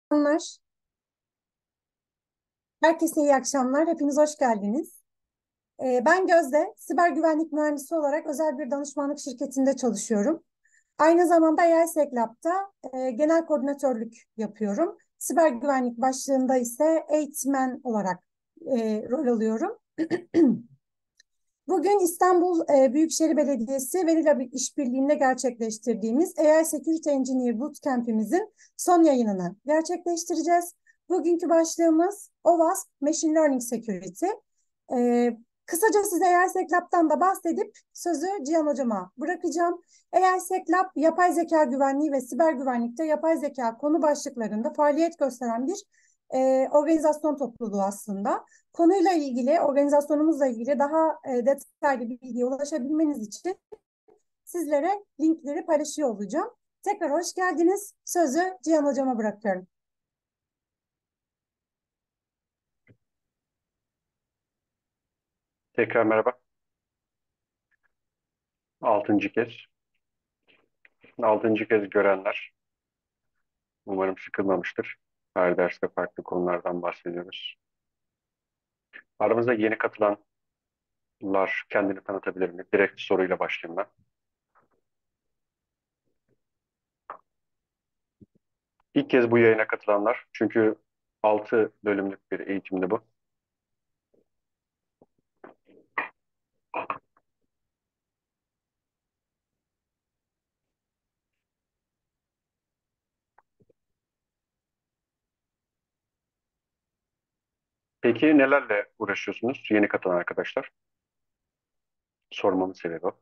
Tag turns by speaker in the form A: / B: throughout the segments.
A: Akşamlar. Herkese iyi akşamlar. Hepiniz hoş geldiniz. Ben Gözde, siber güvenlik mühendisi olarak özel bir danışmanlık şirketinde çalışıyorum. Aynı zamanda EISEC Lab'da genel koordinatörlük yapıyorum. Siber güvenlik başlığında ise eğitmen olarak rol alıyorum. Bugün İstanbul Büyükşehir Belediyesi Veli Lab işbirliğinde gerçekleştirdiğimiz AI Security Engineer Bootcamp'imizin son yayınını gerçekleştireceğiz. Bugünkü başlığımız OWASP Machine Learning Security. E, Kısaca size AI Sec Lab'dan da bahsedip sözü Cihan Hocama bırakacağım. AI Sec Lab, yapay zeka güvenliği ve siber güvenlikte yapay zeka konu başlıklarında faaliyet gösteren bir organizasyon topluluğu aslında. Konuyla ilgili, organizasyonumuzla ilgili daha detaylı bir bilgiye ulaşabilmeniz için sizlere linkleri paylaşıyor olacağım. Tekrar hoş geldiniz. Sözü Cihan Hocama bırakıyorum.
B: Tekrar merhaba. Altıncı kez. Altıncı kez görenler umarım sıkılmamıştır. Her derste farklı konulardan bahsediyoruz. Aramızda yeni katılanlar kendini tanıtabilir mi? Direkt soruyla başlayayım ben. İlk kez bu yayına katılanlar, çünkü 6 bölümlük bir eğitimdi bu. Peki nelerle uğraşıyorsunuz yeni katılan arkadaşlar? Sormamın sebebi o.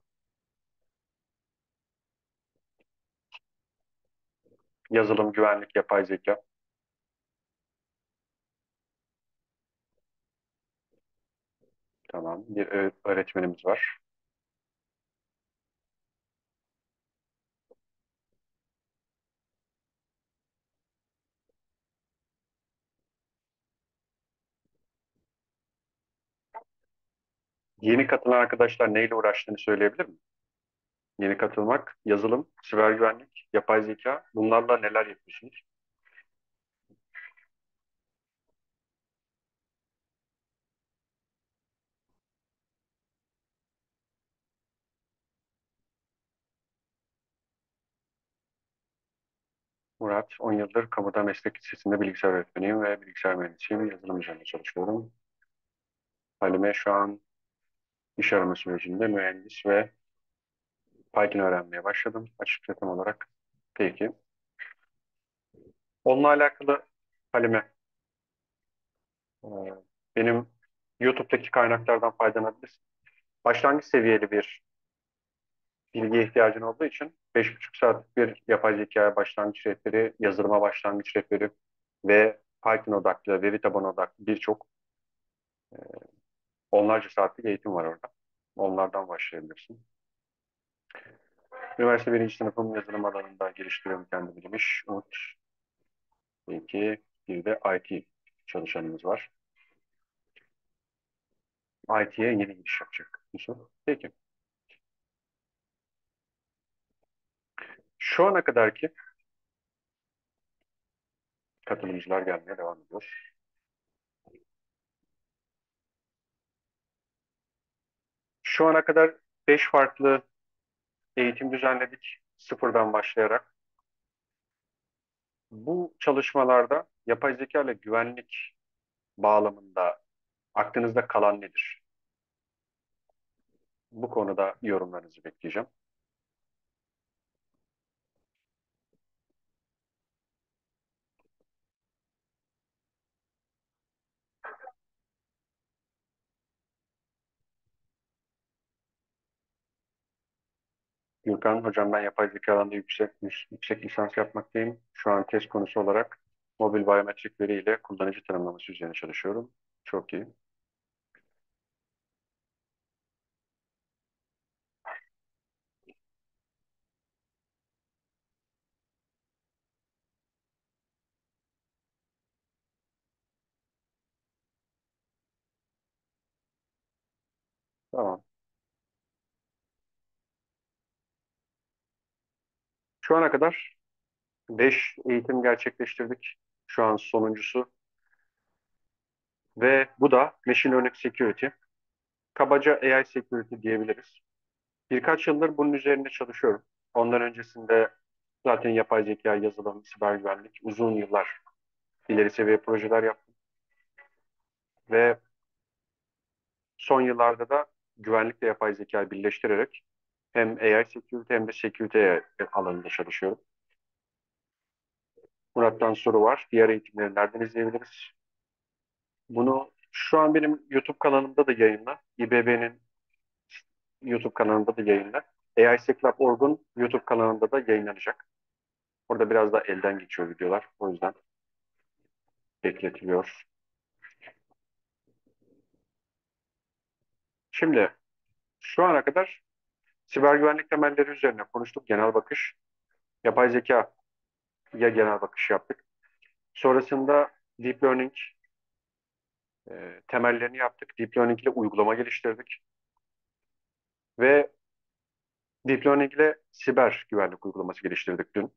B: Yazılım, güvenlik, yapay zeka. Tamam. Bir öğretmenimiz var. Yeni katılan arkadaşlar neyle uğraştığını söyleyebilir mi? Yeni katılmak, yazılım, siber güvenlik, yapay zeka. Bunlarla neler yapıyorsunuz? Murat, 10 yıldır kamuda meslek lisesinde bilgisayar öğretmeniyim ve bilgisayar mühendisiyim. Yazılım üzerine çalışıyorum. Halime şu an iş arama sürecinde mühendis ve Python öğrenmeye başladım açıkça tam olarak. Peki. Onunla alakalı Halime, e, benim YouTube'daki kaynaklardan faydalanabilirsin. Başlangıç seviyeli bir bilgiye ihtiyacın olduğu için 5,5 saatlik bir yapay zekaya başlangıç rehberi, yazılıma başlangıç rehberi ve Python odaklı, veri tabanı odaklı birçok onlarca saatlik eğitim var orada. Onlardan başlayabilirsin. Üniversite birinci sınıfım yazılım alanında geliştiriyorum kendimi demiş. Umut, belki bir de IT çalışanımız var. IT'ye yeni giriş yapacak Yusuf. Peki. Şu ana kadarki katılımcılar gelmeye devam ediyor. Şu ana kadar 5 farklı eğitim düzenledik. Sıfırdan başlayarak. Bu çalışmalarda yapay zeka ile güvenlik bağlamında aklınızda kalan nedir? Bu konuda yorumlarınızı bekleyeceğim. Gürkan hocam, ben yapay zeka alanında yüksek lisans yapmaktayım. Şu an test konusu olarak mobil biyometrik veri ile kullanıcı tanımlaması üzerine çalışıyorum. Çok iyi. Tamam. Şu ana kadar 5 eğitim gerçekleştirdik. Şu an sonuncusu ve bu da Machine Learning Security. Kabaca AI Security diyebiliriz. Birkaç yıldır bunun üzerinde çalışıyorum. Ondan öncesinde zaten yapay zeka, yazılım, siber güvenlik uzun yıllar ileri seviye projeler yaptım. Ve son yıllarda da güvenlikle yapay zekayı birleştirerek hem AI security hem de security AI alanında çalışıyorum. Murat'tan soru var. Diğer eğitimleri nereden izleyebiliriz? Bunu şu an benim YouTube kanalımda da yayınla. İBB'nin YouTube kanalında da yayınla. AISecLab.org'un YouTube kanalında da yayınlanacak. Orada biraz da elden geçiyor videolar. O yüzden bekletiliyor. Şimdi şu ana kadar siber güvenlik temelleri üzerine konuştuk. Genel bakış. Yapay zeka ya genel bakış yaptık. Sonrasında deep learning temellerini yaptık. Deep learning ile uygulama geliştirdik. Ve deep learning ile siber güvenlik uygulaması geliştirdik dün.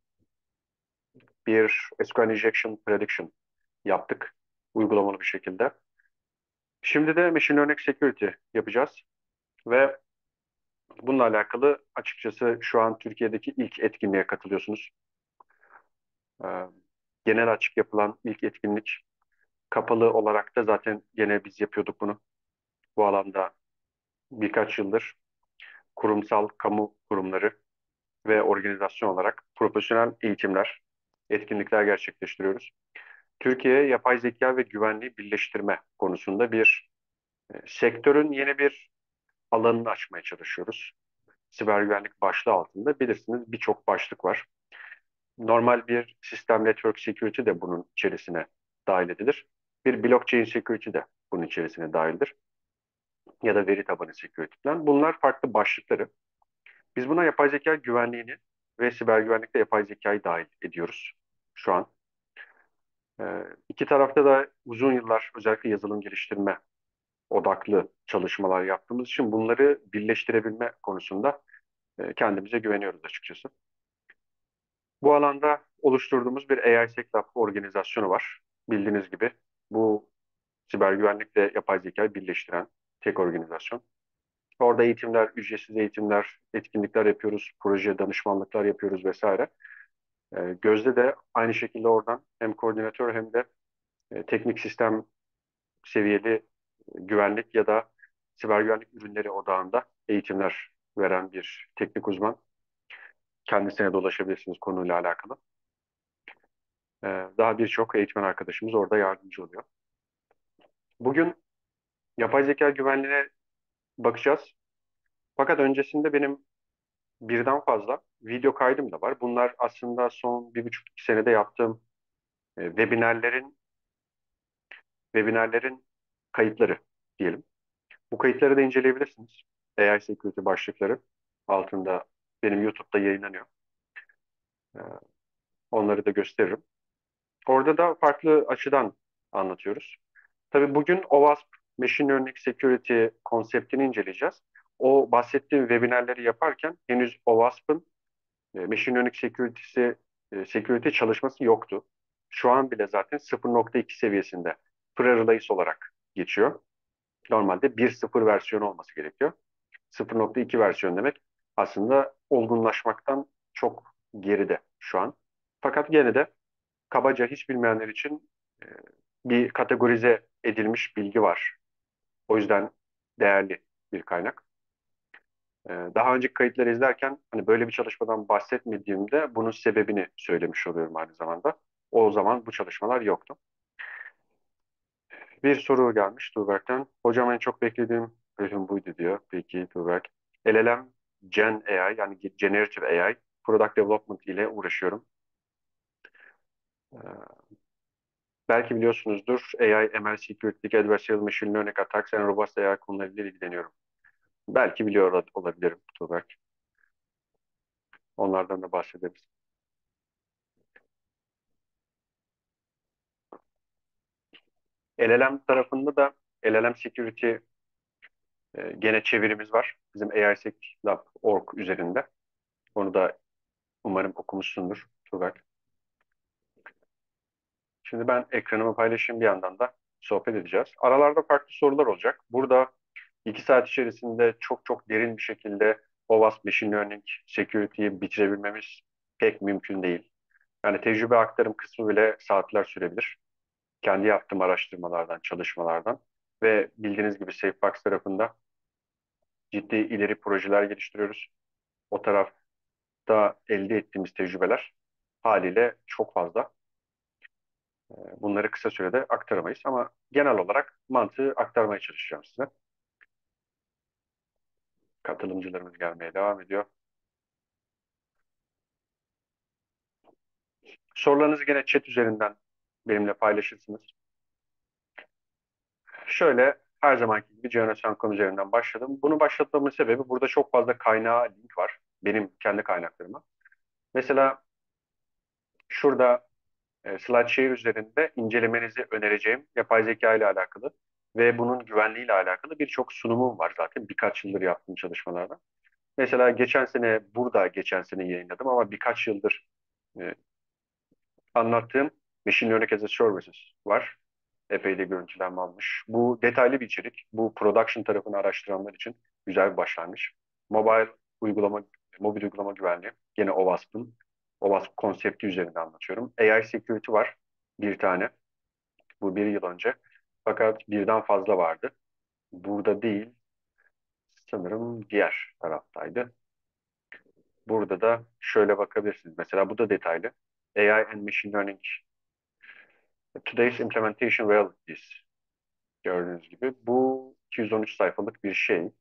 B: Bir SQL injection prediction yaptık. Uygulamalı bir şekilde. Şimdi de machine learning security yapacağız. Ve bununla alakalı açıkçası şu an Türkiye'deki ilk etkinliğe katılıyorsunuz. Ee, Genel açık yapılan ilk etkinlik. Kapalı olarak da zaten gene biz yapıyorduk bunu. Bu alanda birkaç yıldır kurumsal kamu kurumları ve organizasyon olarak profesyonel eğitimler, etkinlikler gerçekleştiriyoruz. Türkiye yapay zeka ve güvenliği birleştirme konusunda bir sektörün yeni bir alanını açmaya çalışıyoruz. Siber güvenlik başlığı altında bilirsiniz birçok başlık var. Normal bir sistem network security de bunun içerisine dahil edilir. Bir blockchain security de bunun içerisine dahildir. Ya da veri tabanı security falan. Bunlar farklı başlıkları. Biz buna yapay zeka güvenliğini ve siber güvenlikte yapay zekayı dahil ediyoruz şu an. İki tarafta da uzun yıllar özellikle yazılım geliştirme odaklı çalışmalar yaptığımız için bunları birleştirebilme konusunda kendimize güveniyoruz açıkçası. Bu alanda oluşturduğumuz bir AISec Lab organizasyonu var. Bildiğiniz gibi bu siber güvenlikle yapay zekayı birleştiren tek organizasyon. Orada eğitimler, ücretsiz eğitimler, etkinlikler yapıyoruz, proje danışmanlıklar yapıyoruz vesaire. Gözde de aynı şekilde oradan hem koordinatör hem de teknik sistem seviyeli güvenlik ya da siber güvenlik ürünleri odağında eğitimler veren bir teknik uzman. Kendisine de ulaşabilirsiniz konuyla alakalı. Daha birçok eğitmen arkadaşımız orada yardımcı oluyor. Bugün yapay zeka güvenliğine bakacağız. Fakat öncesinde benim birden fazla video kaydım da var. Bunlar aslında son 1,5-2 senede yaptığım webinarlerin kayıtları diyelim. Bu kayıtları da inceleyebilirsiniz. AI Security başlıkları altında benim YouTube'da yayınlanıyor. Ee, Onları da gösteririm. Orada da farklı açıdan anlatıyoruz. Tabii bugün OWASP Machine Learning Security konseptini inceleyeceğiz. O bahsettiğim webinarları yaparken henüz OWASP'ın Machine Learning Security çalışması yoktu. Şu an bile zaten 0.2 seviyesinde pre-release olarak geçiyor. Normalde 1.0 versiyonu olması gerekiyor. 0.2 versiyon demek aslında olgunlaşmaktan çok geride şu an. Fakat gene de kabaca hiç bilmeyenler için e, bir kategorize edilmiş bilgi var. O yüzden değerli bir kaynak. Daha önceki kayıtları izlerken hani böyle bir çalışmadan bahsetmediğimde bunun sebebini söylemiş oluyorum aynı zamanda. O zaman bu çalışmalar yoktu. Bir soru gelmiş Tuğberk'ten. Hocam en çok beklediğim bölüm buydu diyor. Peki Tuğberk. LLM Gen AI yani Generative AI Product Development ile uğraşıyorum. Ee, Belki biliyorsunuzdur AI, ML Security, Adversarial Machine Learning Attacks and Robust AI konularıyla ilgileniyorum. Belki biliyor olabilirim Tuğberk. Onlardan da bahsederiz. LLM tarafında da LLM Security gene çevirimiz var. Bizim AISecLab.org üzerinde. Onu da umarım okumuşsundur Tuğberk. Şimdi ben ekranımı paylaşayım, bir yandan da sohbet edeceğiz. Aralarda farklı sorular olacak. Burada 2 saat içerisinde çok çok derin bir şekilde OWASP Machine Learning Security'yi bitirebilmemiz pek mümkün değil. Yani tecrübe aktarım kısmı bile saatler sürebilir. Kendi yaptığım araştırmalardan, çalışmalardan ve bildiğiniz gibi SafeBox tarafında ciddi ileri projeler geliştiriyoruz. O tarafta elde ettiğimiz tecrübeler haliyle çok fazla. Bunları kısa sürede aktaramayız ama genel olarak mantığı aktarmaya çalışacağım size. Katılımcılarımız gelmeye devam ediyor. Sorularınızı gene chat üzerinden benimle paylaşırsınız. Şöyle, her zamanki gibi Geonosan.com üzerinden başladım. Bunu başlatmamın sebebi, burada çok fazla kaynağa link var. Benim kendi kaynaklarıma. Mesela şurada SlideShare üzerinde incelemenizi önereceğim yapay zeka ile alakalı ve bunun güvenliği ile alakalı birçok sunumum var zaten birkaç yıldır yaptığım çalışmalarda. Mesela geçen sene yayınladım ama birkaç yıldır e, anlattığım Machine Learning as a Services var. Epey de görüntülenme almış. Bu detaylı bir içerik. Bu production tarafını araştıranlar için güzel bir başlangıç. Mobile uygulama, mobil uygulama güvenliği. Yine OWASP konsepti üzerinde anlatıyorum. AI Security var. Bir tane. Bu 1 yıl önce. Fakat birden fazla vardı. Burada değil. Sanırım diğer taraftaydı. Burada da şöyle bakabilirsiniz. Mesela bu da detaylı. AI and Machine Learning. Today's Implementation Realities. Gördüğünüz gibi. Bu 213 sayfalık bir şey.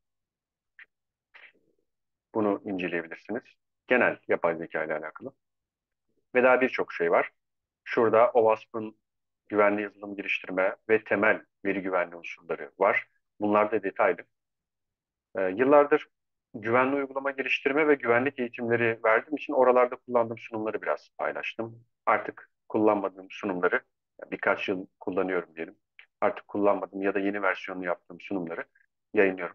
B: Bunu inceleyebilirsiniz. Genel yapay zeka ile alakalı. Ve daha birçok şey var. Şurada OWASP'ın güvenli yazılım geliştirme ve temel veri güvenliği unsurları var. Bunlar da detaylı. Yıllardır güvenli uygulama geliştirme ve güvenlik eğitimleri verdiğim için oralarda kullandığım sunumları biraz paylaştım. Artık kullanmadığım sunumları, birkaç yıl kullanıyorum diyelim. Artık kullanmadım ya da yeni versiyonunu yaptığım sunumları yayınlıyorum.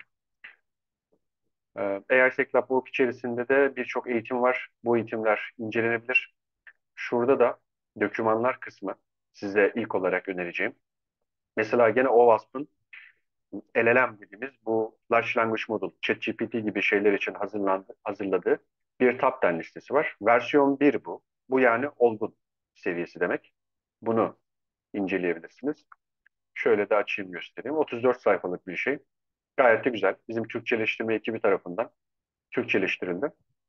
B: AI Sec Lab Work içerisinde de birçok eğitim var. Bu eğitimler incelenebilir. Şurada da dokümanlar kısmı size ilk olarak önereceğim. Mesela gene OWASP'ın LLM dediğimiz bu Large Language Model, ChatGPT gibi şeyler için hazırladığı bir top 10 listesi var. Versiyon 1 bu. Bu yani olgun seviyesi demek. Bunu inceleyebilirsiniz. Şöyle de açayım göstereyim. 34 sayfalık bir şey. Gayet de güzel. Bizim Türkçeleştirme ekibi tarafından Türkçeleştirildi.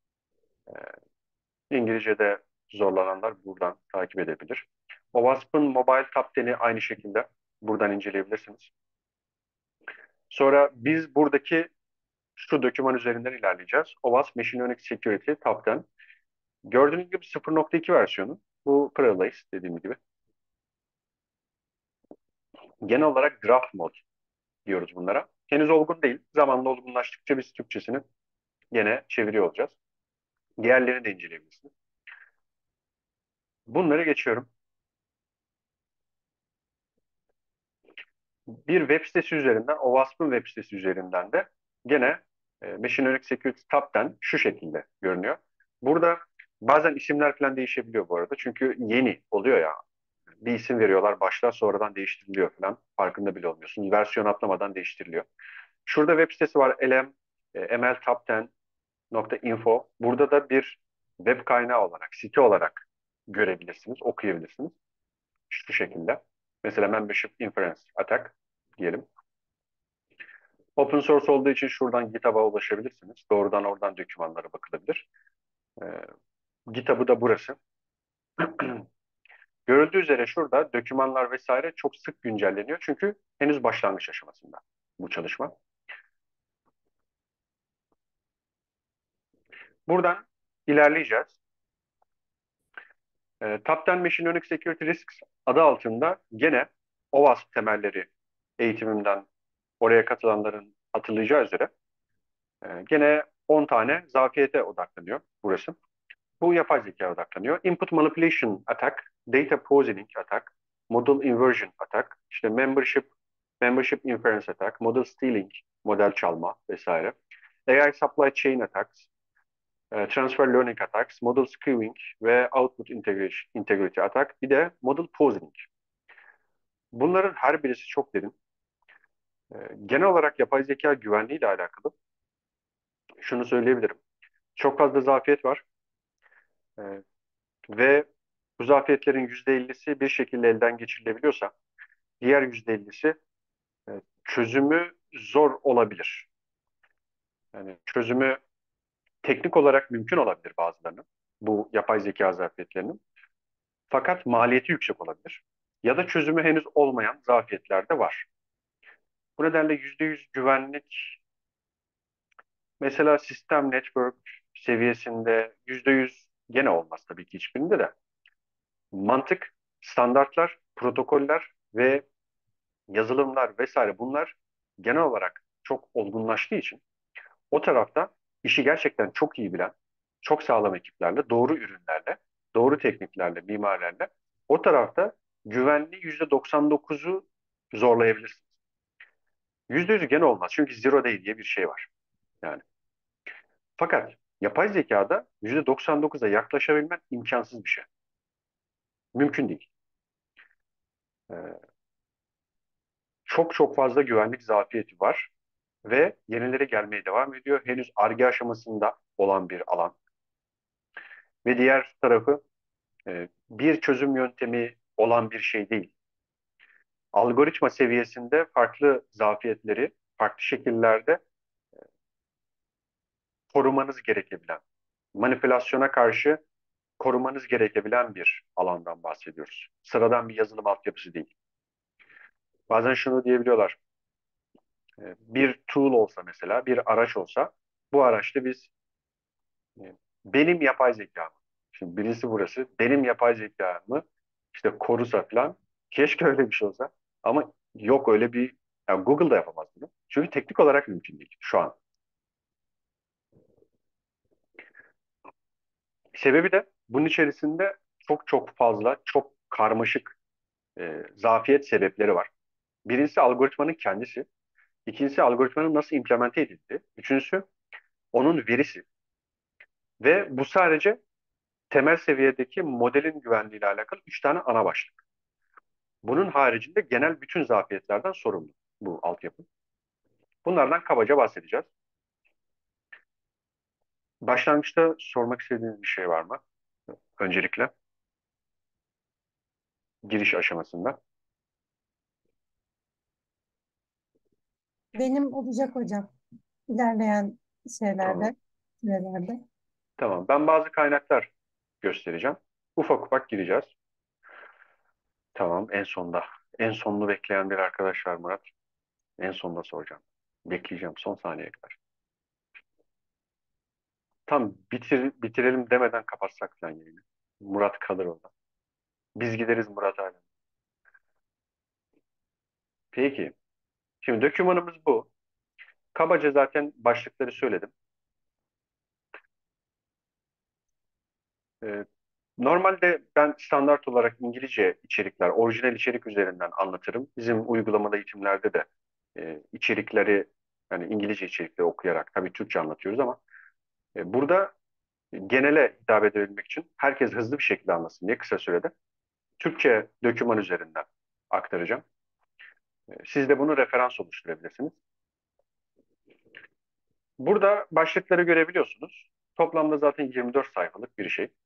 B: İngilizce'de zorlananlar buradan takip edebilir. OWASP'ın Mobile Top 10'i aynı şekilde buradan inceleyebilirsiniz. Sonra biz buradaki şu doküman üzerinden ilerleyeceğiz. OWASP Machine Learning Security Top 10. Gördüğünüz gibi 0.2 versiyonu. Bu pre-release dediğim gibi. Genel olarak draft mod diyoruz bunlara. Henüz olgun değil. Zamanla olgunlaştıkça biz Türkçesini gene çeviriyor olacağız. Diğerlerini de inceleyebilirsiniz. Bunları geçiyorum. Bir web sitesi üzerinden, OWASP'ın web sitesi üzerinden de gene Machine Learning Security Top 10 şu şekilde görünüyor. Burada bazen isimler falan değişebiliyor bu arada. Çünkü yeni oluyor ya. Bir isim veriyorlar baştan, sonradan değiştiriliyor falan. Farkında bile olmuyorsunuz. Versiyon atlamadan değiştiriliyor. Şurada web sitesi var, mltop10.info. Burada da bir web kaynağı olarak, site olarak görebilirsiniz, okuyabilirsiniz. Şu şekilde. Mesela Membership Inference Attack diyelim. Open source olduğu için şuradan GitHub'a ulaşabilirsiniz. Doğrudan oradan dokümanlara bakılabilir. Ee, GitHub'ı da burası. Görüldüğü üzere şurada dokümanlar vesaire çok sık güncelleniyor. Çünkü henüz başlangıç aşamasında bu çalışma. Buradan ilerleyeceğiz. Top 10 Machine Learning Security Risks adı altında gene OWASP temelleri eğitimimden oraya katılanların hatırlayacağı üzere gene 10 tane zafiyete odaklanıyor burası. Bu yapay zeka odaklanıyor. Input Manipulation Attack, Data Poisoning Attack, Model Inversion Attack, işte Membership Inference Attack, Model Stealing, model çalma vesaire. AI Supply Chain Attacks, Transfer Learning Attacks, Model Skewing ve Output Integrity Attack, bir de Model Poisoning. Bunların her birisi çok derin. Genel olarak yapay zeka güvenliği ile alakalı şunu söyleyebilirim. Çok fazla zafiyet var. Ee, Ve bu zafiyetlerin %50'si bir şekilde elden geçirilebiliyorsa diğer %50'si e, çözümü zor olabilir. Yani çözümü teknik olarak mümkün olabilir bazılarının, bu yapay zeka zafiyetlerinin. Fakat maliyeti yüksek olabilir. Ya da çözümü henüz olmayan zafiyetler de var. Bu nedenle %100 güvenlik, mesela sistem network seviyesinde %100 gene olmaz tabii ki hiçbirinde de. Mantık, standartlar, protokoller ve yazılımlar vesaire, bunlar genel olarak çok olgunlaştığı için o tarafta işi gerçekten çok iyi bilen, çok sağlam ekiplerle, doğru ürünlerle, doğru tekniklerle, mimarlarla o tarafta güvenliği %99'u zorlayabilirsiniz. %100'ü gene olmaz çünkü zero day diye bir şey var. Yani fakat yapay zekada %99'a yaklaşabilmen imkansız bir şey. Mümkün değil. Ee, Çok çok fazla güvenlik zafiyeti var ve yenileri gelmeye devam ediyor. Henüz Ar-Ge aşamasında olan bir alan. Ve diğer tarafı bir çözüm yöntemi olan bir şey değil. Algoritma seviyesinde farklı zafiyetleri farklı şekillerde korumanız gerekebilen, manipülasyona karşı korumanız gerekebilen bir alandan bahsediyoruz. Sıradan bir yazılım altyapısı değil. Bazen şunu diyebiliyorlar. Bir tool olsa, mesela bir araç olsa, bu araçta biz benim yapay zekamı, şimdi birisi burası, benim yapay zekamı işte korusa falan, keşke öyle bir şey olsa ama yok öyle bir, yani Google da yapamaz bunu. Çünkü teknik olarak mümkün değil şu an. Sebebi de bunun içerisinde çok çok fazla, çok karmaşık zafiyet sebepleri var. Birincisi algoritmanın kendisi. İkincisi algoritmanın nasıl implemente edildiği. Üçüncüsü onun verisi. Ve bu sadece temel seviyedeki modelin güvenliği ile alakalı üç tane ana başlık. Bunun haricinde genel bütün zafiyetlerden sorumlu bu altyapı. Bunlardan kabaca bahsedeceğiz. Başlangıçta sormak istediğiniz bir şey var mı? Öncelikle giriş aşamasında.
A: Benim olacak hocam ilerleyen
B: Tamam.
A: şeylerde, sürelerde.
B: Tamam. Ben bazı kaynaklar göstereceğim. Ufak ufak gireceğiz. Tamam. En sonda. En sonunu bekleyen bir arkadaş var Murat. En sonunda soracağım. Bekleyeceğim son saniyeye kadar. Tam bitirelim demeden kapatsak falan yayını. Murat kalır orada. Biz gideriz Murat hala. Peki. Şimdi dokümanımız bu. Kabaca zaten başlıkları söyledim. Ee, Normalde ben standart olarak İngilizce içerikler, orijinal içerik üzerinden anlatırım. Bizim uygulamada eğitimlerde de içerikleri, yani İngilizce içerikleri okuyarak tabii Türkçe anlatıyoruz ama burada genele hitap edebilmek için, herkes hızlı bir şekilde anlasın diye kısa sürede Türkçe doküman üzerinden aktaracağım. Siz de bunu referans oluşturabilirsiniz. Burada başlıkları görebiliyorsunuz. Toplamda zaten 24 sayfalık bir şey.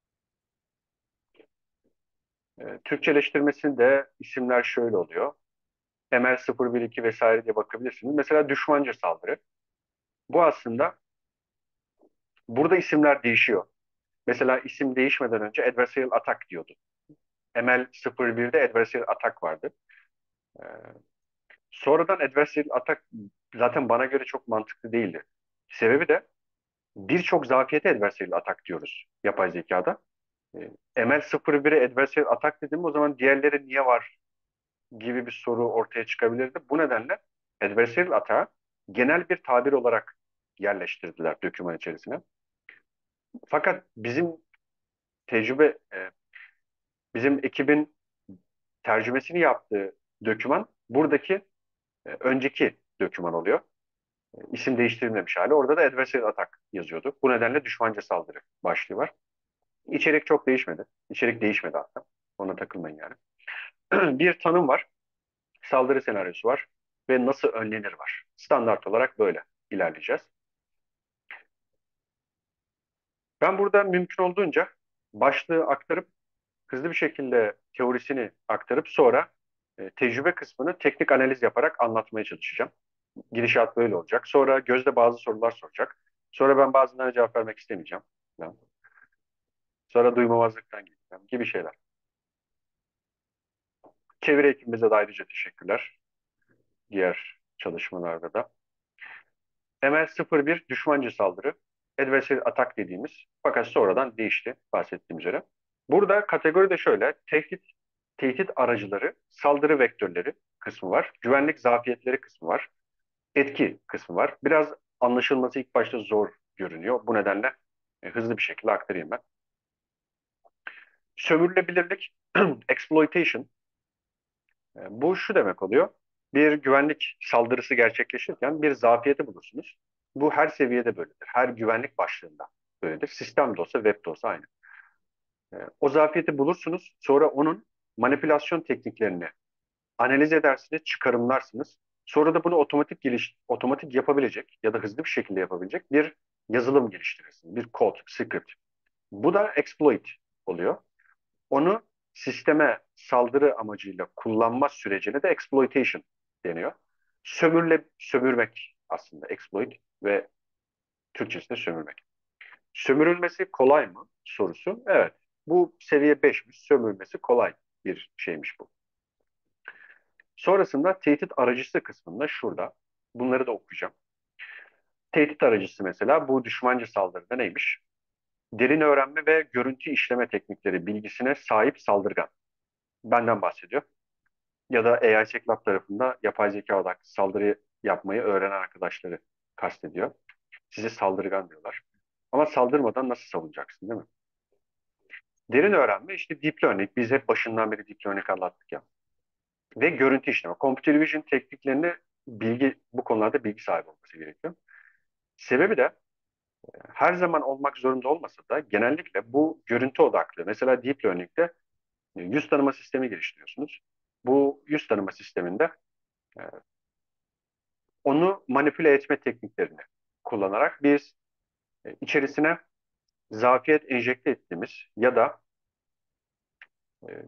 B: Türkçeleştirmesinde isimler şöyle oluyor. ML012 vesaire diye bakabilirsiniz. Mesela düşmanca saldırı. Bu aslında, burada isimler değişiyor. Mesela isim değişmeden önce adversarial attack diyordu. ML01'de adversarial attack vardı. Ee, Sonradan adversarial attack zaten bana göre çok mantıklı değildi. Sebebi de birçok zafiyete adversarial attack diyoruz yapay zekada. ML01'e adversarial attack dedim, o zaman diğerleri niye var gibi bir soru ortaya çıkabilirdi. Bu nedenle adversarial attack'ı genel bir tabir olarak yerleştirdiler doküman içerisine. Fakat tecrübe, bizim ekibin tercümesini yaptığı doküman buradaki önceki doküman oluyor. İsim değiştirilmemiş hali. Orada da adversarial attack yazıyordu. Bu nedenle düşmanca saldırı başlığı var. İçerik çok değişmedi. İçerik değişmedi hatta. Ona takılmayın yani. Bir tanım var. saldırı senaryosu var ve nasıl önlenir var. Standart olarak böyle ilerleyeceğiz. Ben burada mümkün olduğunca başlığı aktarıp hızlı bir şekilde teorisini aktarıp sonra tecrübe kısmını teknik analiz yaparak anlatmaya çalışacağım. Gidişat böyle olacak. Sonra Gözde bazı sorular soracak. Sonra ben bazılarına cevap vermek istemeyeceğim. falan. Sonra duymamazlıktan geleceğim gibi şeyler. Çeviri ekibimize de ayrıca teşekkürler. Diğer çalışmalarda da. ML01 düşmancı saldırı. Adversary attack dediğimiz fakat sonradan değişti bahsettiğim üzere. Burada kategori de şöyle. Tehdit aracıları, saldırı vektörleri kısmı var. Güvenlik zafiyetleri kısmı var. Etki kısmı var. Biraz anlaşılması ilk başta zor görünüyor. Bu nedenle hızlı bir şekilde aktarayım ben. Sömürülebilirlik, exploitation. Bu şu demek oluyor. Bir güvenlik saldırısı gerçekleşirken bir zafiyeti bulursunuz. Bu her seviyede böyledir. Her güvenlik başlığında böyledir. Sistem de olsa, web de olsa aynı. O zafiyeti bulursunuz. Sonra onun manipülasyon tekniklerini analiz edersiniz, çıkarımlarsınız. Sonra da bunu otomatik yapabilecek ya da hızlı bir şekilde yapabilecek bir yazılım geliştirirsiniz. Bir kod, script. Bu da exploit oluyor. Onu sisteme saldırı amacıyla kullanma sürecine de exploitation deniyor. Sömürmek aslında exploit ve Türkçesi de sömürmek. Sömürülmesi kolay mı sorusu? Evet. Bu seviye 5'miş. Sömürülmesi kolay bir şeymiş bu. Sonrasında tehdit aracısı kısmında şurada. Bunları da okuyacağım. Tehdit aracısı mesela bu düşmancı saldırıda neymiş? Derin öğrenme ve görüntü işleme teknikleri bilgisine sahip saldırgan. Benden bahsediyor. Ya da AI Seclab tarafında yapay zeka odaklı saldırı yapmayı öğrenen arkadaşları kastediyor. Size saldırgan diyorlar. Ama saldırmadan nasıl savunacaksın değil mi? Derin öğrenme işte deep learning. Biz hep başından beri deep learning anlattık ya. Ve görüntü işleme. Computer vision tekniklerini bu konularda bilgi sahibi olması gerekiyor. Sebebi de her zaman olmak zorunda olmasa da genellikle bu görüntü odaklı. Mesela deep learning'de yüz tanıma sistemi geliştiriyorsunuz. Bu yüz tanıma sisteminde e, onu manipüle etme tekniklerini kullanarak biz içerisine zafiyet enjekte ettiğimiz ya da e,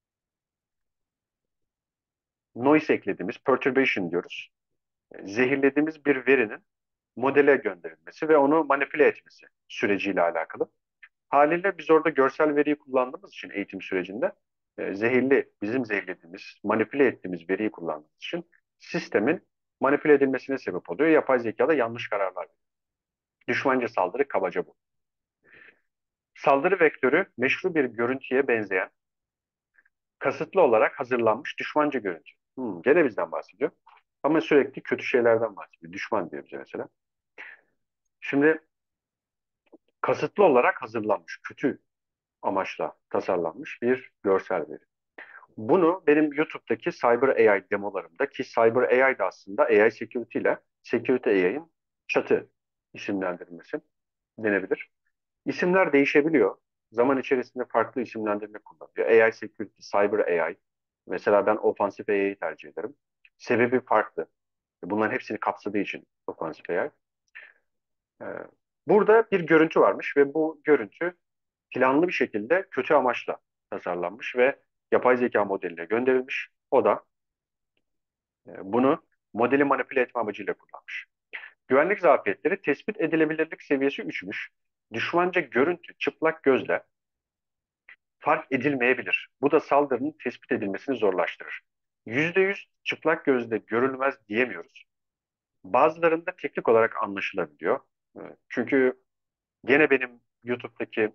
B: noise eklediğimiz, perturbation diyoruz. Zehirlediğimiz bir verinin modele gönderilmesi ve onu manipüle etmesi süreciyle alakalı. Haliyle biz orada görsel veriyi kullandığımız için eğitim sürecinde bizim zehirlediğimiz, manipüle ettiğimiz veriyi kullandığımız için sistemin manipüle edilmesine sebep oluyor. Yapay zekada yanlış kararlar veriyor. Düşmanca saldırı kabaca bu. Saldırı vektörü meşru bir görüntüye benzeyen, kasıtlı olarak hazırlanmış düşmanca görüntü. Gene bizden bahsediyor. Ama sürekli kötü şeylerden bahsediyor. Düşman diyor bize mesela. Şimdi kasıtlı olarak hazırlanmış, kötü amaçla tasarlanmış bir görsel veri. Bunu benim YouTube'daki Cyber AI demolarımda ki Cyber AI da aslında AI Security ile Security AI'ın çatı isimlendirilmesi denebilir. İsimler değişebiliyor. Zaman içerisinde farklı isimlendirme kullanılıyor. AI Security, Cyber AI. Mesela ben Offensive AI'yi tercih ederim. Sebebi farklı. Bunların hepsini kapsadığı için Offensive AI. Ee, Burada bir görüntü varmış ve bu görüntü planlı bir şekilde kötü amaçla tasarlanmış ve yapay zeka modeline gönderilmiş. O da bunu modeli manipüle etme amacıyla kullanmış. Güvenlik zafiyetleri tespit edilebilirlik seviyesi 3'müş. Düşmanca görüntü çıplak gözle fark edilmeyebilir. Bu da saldırının tespit edilmesini zorlaştırır. %100 çıplak gözle görülmez diyemiyoruz. Bazılarında teknik olarak anlaşılabiliyor. Çünkü gene benim YouTube'daki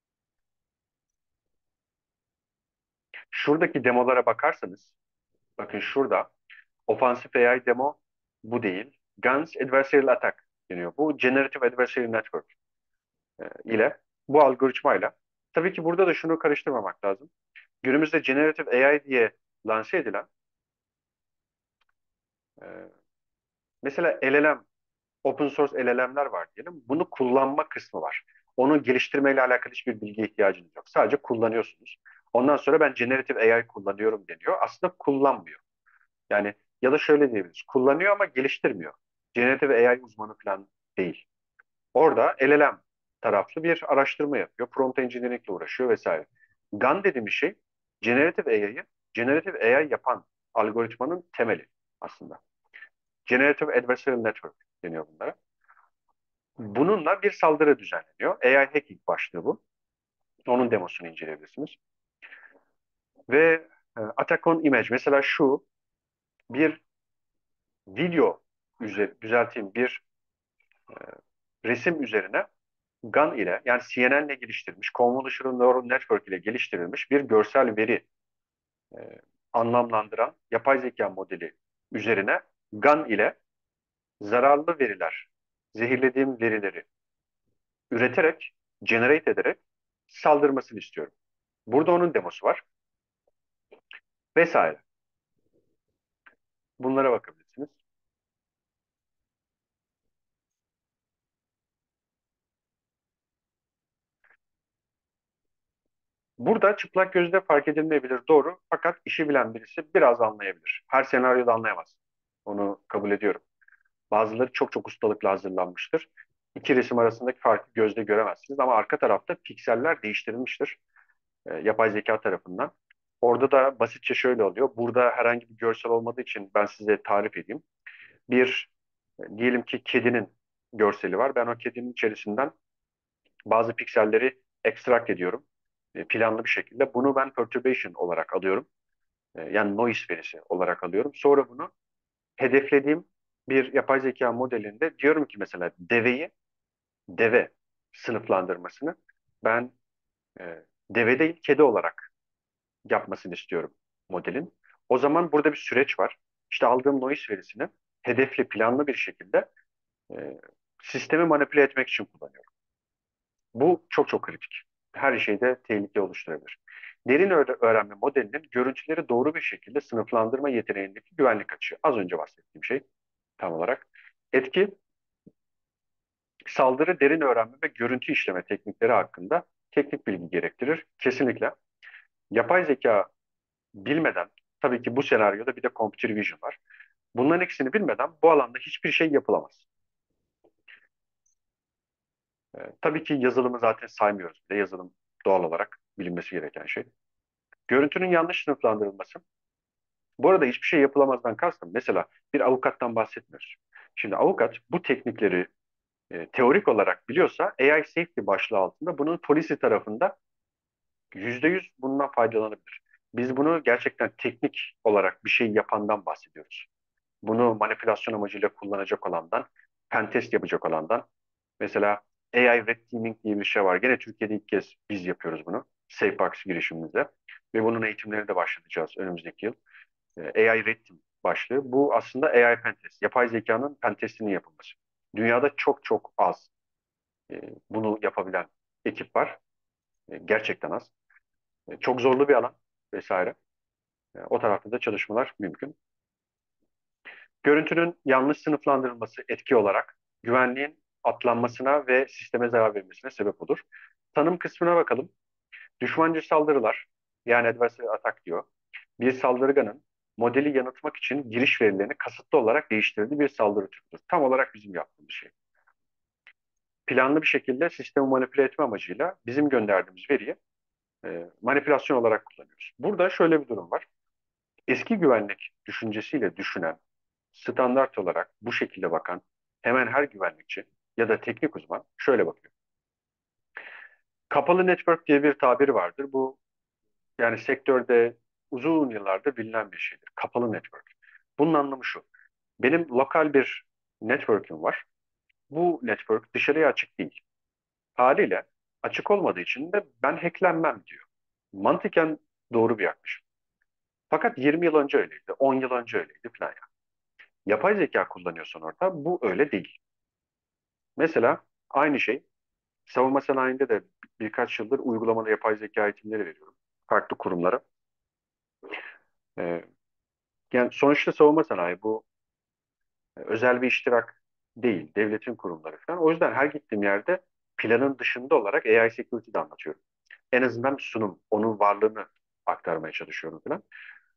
B: şuradaki demolara bakarsanız, bakın şurada Offensive AI demo bu değil. Guns Adversarial Attack deniyor. Bu Generative Adversarial Network ile bu algoritmayla. Tabii ki burada da şunu karıştırmamak lazım. Günümüzde Generative AI diye lanse edilen e, mesela LLM, open source LLM'ler var diyelim. Bunu kullanma kısmı var. Onu geliştirmeyle alakalı hiçbir bilgiye ihtiyacınız yok. Sadece kullanıyorsunuz. Ondan sonra ben Generative AI kullanıyorum deniyor. Aslında kullanmıyor. Yani ya da şöyle diyebiliriz. Kullanıyor ama geliştirmiyor. Generative AI uzmanı falan değil. Orada LLM taraflı bir araştırma yapıyor. Prompt engineering ile uğraşıyor vesaire. GAN dediğimiz şey Generative AI yapan algoritmanın temeli aslında. Generative Adversarial Network deniyor bunlara. Bununla bir saldırı düzenleniyor. AI hacking başlığı bu. Onun demosunu inceleyebilirsiniz. Ve Attack on Image mesela şu bir video düzelteyim bir resim üzerine GAN ile yani CNN ile geliştirilmiş, Convolutional Neural Network ile geliştirilmiş bir görsel veri e, anlamlandıran yapay zeka modeli üzerine GAN ile zararlı veriler, zehirlediğim verileri üreterek, generate ederek saldırmasını istiyorum. Burada onun demosu var vesaire. Bunlara bakabilirsiniz. Burada çıplak gözle fark edilmeyebilir doğru fakat işi bilen birisi biraz anlayabilir. Her senaryoda anlayamaz. Onu kabul ediyorum. Bazıları çok çok ustalıkla hazırlanmıştır. İki resim arasındaki farkı gözle göremezsiniz ama arka tarafta pikseller değiştirilmiştir yapay zeka tarafından. Orada da basitçe şöyle oluyor. Burada herhangi bir görsel olmadığı için ben size tarif edeyim. Bir diyelim ki kedinin görseli var. Ben o kedinin içerisinden bazı pikselleri ekstrakt ediyorum planlı bir şekilde. Bunu ben perturbation olarak alıyorum. Yani noise verisi olarak alıyorum. Sonra bunu hedeflediğim bir yapay zeka modelinde diyorum ki mesela deve sınıflandırmasını ben deve değil kedi olarak yapmasını istiyorum modelin. O zaman burada bir süreç var. İşte aldığım noise verisini hedefli planlı bir şekilde e, sistemi manipüle etmek için kullanıyorum. Bu çok çok kritik. Her şeyde tehlike oluşturabilir. Derin öğrenme modelinin görüntüleri doğru bir şekilde sınıflandırma yeteneğindeki güvenlik açığı. Az önce bahsettiğim şey tam olarak. Etki, saldırı, derin öğrenme ve görüntü işleme teknikleri hakkında teknik bilgi gerektirir. Kesinlikle. Yapay zeka bilmeden, tabii ki bu senaryoda bir de computer vision var. Bunların ikisini bilmeden bu alanda hiçbir şey yapılamaz. Tabii ki yazılımı zaten saymıyoruz bile. Yazılım doğal olarak bilinmesi gereken şey. Görüntünün yanlış sınıflandırılması. Bu arada hiçbir şey yapılamazdan kastım. Mesela bir avukattan bahsetmiyoruz. Şimdi avukat bu teknikleri teorik olarak biliyorsa AI safety başlığı altında bunun polisi tarafında %100 bundan faydalanabilir. Biz bunu gerçekten teknik olarak bir şey yapandan bahsediyoruz. Bunu manipülasyon amacıyla kullanacak olandan, pen test yapacak olandan. Mesela AI Red Teaming diye bir şey var. Gene Türkiye'de ilk kez biz yapıyoruz bunu. SafeBox girişimimizde. Ve bunun eğitimleri de başlatacağız önümüzdeki yıl. AI Red Team başlığı. Bu aslında AI pen test. Yapay zekanın pen testinin yapılması. Dünyada çok çok az bunu yapabilen ekip var. Gerçekten az. Çok zorlu bir alan vesaire. O tarafta da çalışmalar mümkün. Görüntünün yanlış sınıflandırılması etki olarak güvenliğin atlanmasına ve sisteme zarar vermesine sebep olur. Tanım kısmına bakalım. Düşmancı saldırılar, yani adversary attack diyor. Bir saldırganın modeli yanıltmak için giriş verilerini kasıtlı olarak değiştirdiği bir saldırı türüdür. Tam olarak bizim yaptığımız şey. Planlı bir şekilde sistemi manipüle etme amacıyla bizim gönderdiğimiz veriyi manipülasyon olarak kullanıyoruz. Burada şöyle bir durum var. Eski güvenlik düşüncesiyle düşünen, standart olarak bu şekilde bakan hemen her güvenlikçi ya da teknik uzman şöyle bakıyor. Kapalı network diye bir tabir vardır. Bu yani sektörde uzun yıllardır bilinen bir şeydir. Kapalı network. Bunun anlamı şu. Benim lokal bir network'üm var. Bu network dışarıya açık değil. Haliyle açık olmadığı için de ben hacklenmem diyor. Mantıken doğru bir yaklaşım. Fakat 20 yıl önce öyleydi, 10 yıl önce öyleydi falan ya. Yapay zeka kullanıyorsan orada bu öyle değil. Mesela aynı şey savunma sanayinde de birkaç yıldır uygulamalı yapay zeka eğitimleri veriyorum. Farklı kurumlara. Ee, Yani sonuçta savunma sanayi bu özel bir iştirak değil. Devletin kurumları falan. O yüzden her gittiğim yerde planın dışında olarak AI security de anlatıyorum. En azından bir sunum, onun varlığını aktarmaya çalışıyorum falan.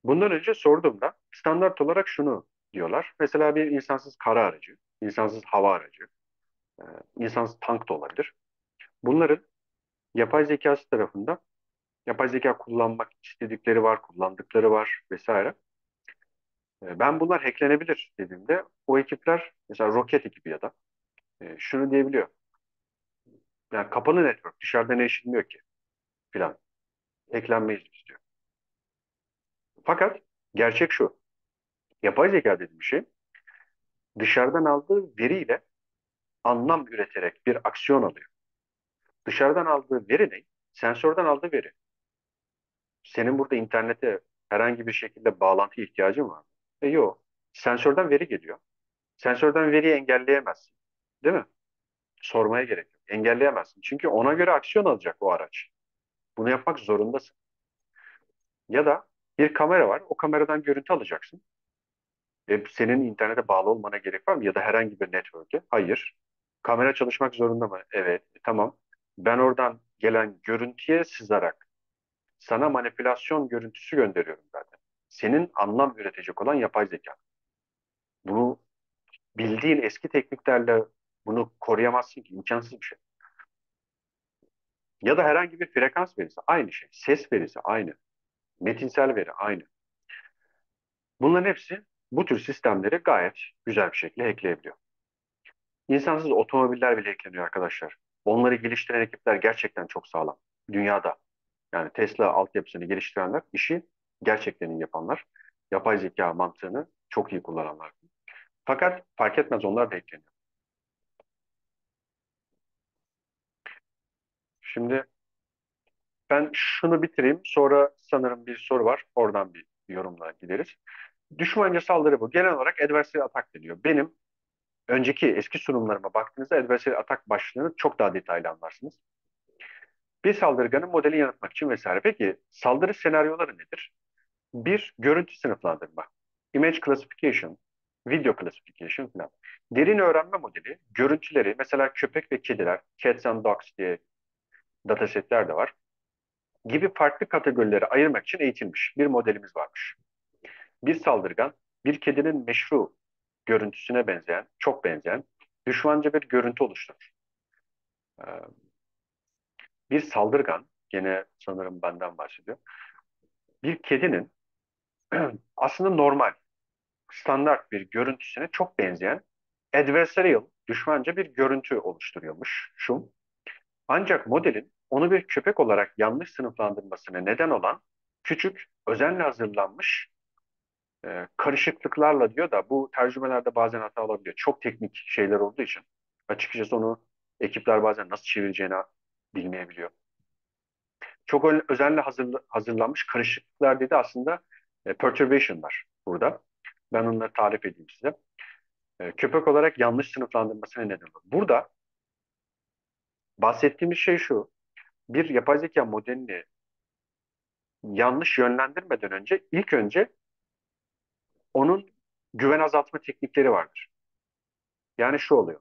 B: Bundan önce sorduğumda standart olarak şunu diyorlar. Mesela bir insansız kara aracı, insansız hava aracı, e, insansız tank da olabilir. Bunların yapay zekası tarafından yapay zeka kullanmak istedikleri var, kullandıkları var vesaire. Ben bunlar hacklenebilir dediğimde o ekipler mesela roket ekibi ya da şunu diyebiliyor. Yani kapalı network dışarıdan erişilmiyor ki filan. Hacklenmeyiz biz diyor. Fakat gerçek şu. Yapay zeka dediğim şey dışarıdan aldığı veriyle anlam üreterek bir aksiyon alıyor. Dışarıdan aldığı veri ne? Sensörden aldığı veri. Senin burada internete herhangi bir şekilde bağlantı ihtiyacın var mı? Yok. Sensörden veri geliyor. Sensörden veriyi engelleyemezsin. Değil mi? Sormaya gerek yok. Engelleyemezsin. Çünkü ona göre aksiyon alacak o araç. Bunu yapmak zorundasın. Ya da bir kamera var. O kameradan görüntü alacaksın. Senin internete bağlı olmana gerek var mı? Ya da herhangi bir network'e? Hayır. Kamera çalışmak zorunda mı? Evet. Tamam. Ben oradan gelen görüntüye sızarak sana manipülasyon görüntüsü gönderiyorum zaten. Senin anlam üretecek olan yapay zeka. Bunu bildiğin eski tekniklerle bunu koruyamazsın ki. İmkansız bir şey. Ya da herhangi bir frekans verisi aynı şey. Ses verisi aynı. Metinsel veri aynı. Bunların hepsi bu tür sistemleri gayet güzel bir şekilde hackleyebiliyor. İnsansız otomobiller bile hackleniyor arkadaşlar. Onları geliştiren ekipler gerçekten çok sağlam. Dünyada yani Tesla altyapısını geliştirenler işi gerçekten iyi yapanlar. Yapay zeka mantığını çok iyi kullananlar. Fakat fark etmez onlar da hackleniyor. Şimdi ben şunu bitireyim. Sonra sanırım bir soru var. Oradan bir yorumla gideriz. Düşmanca saldırı bu. Genel olarak adversary attack deniyor. Benim önceki eski sunumlarıma baktığınızda adversary attack başlığını çok daha detaylı anlarsınız. Bir saldırganın modeli yanıltmak için vesaire. Peki saldırı senaryoları nedir? Bir, görüntü sınıflandırma. Image classification, video classification falan. Derin öğrenme modeli, görüntüleri, mesela köpek ve kediler, cats and dogs diye datasetler de var, gibi farklı kategorilere ayırmak için eğitilmiş bir modelimiz varmış. Bir saldırgan, bir kedinin meşru görüntüsüne benzeyen, çok benzeyen, düşmanca bir görüntü oluşturur. Ee, Bir saldırgan, gene sanırım benden bahsediyor, bir kedinin aslında normal, standart bir görüntüsüne çok benzeyen adversarial, düşmanca bir görüntü oluşturuyormuş şu. Ancak modelin onu bir köpek olarak yanlış sınıflandırmasına neden olan küçük, özenle hazırlanmış karışıklıklarla diyor da bu tercümelerde bazen hata olabiliyor. Çok teknik şeyler olduğu için. Açıkçası onu ekipler bazen nasıl çevireceğini bilmeyebiliyor. Çok özenle hazırlanmış karışıklıklar dedi aslında perturbation'lar burada. Ben onları tarif edeyim size. Köpek olarak yanlış sınıflandırmasına neden olur. Burada bahsettiğimiz şey şu. Bir yapay zeka modelini yanlış yönlendirmeden önce ilk önce onun güven azaltma teknikleri vardır. Yani şu oluyor.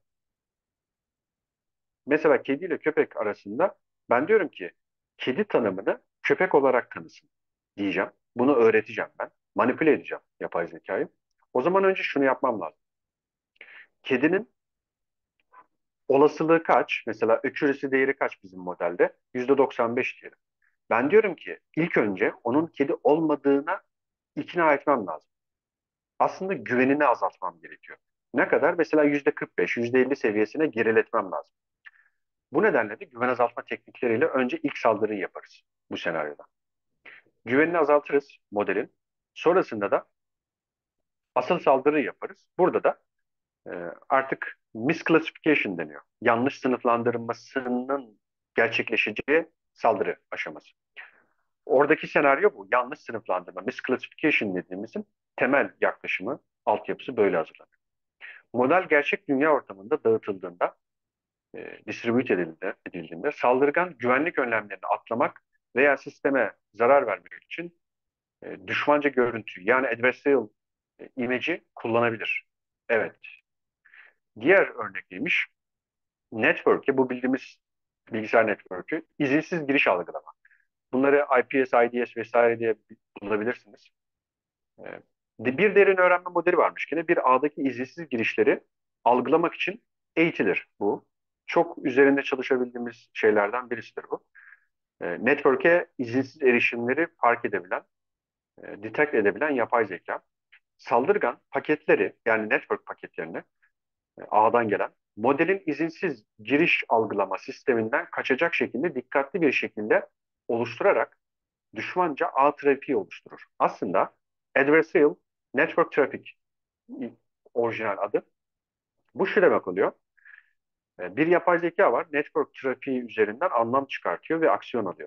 B: Mesela kedi ile köpek arasında ben diyorum ki kedi tanımını köpek olarak tanısın diyeceğim. Bunu öğreteceğim ben. Manipüle edeceğim yapay zekayı. O zaman önce şunu yapmam lazım. Kedinin olasılığı kaç? Mesela accuracy değeri kaç bizim modelde? %95 diyelim. Ben diyorum ki ilk önce onun kedi olmadığına ikna etmem lazım. Aslında güvenini azaltmam gerekiyor. Ne kadar? Mesela %45, %50 seviyesine geriletmem lazım. Bu nedenle de güven azaltma teknikleriyle önce ilk saldırıyı yaparız bu senaryoda. Güvenini azaltırız modelin. Sonrasında da asıl saldırıyı yaparız. Burada da e, artık misclassification deniyor. Yanlış sınıflandırmasının gerçekleşeceği saldırı aşaması. Oradaki senaryo bu. Yanlış sınıflandırma, misclassification dediğimizin temel yaklaşımı, altyapısı böyle hazırlanıyor. Model gerçek dünya ortamında dağıtıldığında, distribüt edildiğinde saldırgan güvenlik önlemlerini atlamak veya sisteme zarar vermek için düşmanca görüntü yani adversarial image'i kullanabilir. Evet. Diğer örnek neymiş? Network'e bu bildiğimiz bilgisayar network'ü izinsiz giriş algılama. Bunları IPS, IDS vesaire diye bulabilirsiniz. E, Bir derin öğrenme modeli varmış yine. Bir ağdaki izinsiz girişleri algılamak için eğitilir bu. Çok üzerinde çalışabildiğimiz şeylerden birisidir bu. Network'e izinsiz erişimleri fark edebilen, detect edebilen yapay zeka. Saldırgan paketleri yani network paketlerini ağdan gelen modelin izinsiz giriş algılama sisteminden kaçacak şekilde dikkatli bir şekilde oluşturarak düşmanca ağ trafiği oluşturur. Aslında adversarial network traffic orijinal adı. Bu şu demek oluyor. Bir yapay zeka var. Network trafiği üzerinden anlam çıkartıyor ve aksiyon alıyor.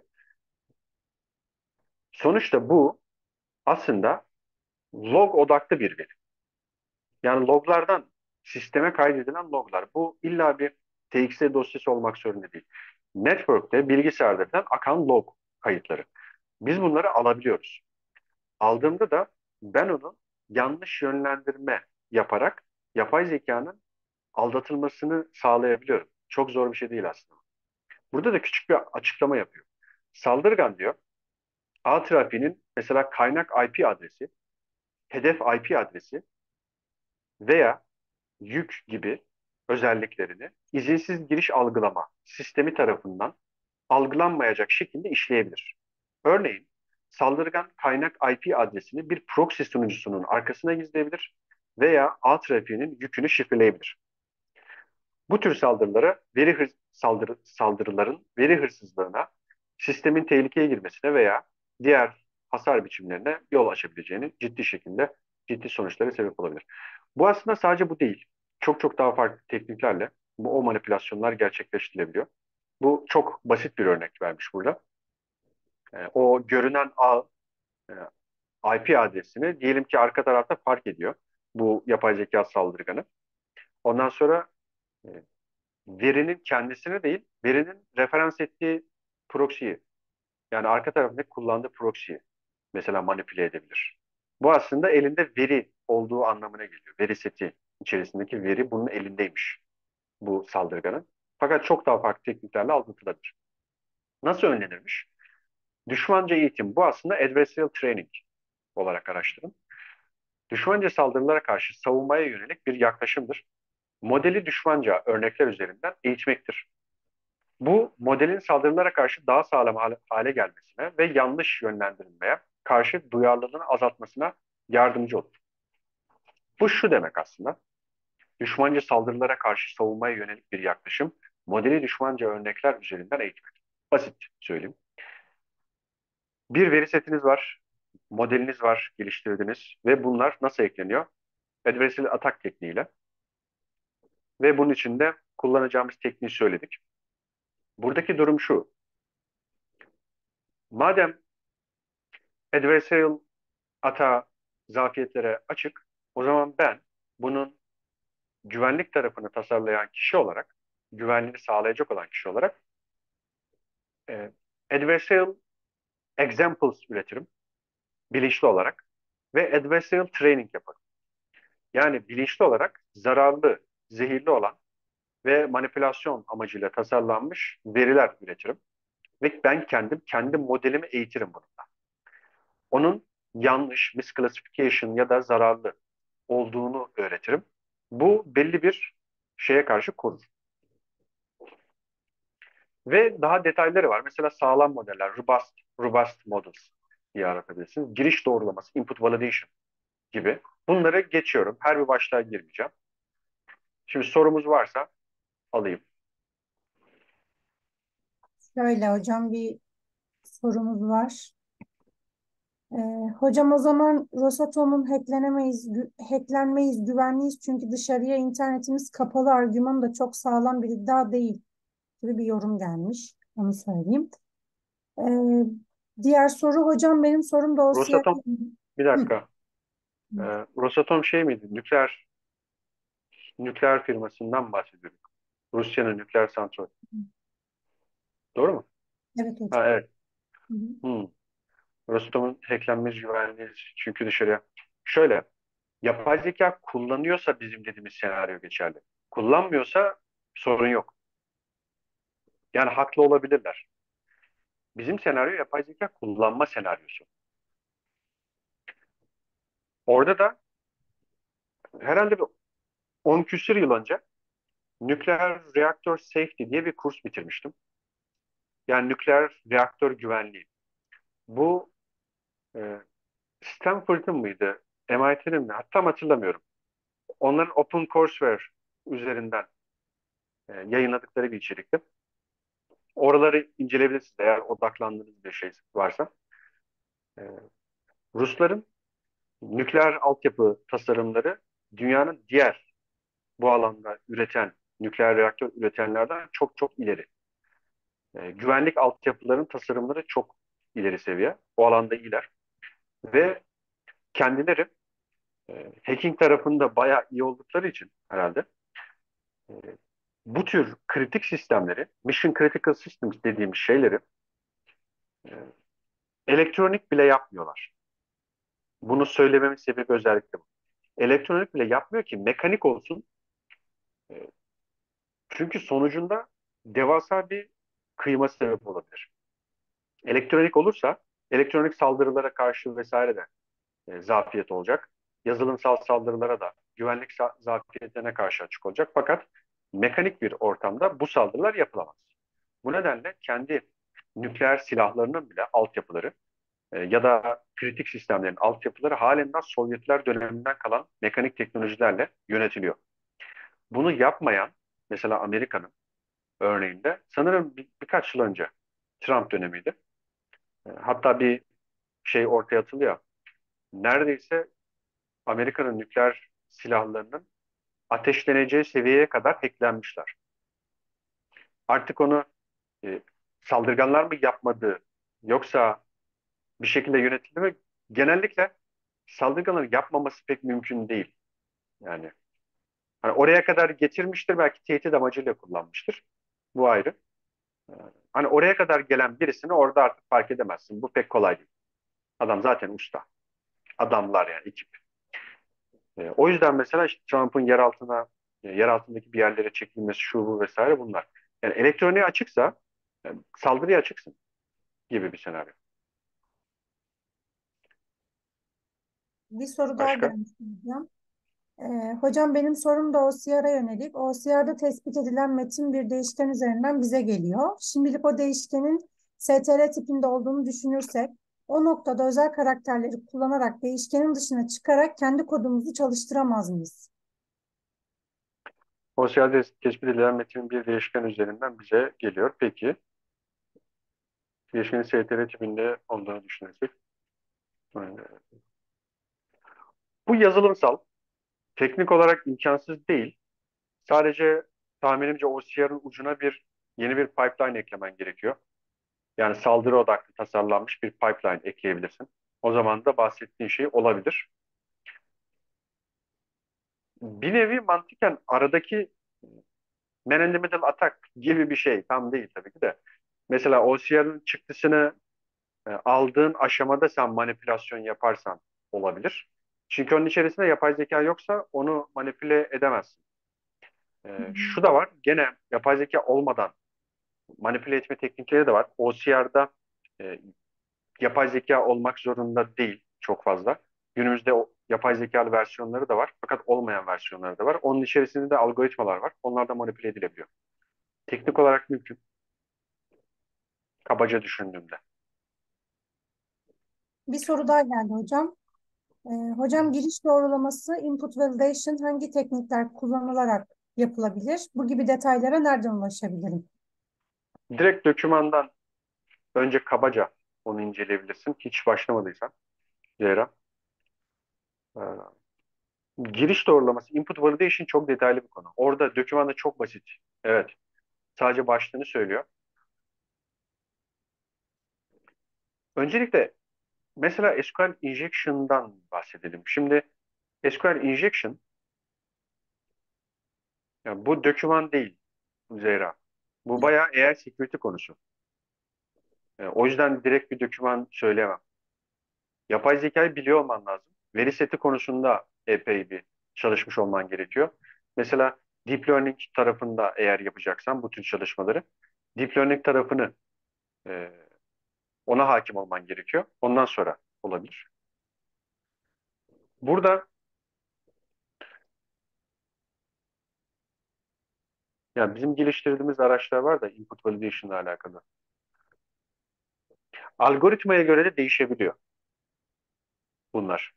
B: Sonuçta bu aslında log odaklı bir veri. Yani loglardan sisteme kaydedilen loglar. Bu illa bir TXT dosyası olmak zorunda değil. Network'te bilgisayarda falan akan log kayıtları. Biz bunları alabiliyoruz. Aldığımda da ben onu yanlış yönlendirme yaparak yapay zekanın aldatılmasını sağlayabiliyorum. Çok zor bir şey değil aslında. Burada da küçük bir açıklama yapıyor. Saldırgan diyor, ağ trafiğinin mesela kaynak IP adresi, hedef IP adresi veya yük gibi özelliklerini izinsiz giriş algılama sistemi tarafından algılanmayacak şekilde işleyebilir. Örneğin saldırgan kaynak IP adresini bir proxy sunucusunun arkasına gizleyebilir veya ağ trafiğinin yükünü şifreleyebilir. Bu tür saldırıların veri hırsızlığına, sistemin tehlikeye girmesine veya diğer hasar biçimlerine yol açabileceğini ciddi sonuçlara sebep olabilir. Bu aslında sadece bu değil. Çok çok daha farklı tekniklerle o manipülasyonlar gerçekleştirilebiliyor. Bu çok basit bir örnek vermiş burada. O görünen ağ e, IP adresini diyelim ki arka tarafta fark ediyor bu yapay zeka saldırganı. Ondan sonra e, verinin kendisini değil, verinin referans ettiği proxy'yi yani arka tarafındaki kullandığı proxy'yi mesela manipüle edebilir. Bu aslında elinde veri olduğu anlamına geliyor. Veri seti içerisindeki veri bunun elindeymiş bu saldırganın. Fakat çok daha farklı tekniklerle aldatılabilir. Nasıl önlenirmiş? Düşmanca eğitim. Bu aslında adversarial training olarak araştırın. Düşmanca saldırılara karşı savunmaya yönelik bir yaklaşımdır. Modeli düşmanca örnekler üzerinden eğitmektir. Bu modelin saldırılara karşı daha sağlam hale gelmesine ve yanlış yönlendirilmeye karşı duyarlılığını azaltmasına yardımcı olur. Bu şu demek aslında. Düşmanca saldırılara karşı savunmaya yönelik bir yaklaşım, modeli düşmanca örnekler üzerinden eğitmek. Basit söyleyeyim. Bir veri setiniz var, modeliniz var, geliştirdiniz ve bunlar nasıl ekleniyor? Adversarial atak tekniğiyle ve bunun için de kullanacağımız tekniği söyledik. Buradaki durum şu. Madem adversarial ata zafiyetlere açık, o zaman ben bunun güvenlik tarafını tasarlayan kişi olarak, güvenliğini sağlayacak olan kişi olarak e, adversarial examples üretirim bilinçli olarak ve adversarial training yaparım. Yani bilinçli olarak zararlı, zehirli olan ve manipülasyon amacıyla tasarlanmış veriler üretirim. Ve ben kendi modelimi eğitirim bununla. Onun yanlış, misclassification ya da zararlı olduğunu öğretirim. Bu belli bir şeye karşı korur. Ve daha detayları var. Mesela sağlam modeller, robust models diye aratabilirsiniz. Giriş doğrulaması, input validation gibi. Bunları geçiyorum. Her bir başlığa girmeyeceğim. Şimdi sorumuz varsa alayım.
A: Şöyle hocam bir sorumuz var. Hocam o zaman Rosatom'un hacklenmeyiz, güvenliyiz çünkü dışarıya internetimiz kapalı argümanı da çok sağlam bir iddia değil gibi bir yorum gelmiş. Onu söyleyeyim. Ee, Diğer soru hocam benim sorum da o siyah.
B: Rosatom, bir
A: Hı.
B: dakika. Rosatom şey miydi? Nükleer firmasından bahsediyorduk. Rusya'nın nükleer santrali. Doğru mu?
A: Evet hocam.
B: Ha, evet.
A: Hı hı.
B: Hmm. Rosatom'un hacklenmez güvenliği çünkü dışarıya. Şöyle, yapay zeka kullanıyorsa bizim dediğimiz senaryo geçerli. Kullanmıyorsa sorun yok. Yani haklı olabilirler. Bizim senaryo yapay zeka kullanma senaryosu. Orada da herhalde bir 10 küsur yıl önce nükleer reaktör safety diye bir kurs bitirmiştim. Yani nükleer reaktör güvenliği. Bu e, Stanford'ın mıydı? MIT'nin mi? Hatta hatırlamıyorum. Onların OpenCourseWare üzerinden yayınladıkları bir içerikti. Oraları inceleyebilirsiniz eğer odaklandığınız bir şey varsa. E, Rusların nükleer altyapı tasarımları dünyanın diğer bu alanda üreten, nükleer reaktör üretenlerden çok çok ileri. Güvenlik altyapılarının tasarımları çok ileri seviye. Bu alanda iyiler. Ve kendileri hacking tarafında bayağı iyi oldukları için herhalde e, bu tür kritik sistemleri, mission critical systems dediğimiz şeyleri e, elektronik bile yapmıyorlar. Bunu söylememin sebebi özellikle bu. Elektronik bile yapmıyor ki mekanik olsun. E, Çünkü sonucunda devasa bir kıyma sebep olabilir. Elektronik olursa elektronik saldırılara karşı vesaire de zafiyet olacak. Yazılımsal saldırılara da güvenlik zafiyetlerine karşı açık olacak. Fakat mekanik bir ortamda bu saldırılar yapılamaz. Bu nedenle kendi nükleer silahlarının bile altyapıları ya da kritik sistemlerin altyapıları halen daha Sovyetler döneminden kalan mekanik teknolojilerle yönetiliyor. Bunu yapmayan mesela Amerika'nın örneğinde sanırım birkaç yıl önce Trump dönemiydi. Hatta bir şey ortaya atılıyor. Neredeyse Amerika'nın nükleer silahlarının ateşleneceği seviyeye kadar hacklenmişler. Artık onu e, saldırganlar mı yapmadı yoksa bir şekilde yönetildi mi? Genellikle saldırganların yapmaması pek mümkün değil. Yani hani oraya kadar getirmiştir belki tehdit amacıyla kullanmıştır. Bu ayrı. Ee, Hani oraya kadar gelen birisini orada artık fark edemezsin. Bu pek kolay değil. Adam zaten usta. Adamlar yani ekip. O yüzden mesela işte Trump'ın yer altındaki bir yerlere çekilmesi, şu bu vesaire bunlar. Yani elektroniğe açıksa saldırıya açıksın gibi bir senaryo.
A: Bir soru daha
B: Başka?
A: gelmiş hocam. Hocam benim sorum da OCR'a yönelik. OCR'da tespit edilen metin bir değişken üzerinden bize geliyor. Şimdilik o değişkenin STR tipinde olduğunu düşünürsek, o noktada özel karakterleri kullanarak değişkenin dışına çıkarak kendi kodumuzu çalıştıramaz mıyız?
B: OCR'de tespit edilen metin bir değişken üzerinden bize geliyor. Peki, değişkenin STR tipinde olduğunu düşünürsek. Bu yazılımsal, teknik olarak imkansız değil. Sadece tahminimce OCR'ın ucuna yeni bir pipeline eklemen gerekiyor. Yani saldırı odaklı tasarlanmış bir pipeline ekleyebilirsin. O zaman da bahsettiğin şey olabilir. Bir nevi mantıken aradaki man in the middle attack gibi bir şey. Tam değil tabii ki de. Mesela OCR'ın çıktısını aldığın aşamada sen manipülasyon yaparsan olabilir. Çünkü onun içerisinde yapay zeka yoksa onu manipüle edemezsin. Şu da var. Gene yapay zeka olmadan manipüle etme teknikleri de var. OCR'da e, yapay zeka olmak zorunda değil çok fazla. Günümüzde o yapay zekalı versiyonları da var. Fakat olmayan versiyonları da var. Onun içerisinde de algoritmalar var. Onlar da manipüle edilebiliyor. Teknik olarak mümkün. Kabaca düşündüğümde.
A: Bir soru daha geldi hocam. Hocam giriş doğrulaması, input validation hangi teknikler kullanılarak yapılabilir? Bu gibi detaylara nereden ulaşabilirim?
B: Direkt dokümandan önce kabaca onu inceleyebilirsin. Hiç başlamadıysan Zehra. Ee, Giriş doğrulaması, input validation çok detaylı bir konu. Orada dokümanda çok basit. Evet. Sadece başlığını söylüyor. Öncelikle mesela SQL injection'dan bahsedelim. Şimdi SQL injection yani bu doküman değil Zehra. Bu bayağı AI security konusu. O yüzden direkt bir doküman söyleyemem. Yapay zekayı biliyor olman lazım. Veri seti konusunda epey bir çalışmış olman gerekiyor. Mesela deep learning tarafında eğer yapacaksan bu tür çalışmaları, deep learning tarafını e, ona hakim olman gerekiyor. Ondan sonra olabilir. Burada yani bizim geliştirdiğimiz araçlar var da input validation ile alakalı. Algoritmaya göre de değişebiliyor bunlar.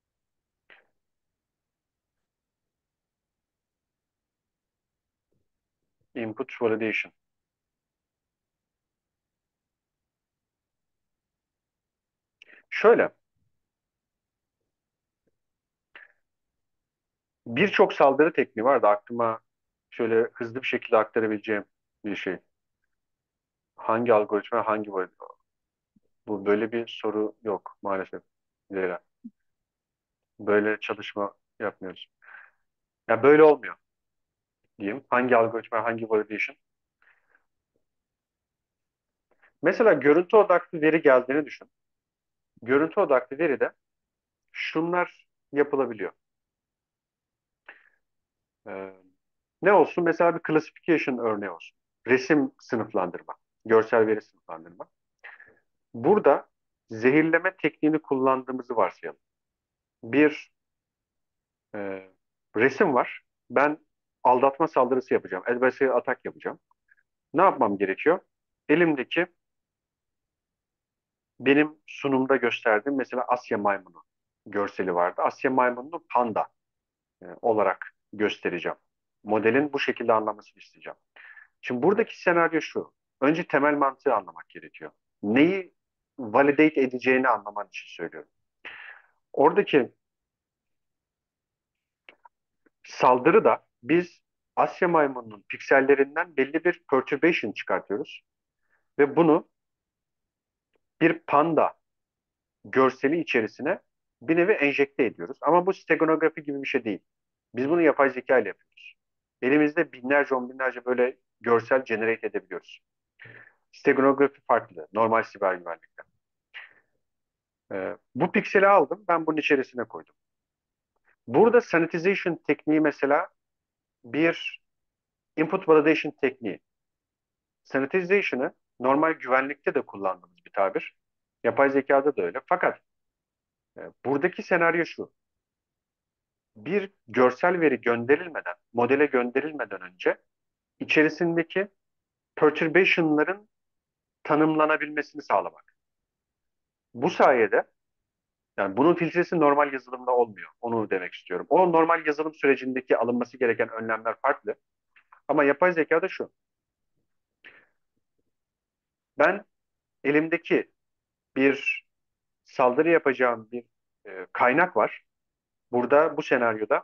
B: Input validation. Şöyle, birçok saldırı tekniği var da aklıma şöyle hızlı bir şekilde aktarabileceğim bir şey. Hangi algoritma, hangi validasyon? Bu böyle bir soru yok maalesef. Zira böyle çalışma yapmıyoruz. Ya böyle olmuyor diyeyim. Hangi algoritma, hangi validation? Mesela görüntü odaklı veri geldiğini düşün. Görüntü odaklı veride şunlar yapılabiliyor. Ee, Ne olsun? Mesela bir classification örneği olsun. Resim sınıflandırma, görsel veri sınıflandırma. Burada zehirleme tekniğini kullandığımızı varsayalım. Bir e, resim var. Ben aldatma saldırısı yapacağım. Adversary atak yapacağım. Ne yapmam gerekiyor? Elimdeki benim sunumda gösterdiğim mesela Asya maymunu görseli vardı. Asya maymununu panda olarak göstereceğim. Modelin bu şekilde anlamasını isteyeceğim. Şimdi buradaki senaryo şu. Önce temel mantığı anlamak gerekiyor. Neyi validate edeceğini anlaman için söylüyorum. Oradaki saldırıda biz Asya maymununun piksellerinden belli bir perturbation çıkartıyoruz ve bunu bir panda görseli içerisine bir nevi enjekte ediyoruz. Ama bu stegonografi gibi bir şey değil. Biz bunu yapay zeka ile yapıyoruz. Elimizde binlerce, on binlerce böyle görsel generate edebiliyoruz. Stegonografi farklı, normal siber güvenlikten. Bu pikseli aldım, ben bunun içerisine koydum. Burada sanitization tekniği mesela bir input validation tekniği. Sanitization'ı normal güvenlikte de kullandığımız bir tabir. Yapay zekada da öyle. Fakat buradaki senaryo şu. Bir görsel veri gönderilmeden, modele gönderilmeden önce içerisindeki perturbation'ların tanımlanabilmesini sağlamak. Bu sayede yani bunun filtresi normal yazılımda olmuyor. Onu demek istiyorum. O normal yazılım sürecindeki alınması gereken önlemler farklı. Ama yapay zekada şu. Ben elimdeki bir saldırı yapacağım bir kaynak var. Burada bu senaryoda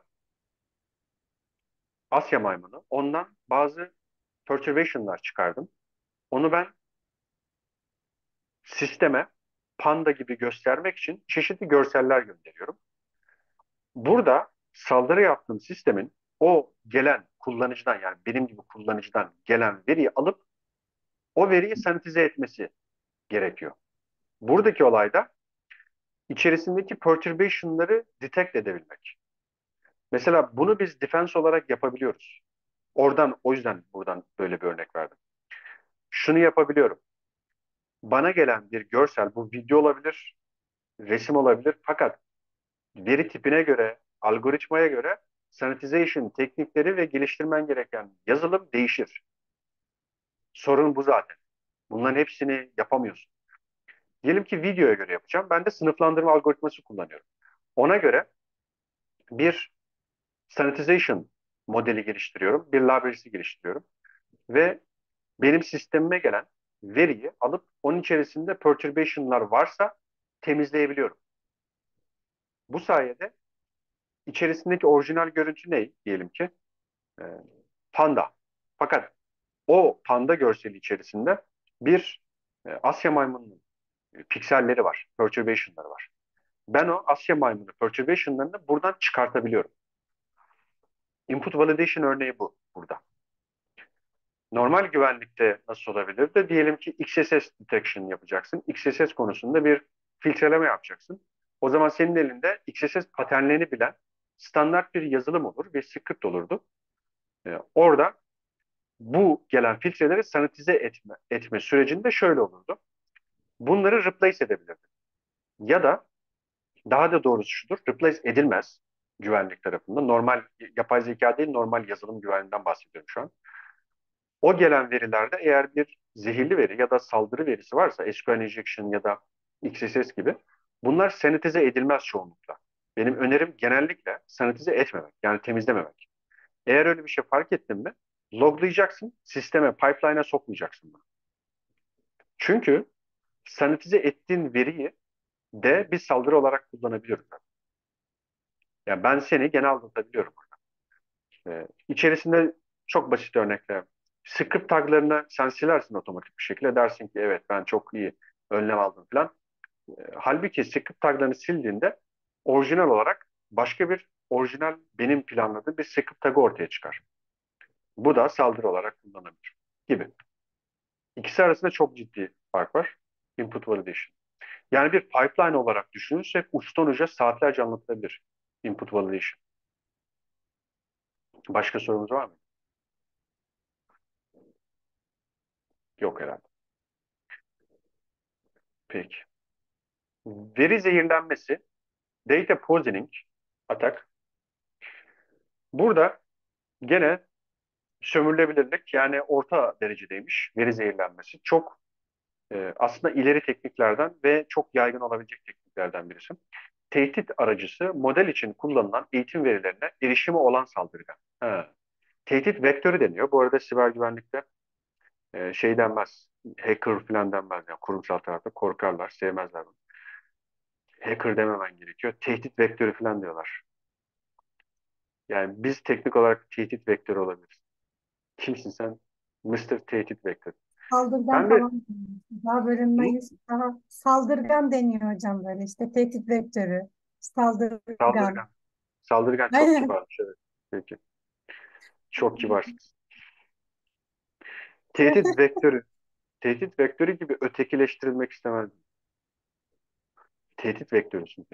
B: Asya maymunu. Ondan bazı perturbation'lar çıkardım. Onu ben sisteme panda gibi göstermek için çeşitli görseller gönderiyorum. Burada saldırı yaptığım sistemin o gelen kullanıcıdan yani benim gibi kullanıcıdan gelen veriyi alıp o veriyi sanitize etmesi gerekiyor. Buradaki olay da içerisindeki perturbation'ları detect edebilmek. Mesela bunu biz defense olarak yapabiliyoruz. Oradan o yüzden buradan böyle bir örnek verdim. Şunu yapabiliyorum. Bana gelen bir görsel bu video olabilir, resim olabilir fakat veri tipine göre, algoritmaya göre sanitization teknikleri ve geliştirmen gereken yazılım değişir. Sorun bu zaten. Bunların hepsini yapamıyorsun. Diyelim ki videoya göre yapacağım. Ben de sınıflandırma algoritması kullanıyorum. Ona göre bir sanitization modeli geliştiriyorum. Bir library'si geliştiriyorum. Ve benim sistemime gelen veriyi alıp onun içerisinde perturbation'lar varsa temizleyebiliyorum. Bu sayede içerisindeki orijinal görüntü ne diyelim ki? Ee, Panda. Fakat o panda görseli içerisinde bir Asya maymununun pikselleri var, perturbation'ları var. Ben o Asya maymunu perturbation'larını buradan çıkartabiliyorum. Input validation örneği bu burada. Normal güvenlikte nasıl olabilir de diyelim ki XSS detection yapacaksın. XSS konusunda bir filtreleme yapacaksın. O zaman senin elinde XSS paternlerini bilen standart bir yazılım olur, bir script olurdu. Orada bu gelen filtreleri sanitize etme sürecinde şöyle olurdu. Bunları replace edebilirdin. Ya da Daha da doğrusu şudur, replace edilmez güvenlik tarafında. Normal yapay zeka değil, normal yazılım güvenliğinden bahsediyorum şu an. O gelen verilerde eğer bir zehirli veri ya da saldırı verisi varsa, SQL injection ya da XSS gibi, bunlar sanitize edilmez çoğunlukla. Benim önerim genellikle sanitize etmemek, yani temizlememek. Eğer öyle bir şey fark ettin mi, loglayacaksın, sisteme, pipeline'a sokmayacaksın bunu. Çünkü sanitize ettiğin veriyi de bir saldırı olarak kullanabiliyoruz. Yani ben seni gene aldatabiliyorum. İçerisinde çok basit örnekler. Script taglarını sen silersin otomatik bir şekilde. Dersin ki evet ben çok iyi önlem aldım falan. Halbuki script taglarını sildiğinde orijinal olarak başka bir orijinal benim planladığım bir script tagı ortaya çıkar. Bu da saldırı olarak kullanılabilir gibi. İkisi arasında çok ciddi fark var. Input validation. Yani bir pipeline olarak düşünürsek uçtan uca saatlerce anlatılabilir. Input validation. Başka sorumuz var mı? Yok herhalde. Peki. Veri zehirlenmesi, data poisoning atak. Burada gene sömürülebilirlik yani orta derecedeymiş veri zehirlenmesi. Çok aslında ileri tekniklerden ve çok yaygın olabilecek tekniklerden birisi. Tehdit aracısı model için kullanılan eğitim verilerine erişimi olan saldırgan. Ha. Tehdit vektörü deniyor. Bu arada siber güvenlikte şey denmez, hacker falan denmez. Yani kurumsal tarafta korkarlar, sevmezler bunu. Hacker dememen gerekiyor. Tehdit vektörü falan diyorlar. Yani biz teknik olarak tehdit vektörü olabiliriz. Kimsin sen? Mr. Tehdit vektörü.
A: Saldırgan
B: Ben de
A: falan. Daha bölünmeyiz. Daha saldırgan deniyor hocam böyle işte tehdit vektörü. Saldırgan.
B: saldırgan. Saldırgan çok
A: Aynen.
B: kibarmış. Evet. Peki. Çok kibarsınız. Tehdit vektörü. Tehdit vektörü gibi ötekileştirilmek istemezdim. Tehdit vektörüsün.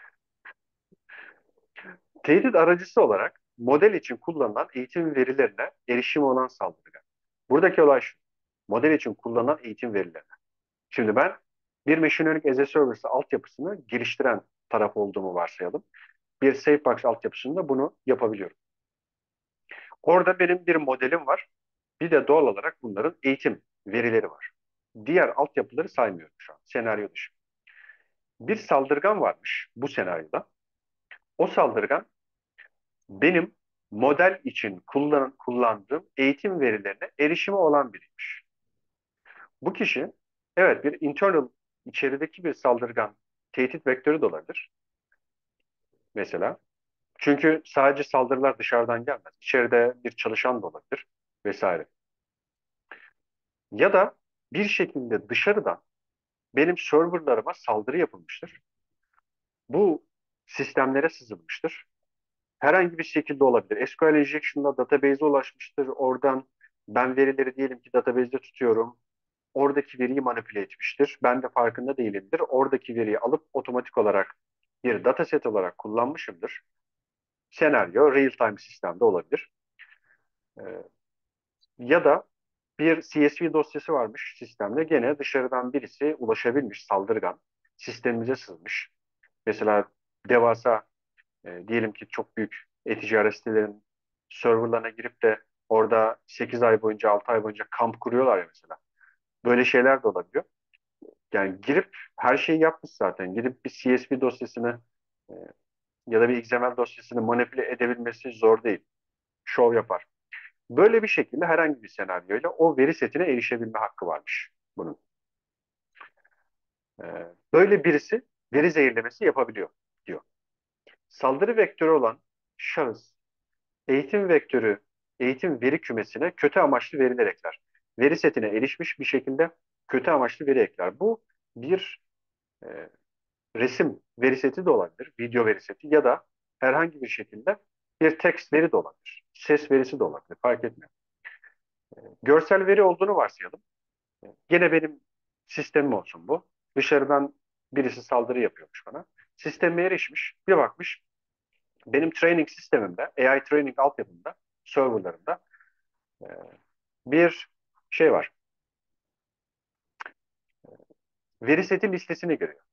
B: Tehdit aracısı olarak model için kullanılan eğitim verilerine erişimi olan saldırgan. Buradaki olay şu. Model için kullanılan eğitim verilerine. Şimdi ben bir Machine Learning as a Service altyapısını geliştiren taraf olduğumu varsayalım. Bir SafeBox altyapısında bunu yapabiliyorum. Orada benim bir modelim var. Bir de doğal olarak bunların eğitim verileri var. Diğer altyapıları saymıyorum şu an. Senaryo dışı. Bir saldırgan varmış bu senaryoda. O saldırgan benim model için kullandığım eğitim verilerine erişimi olan biriymiş. Bu kişi evet bir internal içerideki bir saldırgan tehdit vektörü de olabilir mesela. Çünkü sadece saldırılar dışarıdan gelmez. İçeride bir çalışan da olabilir vesaire. Ya da bir şekilde dışarıdan benim serverlarıma saldırı yapılmıştır. Bu sistemlere sızılmıştır. Herhangi bir şekilde olabilir. SQL injection'la database'e ulaşmıştır. Oradan ben verileri diyelim ki database'de tutuyorum. Oradaki veriyi manipüle etmiştir. Ben de farkında değilimdir. Oradaki veriyi alıp otomatik olarak bir dataset olarak kullanmışımdır. Senaryo real-time sistemde olabilir. Ee, Ya da bir CSV dosyası varmış sistemde. Gene dışarıdan birisi ulaşabilmiş, saldırgan. Sistemimize sızmış. Mesela devasa diyelim ki çok büyük e-ticaret sitelerinin serverlarına girip de orada 8 ay boyunca 6 ay boyunca kamp kuruyorlar ya mesela. Böyle şeyler de olabiliyor. Yani girip her şeyi yapmış zaten. Girip bir CSV dosyasını e, ya da bir XML dosyasını manipüle edebilmesi zor değil. Şov yapar. Böyle bir şekilde herhangi bir senaryoyla o veri setine erişebilme hakkı varmış bunun. E, Böyle birisi veri zehirlemesi yapabiliyor diyor. Saldırı vektörü olan şahıs eğitim vektörü, eğitim veri kümesine kötü amaçlı veriler ekler. Veri setine erişmiş bir şekilde kötü amaçlı veri ekler. Bu bir e, resim veri seti de olabilir, video veri seti ya da herhangi bir şekilde bir text veri de olabilir. Ses verisi de olabilir, fark etmiyor. Görsel veri olduğunu varsayalım. Gene benim sistemim olsun bu. Dışarıdan birisi saldırı yapıyormuş bana. Sisteme erişmiş, bir bakmış. Benim training sistemimde, AI training altyapımda, serverlarımda e, bir şey var. Veri seti listesini görüyor.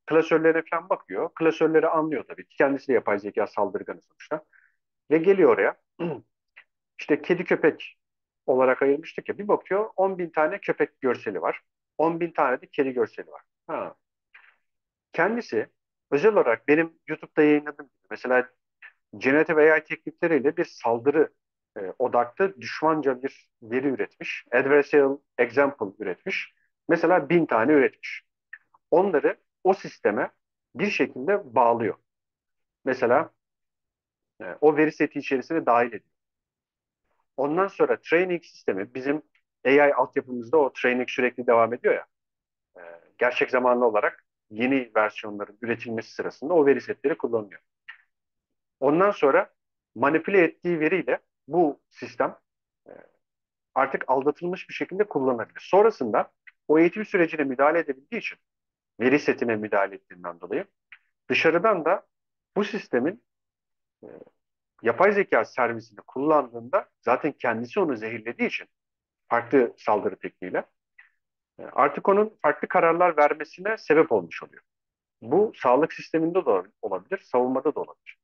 B: Klasörlere falan bakıyor. Klasörleri anlıyor tabii ki. Kendisi de yapay zeka saldırganı sonuçta. Ve geliyor oraya. İşte kedi köpek olarak ayırmıştık ya. Bir bakıyor 10 bin tane köpek görseli var. 10 bin tane de kedi görseli var. Ha. Kendisi özel olarak benim YouTube'da yayınladığım gibi mesela Generative AI teknikleriyle bir saldırı odaklı düşmanca bir veri üretmiş. Adversarial example üretmiş. Mesela 1000 tane üretmiş. Onları o sisteme bir şekilde bağlıyor. Mesela o veri seti içerisine dahil ediyor. Ondan sonra training sistemi bizim AI altyapımızda o training sürekli devam ediyor ya. e, Gerçek zamanlı olarak yeni versiyonların üretilmesi sırasında o veri setleri kullanılıyor. Ondan sonra manipüle ettiği veriyle bu sistem e, artık aldatılmış bir şekilde kullanılabilir. Sonrasında o eğitim sürecine müdahale edebildiği için veri setine müdahale ettiğinden dolayı dışarıdan da bu sistemin e, yapay zeka servisini kullandığında zaten kendisi onu zehirlediği için farklı saldırı tekniğiyle artık onun farklı kararlar vermesine sebep olmuş oluyor. Bu sağlık sisteminde de olabilir, savunmada da olabilir.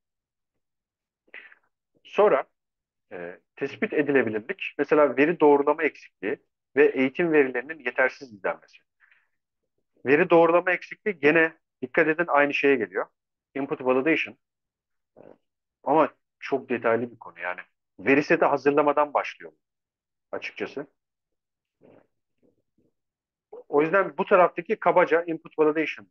B: Sonra tespit edilebilirlik, mesela veri doğrulama eksikliği ve eğitim verilerinin yetersiz izlenmesi. Veri doğrulama eksikliği gene dikkat edin aynı şeye geliyor. Input validation ama çok detaylı bir konu yani. Veri seti hazırlamadan başlıyor açıkçası. O yüzden bu taraftaki kabaca input validation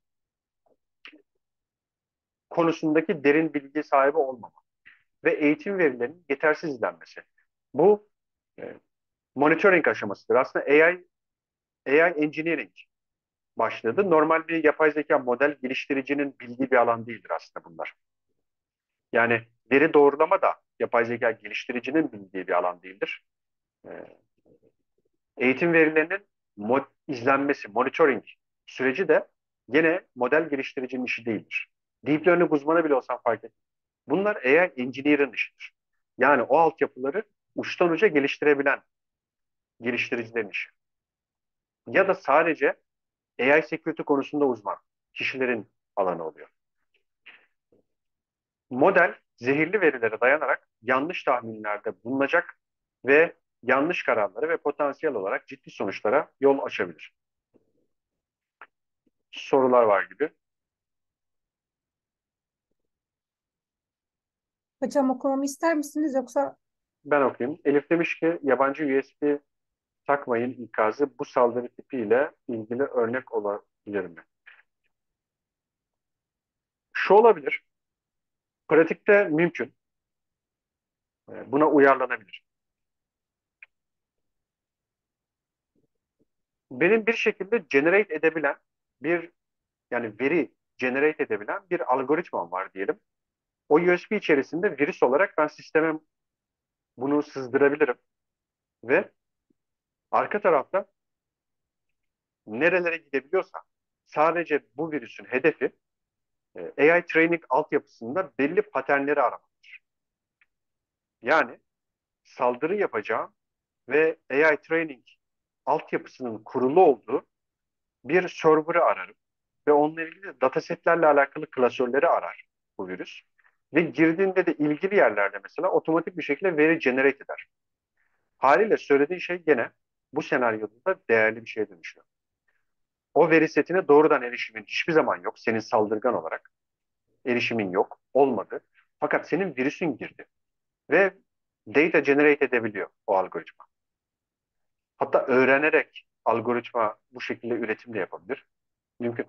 B: konusundaki derin bilgi sahibi olmama ve eğitim verilerinin yetersiz izlenmesi. Bu e, monitoring aşamasıdır. Aslında AI engineering başladı. Normal bir yapay zeka model geliştiricinin bildiği bir alan değildir aslında bunlar. Yani veri doğrulama da yapay zeka geliştiricinin bildiği bir alan değildir. E, Eğitim verilerinin izlenmesi, monitoring süreci de yine model geliştiricinin işi değildir. Deep Learning uzmanı bile olsan fark etmez. Bunlar AI engineer'ın işidir. Yani o altyapıları uçtan uca geliştirebilen geliştiricilerin işi. Ya da sadece AI security konusunda uzman kişilerin alanı oluyor. Model zehirli verilere dayanarak yanlış tahminlerde bulunacak ve yanlış kararlara ve potansiyel olarak ciddi sonuçlara yol açabilir. Sorular var gibi.
A: Hocam okumamı ister misiniz yoksa
B: Ben okuyayım. Elif demiş ki yabancı USB takmayın ikazı bu saldırı tipiyle ilgili örnek olabilir mi? Şu olabilir. Pratikte mümkün. Buna uyarlanabilir. Benim bir şekilde generate edebilen bir yani veri generate edebilen bir algoritmam var diyelim. O USB içerisinde virüs olarak ben sisteme bunu sızdırabilirim ve arka tarafta nerelere gidebiliyorsa sadece bu virüsün hedefi AI training altyapısında belli paternleri aramak. Yani saldırı yapacağım ve AI training altyapısının kurulu olduğu bir server'ı ararım ve onunla ilgili datasetlerle alakalı klasörleri arar bu virüs. Ve girdiğinde de ilgili yerlerde mesela otomatik bir şekilde veri generate eder. Haliyle söylediğin şey gene bu senaryoda da değerli bir şeye dönüşüyor. O veri setine doğrudan erişimin hiçbir zaman yok. Senin saldırgan olarak erişimin yok, olmadı. Fakat senin virüsün girdi ve data generate edebiliyor o algoritma. Hatta öğrenerek algoritma bu şekilde üretim de yapabilir. Mümkün.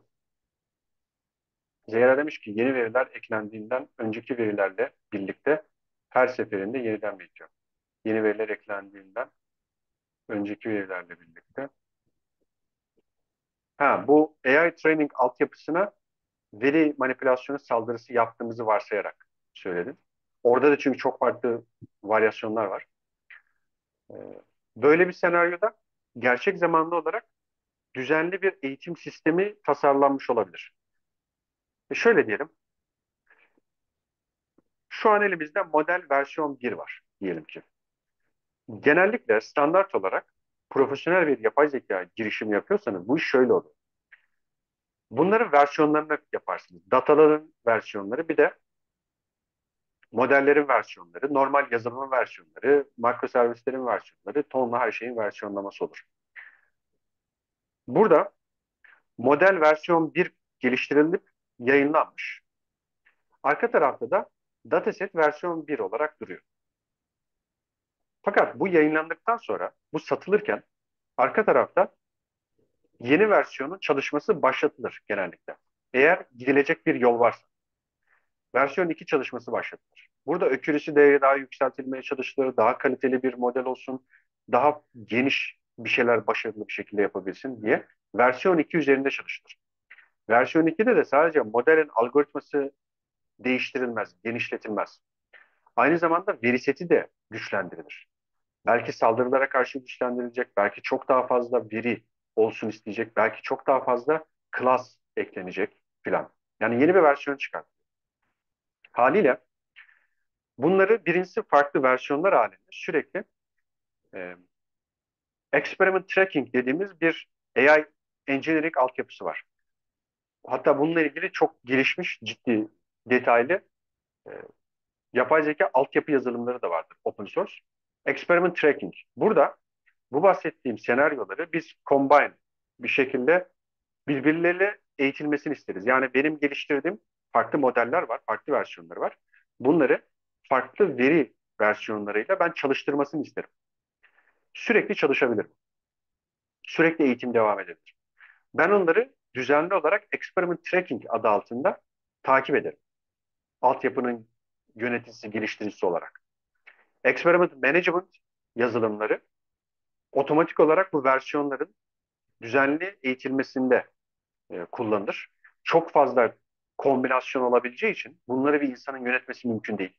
B: Zehra demiş ki yeni veriler eklendiğinden önceki verilerle birlikte her seferinde yeniden bitiyor. Yeni veriler eklendiğinden önceki verilerle birlikte. Ha, bu AI training altyapısına veri manipülasyonu saldırısı yaptığımızı varsayarak söyledim. Orada da çünkü çok farklı varyasyonlar var. Ee, Böyle bir senaryoda gerçek zamanlı olarak düzenli bir eğitim sistemi tasarlanmış olabilir. Şöyle diyelim, şu an elimizde model versiyon 1 var diyelim ki. Genellikle standart olarak profesyonel bir yapay zeka girişimi yapıyorsanız bu iş şöyle olur. Bunların versiyonlarını yaparsınız. Dataların versiyonları, bir de modellerin versiyonları, normal yazılımın versiyonları, makroservislerin versiyonları, tonla her şeyin versiyonlaması olur. Burada model versiyon bir geliştirilip yayınlanmış. Arka tarafta da dataset versiyon bir olarak duruyor. Fakat bu yayınlandıktan sonra, bu satılırken arka tarafta yeni versiyonun çalışması başlatılır genellikle. Eğer gidilecek bir yol varsa. Versiyon 2 çalışması başlatılır. Burada accuracy değeri daha yükseltilmeye çalışılır. Daha kaliteli bir model olsun. Daha geniş bir şeyler başarılı bir şekilde yapabilsin diye versiyon 2 üzerinde çalışılır. Versiyon 2'de de sadece modelin algoritması değiştirilmez, genişletilmez. Aynı zamanda veri seti de güçlendirilir. Belki saldırılara karşı güçlendirilecek, belki çok daha fazla veri olsun isteyecek, belki çok daha fazla class eklenecek filan. Yani yeni bir versiyon çıkar. Haliyle bunları birincisi farklı versiyonlar halinde sürekli e, experiment tracking dediğimiz bir AI engineering altyapısı var. Hatta bununla ilgili çok gelişmiş, ciddi, detaylı e, yapay zeka altyapı yazılımları da vardır open source. Experiment tracking. Burada bu bahsettiğim senaryoları biz combine bir şekilde birbirleriyle eğitilmesini isteriz. Yani benim geliştirdiğim farklı modeller var, farklı versiyonları var. Bunları farklı veri versiyonlarıyla ben çalıştırmasını isterim. Sürekli çalışabilirim. Sürekli eğitim devam edebilir. Ben onları düzenli olarak experiment tracking adı altında takip ederim. Altyapının yöneticisi, geliştiricisi olarak. Experiment management yazılımları otomatik olarak bu versiyonların düzenli eğitilmesinde kullanılır. Çok fazla kombinasyon olabileceği için bunları bir insanın yönetmesi mümkün değil.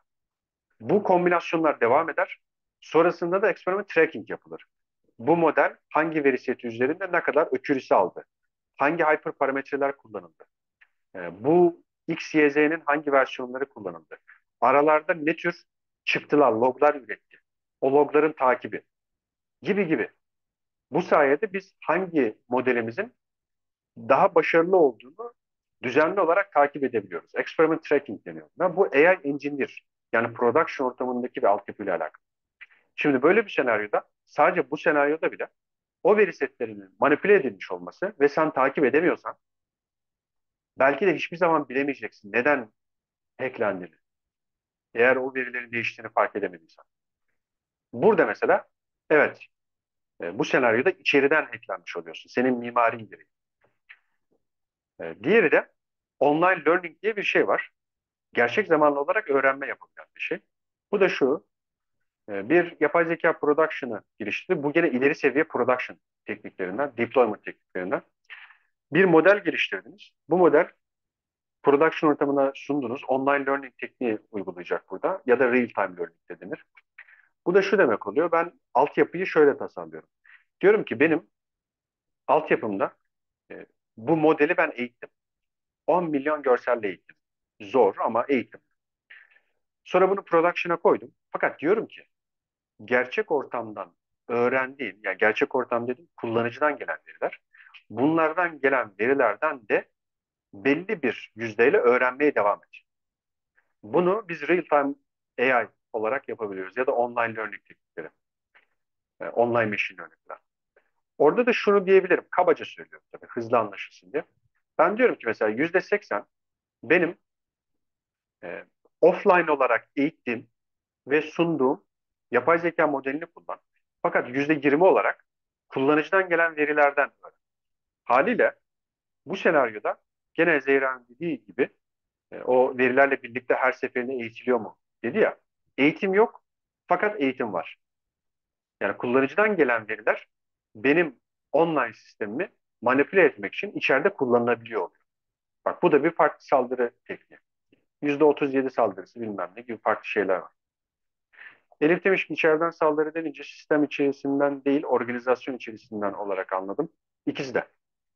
B: Bu kombinasyonlar devam eder. Sonrasında da experiment tracking yapılır. Bu model hangi veri seti üzerinde ne kadar accuracy aldı? Hangi hyperparametreler kullanıldı? Bu X, Y, Z'nin hangi versiyonları kullanıldı? Aralarda ne tür çıktılar, loglar üretti? O logların takibi gibi gibi. Bu sayede biz hangi modelimizin daha başarılı olduğunu düzenli olarak takip edebiliyoruz. Experiment tracking deniyor. Ve bu AI engineer, yani production ortamındaki bir altyapıyla alakalı. Şimdi böyle bir senaryoda, sadece bu senaryoda bile o veri setlerinin manipüle edilmiş olması ve sen takip edemiyorsan belki de hiçbir zaman bilemeyeceksin neden hacklendiğini. Eğer o verilerin değiştiğini fark edemediysen. Burada mesela evet, bu senaryoda içeriden hacklenmiş oluyorsun. Senin mimarin gereği. Diğeri de online learning diye bir şey var. Gerçek zamanlı olarak öğrenme yapabilen bir şey. Bu da şu, bir yapay zeka production'ı geliştirdi. Bu gene ileri seviye production tekniklerinden, deployment tekniklerinden. Bir model geliştirdiniz. Bu model production ortamına sundunuz. Online learning tekniği uygulayacak burada ya da real time learning de denir. Bu da şu demek oluyor. Ben altyapıyı şöyle tasarlıyorum. Diyorum ki benim altyapımda e, bu modeli ben eğittim. 10 milyon görselle eğittim. Zor ama eğittim. Sonra bunu production'a koydum. Fakat diyorum ki gerçek ortamdan öğrendiğin, yani gerçek ortam dediğim kullanıcıdan gelen veriler. Bunlardan gelen verilerden de belli bir yüzdeyle öğrenmeye devam edecek. Bunu biz real time AI olarak yapabiliyoruz ya da online learning teknikleri, online machine learning'ler. Orada da şunu diyebilirim, kabaca söylüyorum tabii hızlı anlaşılsın diye. Ben diyorum ki mesela %80 benim e, offline olarak eğittiğim ve sunduğum yapay zeka modelini kullan. Fakat %20 olarak kullanıcıdan gelen verilerden öğren. Haliyle bu senaryoda gene Zeyra'nın dediği gibi o verilerle birlikte her seferinde eğitiliyor mu dedi ya. Eğitim yok fakat eğitim var. Yani kullanıcıdan gelen veriler benim online sistemimi manipüle etmek için içeride kullanılabiliyor oluyor. Bak bu da bir farklı saldırı tekniği. %37 saldırısı bilmem ne gibi farklı şeyler var. Elif demiş ki içeriden saldırı denince sistem içerisinden değil organizasyon içerisinden olarak anladım. İkisi de.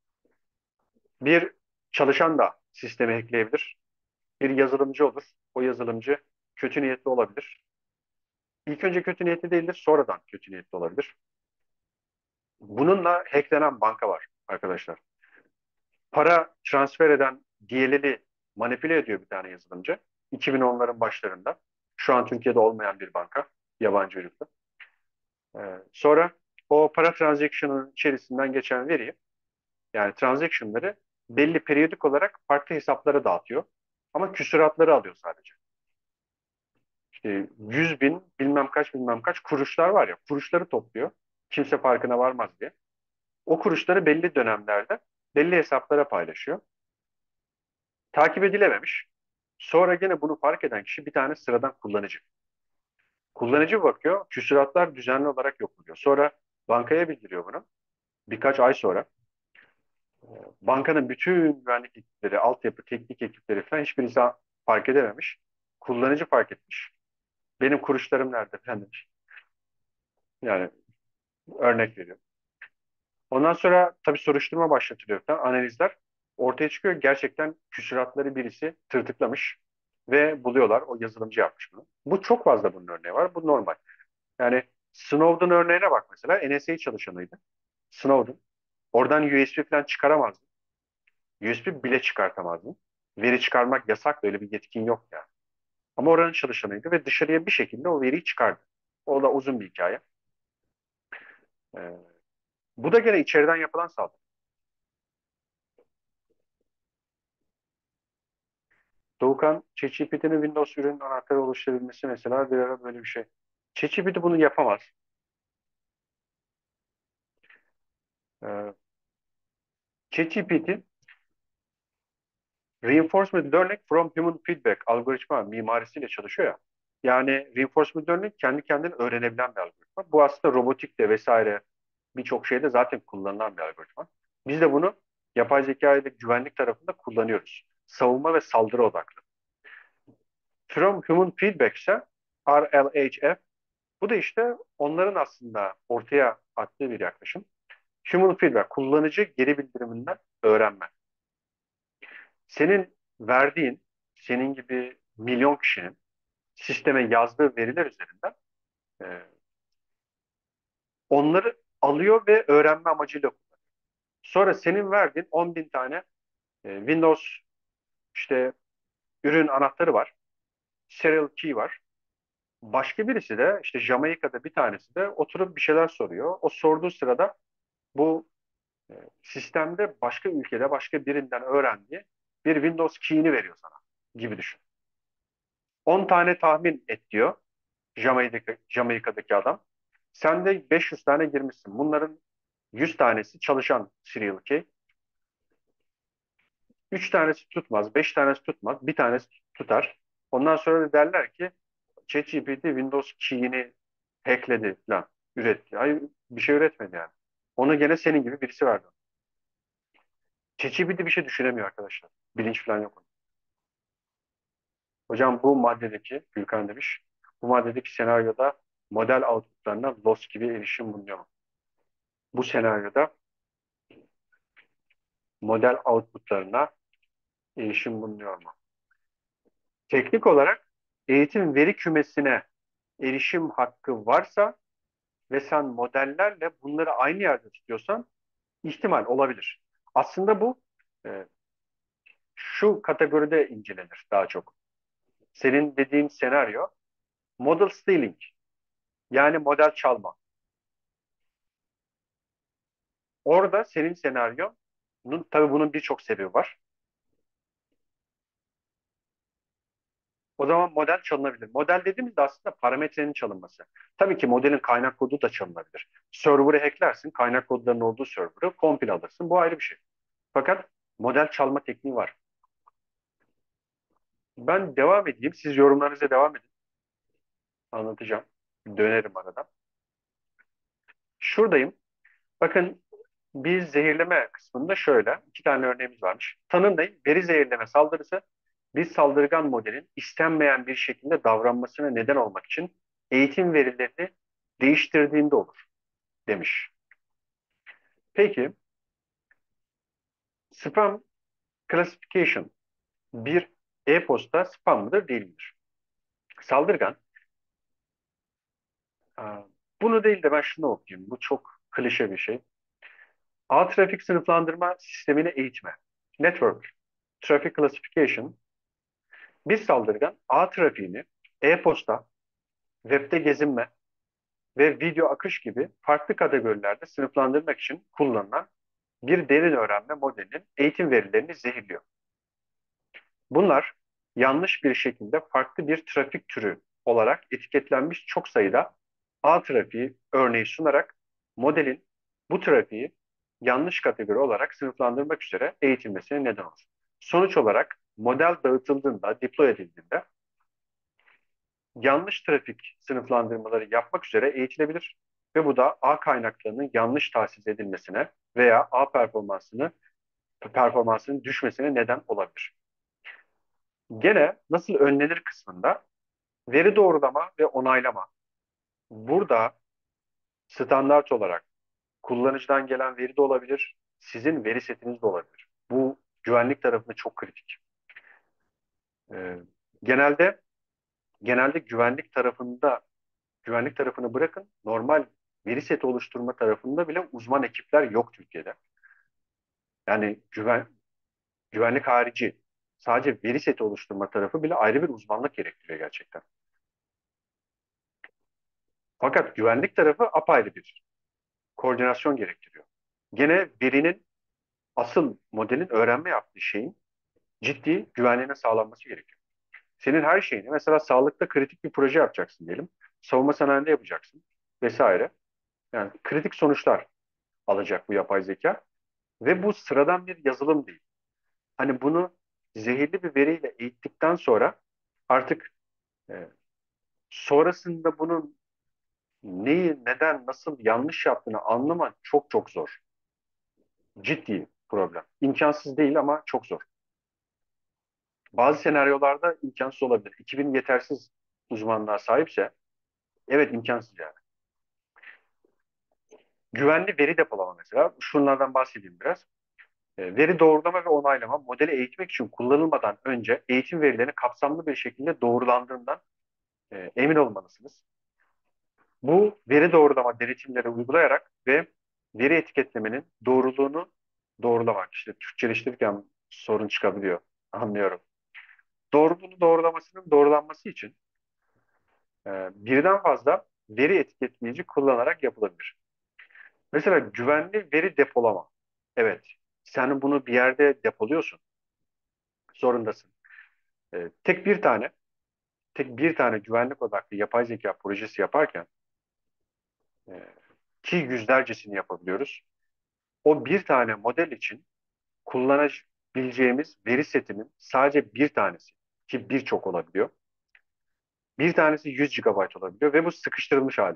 B: Bir çalışan da sistemi hackleyebilir. Bir yazılımcı olur. O yazılımcı kötü niyetli olabilir. İlk önce kötü niyetli değildir, sonradan kötü niyetli olabilir. Bununla hacklenen banka var arkadaşlar. para transfer eden DLL'i manipüle ediyor bir tane yazılımcı. 2010'ların başlarında. Şu an Türkiye'de olmayan bir banka. Yabancı uyruklu. Sonra o para transaction'ın içerisinden geçen veriyi, yani transaction'ları belli periyodik olarak farklı hesaplara dağıtıyor. Ama küsuratları alıyor sadece. İşte 100 bin bilmem kaç bilmem kaç kuruşlar var ya, kuruşları topluyor. Kimse farkına varmaz diye. O kuruşları belli dönemlerde belli hesaplara paylaşıyor. Takip edilememiş. Sonra gene bunu fark eden kişi bir tane sıradan kullanıcı. Kullanıcı bakıyor, küsuratlar düzenli olarak yok oluyor. Sonra bankaya bildiriyor bunu. Birkaç ay sonra bankanın bütün güvenlik ekipleri, altyapı, teknik ekipleri falan hiçbirisi fark edememiş. Kullanıcı fark etmiş. Benim kuruşlarım nerede falan demiş. Yani örnek veriyorum. Ondan sonra tabii soruşturma başlatılıyor falan, analizler. Ortaya çıkıyor gerçekten küsuratları birisi tırtıklamış ve buluyorlar o yazılımcı yapmış bunu. Bu çok fazla bunun örneği var. Bu normal. Yani Snowden örneğine bak mesela. NSA çalışanıydı. Snowden. Oradan USB falan çıkaramazdı. USB bile çıkartamazdı. Veri çıkarmak yasak, böyle bir yetkin yok yani. Ama oranın çalışanıydı ve dışarıya bir şekilde o veriyi çıkardı. O da uzun bir hikaye. Ee, Bu da gene içeriden yapılan saldırı. Doğukan, ChatGPT'nin Windows ürün anahtarı oluşturabilmesi mesela bir ara böyle bir şey. ChatGPT bunu yapamaz. Ee, ChatGPT Reinforcement Learning from Human Feedback algoritma mimarisiyle çalışıyor ya. Yani Reinforcement Learning kendi kendine öğrenebilen bir algoritma. Bu aslında robotikte vesaire birçok şeyde zaten kullanılan bir algoritma. Biz de bunu yapay zeka ile güvenlik tarafında kullanıyoruz. Savunma ve saldırı odaklı. From Human Feedback ise RLHF. Bu da işte onların aslında ortaya attığı bir yaklaşım. Human Feedback, kullanıcı geri bildiriminden öğrenme. Senin verdiğin, senin gibi milyon kişinin sisteme yazdığı veriler üzerinden e, onları alıyor ve öğrenme amacıyla kullanıyor. Sonra senin verdiğin 10 bin tane Windows işte ürün anahtarı var. Serial key var. Başka birisi de işte Jamaika'da bir tanesi de oturup bir şeyler soruyor. O sorduğu sırada bu sistemde başka ülkede başka birinden öğrendiği bir Windows key'ini veriyor sana gibi düşün. 10 tane tahmin et diyor Jamaika'daki adam. Sen de 500 tane girmişsin. Bunların 100 tanesi çalışan serial key. 3 tanesi tutmaz, 5 tanesi tutmaz, bir tanesi tutar. Ondan sonra da derler ki ChatGPT Windows key'ini hackledi falan, üretti. Hayır, bir şey üretmedi yani. Onu gene senin gibi birisi verdi. ChatGPT bir şey düşünemiyor arkadaşlar. Bilinç falan yok. Hocam bu maddedeki, Gülkan demiş, bu maddedeki senaryoda model outputlarına loss gibi erişim bulunuyor mu? Bu senaryoda model outputlarına erişim bulunuyor mu? Teknik olarak eğitim veri kümesine erişim hakkı varsa ve sen modellerle bunları aynı yerde tutuyorsan ihtimal olabilir. Aslında bu e, şu kategoride incelenir daha çok. Senin dediğin senaryo model stealing, yani model çalma. Orada senin senaryonun, tabii bunun birçok sebebi var. O zaman model çalınabilir. Model dediğimizde aslında parametrenin çalınması. Tabii ki modelin kaynak kodu da çalınabilir. Server'ı hacklersin, kaynak kodlarının olduğu server'ı komple alırsın. Bu ayrı bir şey. Fakat model çalma tekniği var. Ben devam edeyim. Siz yorumlarınıza devam edin. Anlatacağım. Dönerim arada. Şuradayım. Bakın, biz zehirleme kısmında şöyle iki tane örneğimiz varmış. Tanımlayın. Veri zehirleme saldırısı bir saldırgan modelin istenmeyen bir şekilde davranmasına neden olmak için eğitim verilerini değiştirdiğinde olur demiş. Peki, spam classification bir e-posta spam mıdır değil midir? Saldırgan, bunu değil de ben şunu okuyayım. Bu çok klişe bir şey. A trafik sınıflandırma sistemini eğitme. Network Traffic Classification, bir saldırgan ağ trafiğini e-posta, webde gezinme ve video akış gibi farklı kategorilerde sınıflandırmak için kullanılan bir derin öğrenme modelinin eğitim verilerini zehirliyor. Bunlar yanlış bir şekilde farklı bir trafik türü olarak etiketlenmiş çok sayıda ağ trafiği örneği sunarak modelin bu trafiği yanlış kategori olarak sınıflandırmak üzere eğitilmesine neden olur. Sonuç olarak model dağıtıldığında, deploy edildiğinde yanlış trafik sınıflandırmaları yapmak üzere eğitilebilir ve bu da ağ kaynaklarının yanlış tahsis edilmesine veya ağ performansının düşmesine neden olabilir. Gene nasıl önlenir kısmında veri doğrulama ve onaylama. Burada standart olarak kullanıcıdan gelen veri de olabilir, sizin veri setiniz de olabilir. Bu güvenlik tarafında çok kritik. Ee, genelde genelde güvenlik tarafını bırakın, normal veri seti oluşturma tarafında bile uzman ekipler yok Türkiye'de. Yani güvenlik harici sadece veri seti oluşturma tarafı bile ayrı bir uzmanlık gerektiriyor gerçekten. Fakat güvenlik tarafı apayrı bir koordinasyon gerektiriyor. Gene verinin asıl modelin öğrenme yaptığı şeyin ciddi güvenliğine sağlanması gerekiyor. Senin her şeyini mesela sağlıkta kritik bir proje yapacaksın diyelim. Savunma sanayinde yapacaksın vesaire. Yani kritik sonuçlar alacak bu yapay zeka ve bu sıradan bir yazılım değil. Hani bunu zehirli bir veriyle eğittikten sonra artık e, sonrasında bunun neyi, neden, nasıl yanlış yaptığını anlaman çok çok zor. Ciddi problem. İmkansız değil ama çok zor. Bazı senaryolarda imkansız olabilir. 2000 yetersiz uzmanlığa sahipse evet imkansız yani. Güvenli veri depolama mesela. Şunlardan bahsedeyim biraz. Veri doğrulama ve onaylama modeli eğitmek için kullanılmadan önce eğitim verilerini kapsamlı bir şekilde doğrulandığından emin olmalısınız. Bu veri doğrulama denetimleri uygulayarak ve veri etiketlemenin doğruluğunu doğrulamak. İşte Türkçeleştirirken sorun çıkabiliyor. Anlıyorum. Doğruluğunu doğrulamasının doğrulanması için birden fazla veri etiketleyici kullanarak yapılabilir. Mesela güvenli veri depolama. Evet, sen bunu bir yerde depoluyorsun, zorundasın. Tek bir tane, tek bir tane güvenlik odaklı yapay zeka projesi yaparken e, ki yüzlercesini yapabiliyoruz. O bir tane model için kullanabileceğimiz veri setinin sadece bir tanesi ki birçok olabiliyor. Bir tanesi 100 GB olabiliyor ve bu sıkıştırılmış hali.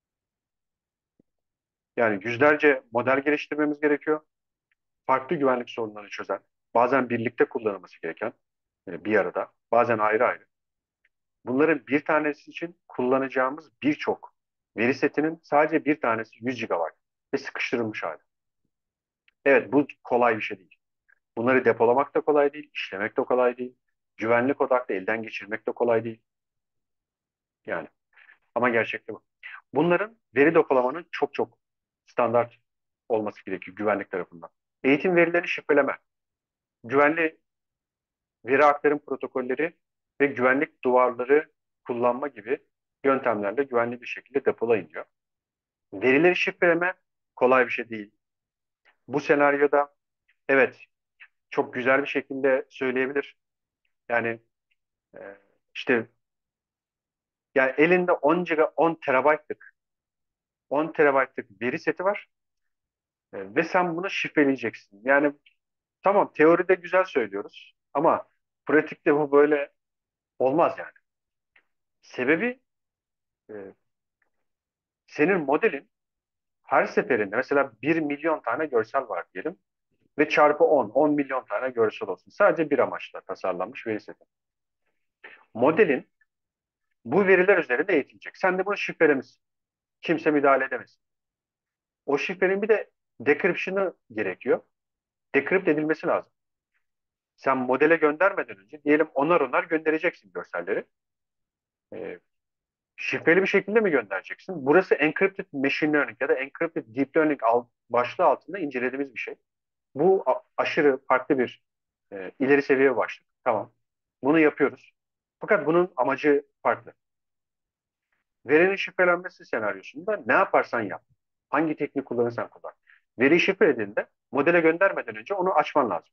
B: Yani yüzlerce model geliştirmemiz gerekiyor. Farklı güvenlik sorunlarını çözen, bazen birlikte kullanılması gereken bir arada, bazen ayrı ayrı. Bunların bir tanesi için kullanacağımız birçok veri setinin sadece bir tanesi 100 GB ve sıkıştırılmış hali. Evet bu kolay bir şey değil. Bunları depolamak da kolay değil, işlemek de kolay değil. Güvenlik odaklı elden geçirmek de kolay değil. Yani ama gerçekte bu. Bunların veri depolamanın çok çok standart olması gerekiyor güvenlik tarafından. Eğitim verilerini şifreleme, güvenli veri aktarım protokolleri ve güvenlik duvarları kullanma gibi yöntemlerle güvenli bir şekilde depolayın diyor. Verileri şifreleme kolay bir şey değil. Bu senaryoda evet çok güzel bir şekilde söyleyebilir. Yani e, işte yani elinde 10 GB 10 terabaytlık 10 terabaytlık veri seti var ve sen bunu şifreleyeceksin. Yani tamam teoride güzel söylüyoruz ama pratikte bu böyle olmaz yani. Sebebi e, senin modelin her seferinde mesela 1 milyon tane görsel var diyelim ve çarpı 10 milyon tane görsel olsun. Sadece bir amaçla tasarlanmış veri seti. Modelin bu veriler üzerinde eğitilecek. Sen de bunu şifrelemişsin. Kimse müdahale edemez. O şifrenin bir de decryption'ı gerekiyor. Decrypt edilmesi lazım. Sen modele göndermeden önce diyelim onar onar göndereceksin görselleri. Ee, şifreli bir şekilde mi göndereceksin? Burası encrypted machine learning ya da encrypted deep learning başlığı altında incelediğimiz bir şey. Bu aşırı farklı bir ileri seviye başlık. Tamam. Bunu yapıyoruz. Fakat bunun amacı farklı. Verinin şifrelenmesi senaryosunda ne yaparsan yap. Hangi teknik kullanırsan kullan. Veri şifrelediğinde modele göndermeden önce onu açman lazım.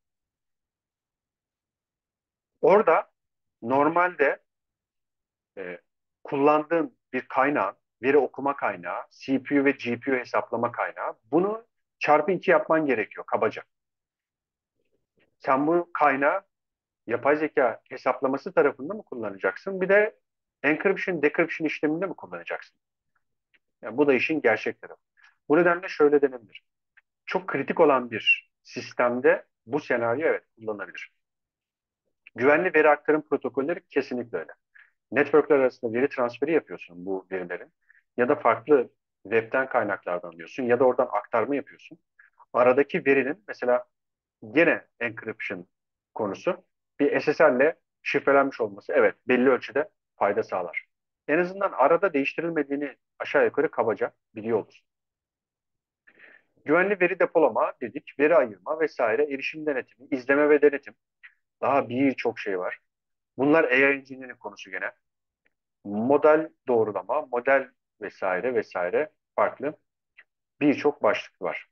B: Orada normalde e, kullandığın bir kaynağın, veri okuma kaynağı, CPU ve GPU hesaplama kaynağı, bunu çarpı 2 yapman gerekiyor kabaca. Sen bu kaynağı yapay zeka hesaplaması tarafında mı kullanacaksın? Bir de encryption, decryption işleminde mi kullanacaksın? Yani bu da işin gerçek tarafı. Bu nedenle şöyle denebilir. Çok kritik olan bir sistemde bu senaryo evet kullanılabilir. Güvenli veri aktarım protokolleri kesinlikle öyle. Networkler arasında veri transferi yapıyorsun bu verilerin. Ya da farklı webten kaynaklardan alıyorsun ya da oradan aktarma yapıyorsun. Aradaki verinin mesela gene encryption konusu bir SSL ile şifrelenmiş olması evet belli ölçüde fayda sağlar. En azından arada değiştirilmediğini aşağı yukarı kabaca biliyor olursun. Güvenli veri depolama dedik, veri ayırma vesaire, erişim denetimi, izleme ve denetim. Daha birçok şey var. Bunlar AI engineering konusu gene. Model doğrulama, model vesaire vesaire farklı birçok başlık var.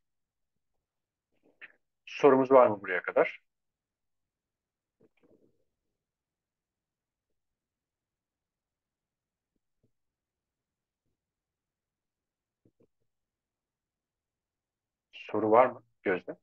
B: Sorumuz var mı buraya kadar? Soru var mı Gözde?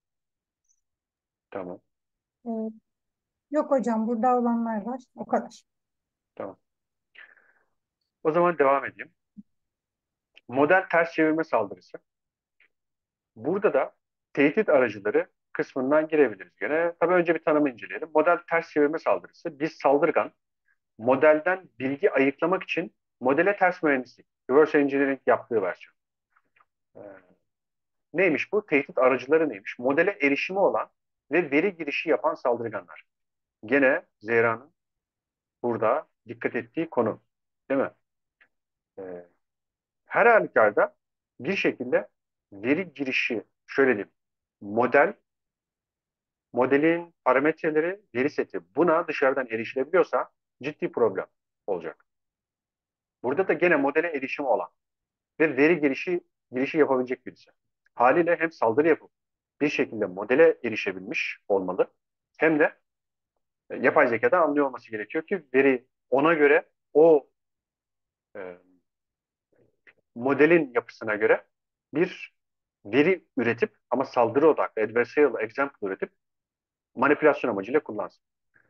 B: Tamam,
A: Ee, Yok hocam, burada olanlar var. O kadar.
B: tamam. O zaman devam edeyim. Model ters çevirme saldırısı. Burada da tehdit aracıları kısmından girebiliriz gene. Tabii önce bir tanımı inceleyelim. Model ters çevirme saldırısı. Biz saldırgan modelden bilgi ayıklamak için modele ters mühendislik, reverse engineering yaptığı versiyon. Ee, Neymiş bu? Tehdit aracıları neymiş? Modele erişimi olan ve veri girişi yapan saldırganlar. Gene Zehra'nın burada dikkat ettiği konu. Değil mi? Ee, Her halükarda bir şekilde veri girişi, şöyle diyeyim, model, modelin parametreleri, veri seti buna dışarıdan erişilebiliyorsa ciddi problem olacak. Burada da gene modele erişimi olan ve veri girişi yapabilecek birisi. Haliyle hem saldırı yapıp bir şekilde modele erişebilmiş olmalı hem de yapay zekadan anlıyor olması gerekiyor ki veri ona göre o e, modelin yapısına göre bir veri üretip ama saldırı odaklı adversarial example üretip manipülasyon amacıyla kullansın.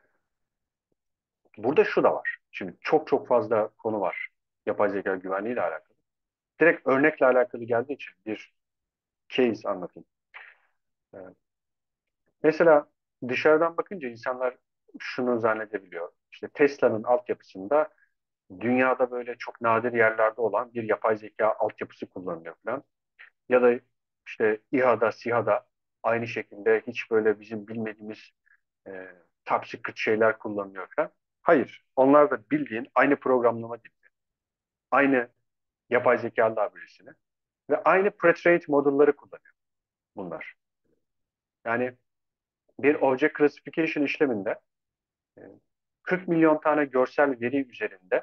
B: Burada şu da var. Şimdi çok çok fazla konu var yapay zeka güvenliği ile alakalı. Direkt örnekle alakalı geldiği için bir case anlatayım. Ee, Mesela dışarıdan bakınca insanlar şunu zannedebiliyor. İşte Tesla'nın altyapısında dünyada böyle çok nadir yerlerde olan bir yapay zeka altyapısı kullanılıyor falan. Ya da işte İHA'da, SİHA'da aynı şekilde hiç böyle bizim bilmediğimiz e, top secret şeyler kullanılıyor falan. Hayır. Onlar da bildiğin aynı programlama dili, aynı yapay zeka library'sini ve aynı pre-trained model'ları kullanıyor bunlar. Yani bir object classification işleminde e, 40 milyon tane görsel veri üzerinde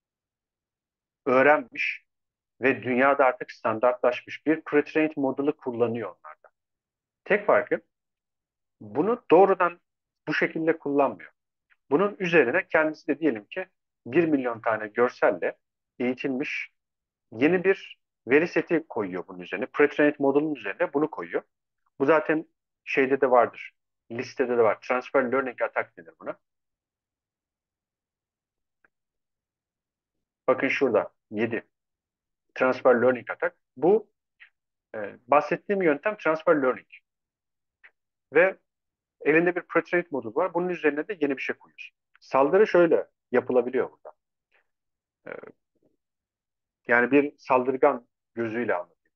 B: öğrenmiş ve dünyada artık standartlaşmış bir pre-trained model'ı kullanıyor onlarda. Tek farkı bunu doğrudan bu şekilde kullanmıyor. Bunun üzerine kendisi de diyelim ki 1 milyon tane görselle eğitilmiş yeni bir veri seti koyuyor bunun üzerine. Pre-trained model'ın üzerine bunu koyuyor. Bu zaten şeyde de vardır. Listede de var. Transfer Learning Attack denir buna. Bakın şurada 7. Transfer Learning Attack. Bu bahsettiğim yöntem Transfer Learning. Ve elinde bir pre-trained model var. Bunun üzerine de yeni bir şey koyuyorsun. Saldırı şöyle yapılabiliyor burada. E, Yani bir saldırgan gözüyle anlatayım.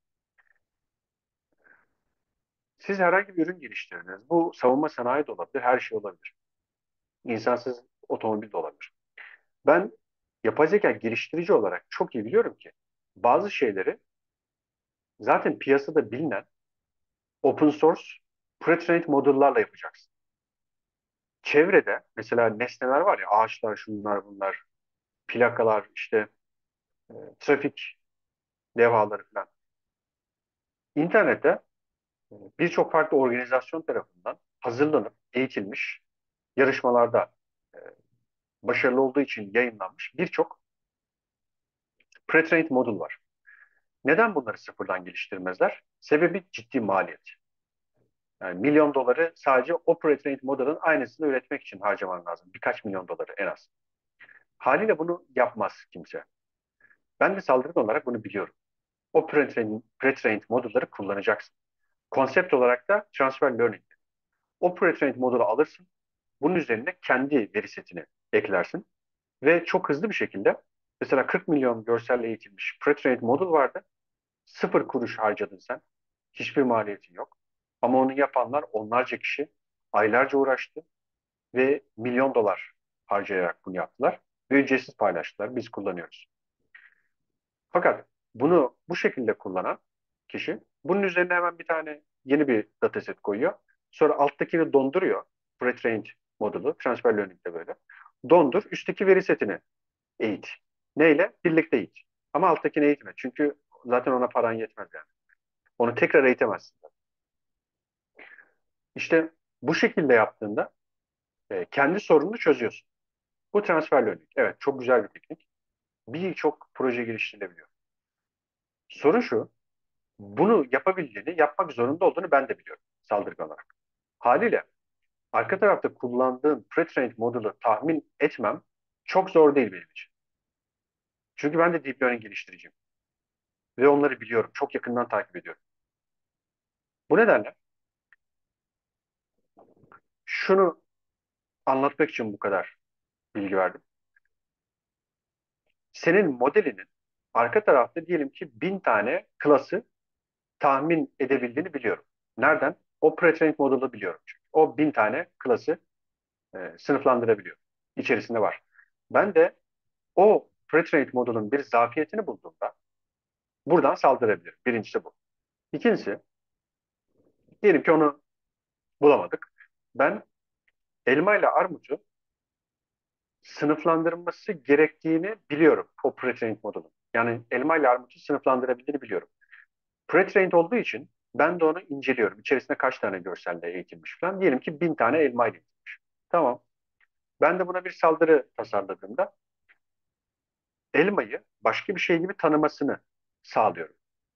B: Siz herhangi bir ürün geliştirdiniz. Bu savunma sanayi de olabilir, her şey olabilir. İnsansız otomobil de olabilir. Ben yapay zeka geliştirici olarak çok iyi biliyorum ki bazı şeyleri zaten piyasada bilinen open source pre-trained model'larla yapacaksın. Çevrede mesela nesneler var ya, ağaçlar, şunlar bunlar, plakalar, işte trafik levhaları falan. İnternette birçok farklı organizasyon tarafından hazırlanıp eğitilmiş, yarışmalarda e, başarılı olduğu için yayınlanmış birçok pre-trained model var. Neden bunları sıfırdan geliştirmezler? Sebebi ciddi maliyet. Yani milyon doları sadece o pre-trained model'ın aynısını üretmek için harcaman lazım. Birkaç milyon doları en az. Haliyle bunu yapmaz kimse. Ben de saldırgan olarak bunu biliyorum. O pre-trained model'ları kullanacaksın. Konsept olarak da transfer learning. O pre-trained model'ı alırsın. Bunun üzerine kendi veri setini eklersin. Ve çok hızlı bir şekilde, mesela 40 milyon görselle eğitilmiş pre-trained model vardı. Sıfır kuruş harcadın sen. Hiçbir maliyetin yok. Ama onu yapanlar onlarca kişi aylarca uğraştı ve milyon dolar harcayarak bunu yaptılar. Ve ücretsiz paylaştılar. Biz kullanıyoruz. Fakat bunu bu şekilde kullanan kişi bunun üzerine hemen bir tane yeni bir dataset koyuyor. Sonra alttakini donduruyor. Pre-trained modelu. Transfer learning'de böyle. Dondur. Üstteki veri setini eğit. Neyle? Birlikte eğit. Ama alttakini eğitme. Çünkü zaten ona paran yetmez yani. Onu tekrar eğitemezsin. İşte bu şekilde yaptığında kendi sorununu çözüyorsun. Bu transfer learning. Evet, çok güzel bir teknik. Birçok proje geliştirilebiliyor. Sorun şu, bunu yapabildiğini, yapmak zorunda olduğunu ben de biliyorum saldırgan olarak. Haliyle arka tarafta kullandığım pre-trained model'ı tahmin etmem çok zor değil benim için. Çünkü ben de deep learning geliştiriciyim. Ve onları biliyorum. Çok yakından takip ediyorum. Bu nedenle şunu anlatmak için bu kadar bilgi verdim. Senin modelinin arka tarafta diyelim ki 1.000 tane klası tahmin edebildiğini biliyorum. Nereden? O pre-trained model'ı biliyorum çünkü. O 1.000 tane klası sınıflandırabiliyor. İçerisinde var. Ben de o pre-trained model'ın bir zafiyetini bulduğumda buradan saldırabilirim. Birincisi bu. İkincisi, diyelim ki onu bulamadık. Ben elma ile armutu sınıflandırılması gerektiğini biliyorum o pre-trained model'ın. Yani elma ile armutu sınıflandırabildiğini biliyorum. Pre-trained olduğu için ben de onu inceliyorum. İçerisinde kaç tane görselle eğitilmiş falan. Diyelim ki 1.000 tane elma ile eğitilmiş. Tamam. Ben de buna bir saldırı tasarladığımda elmayı başka bir şey gibi tanımasını sağlıyorum.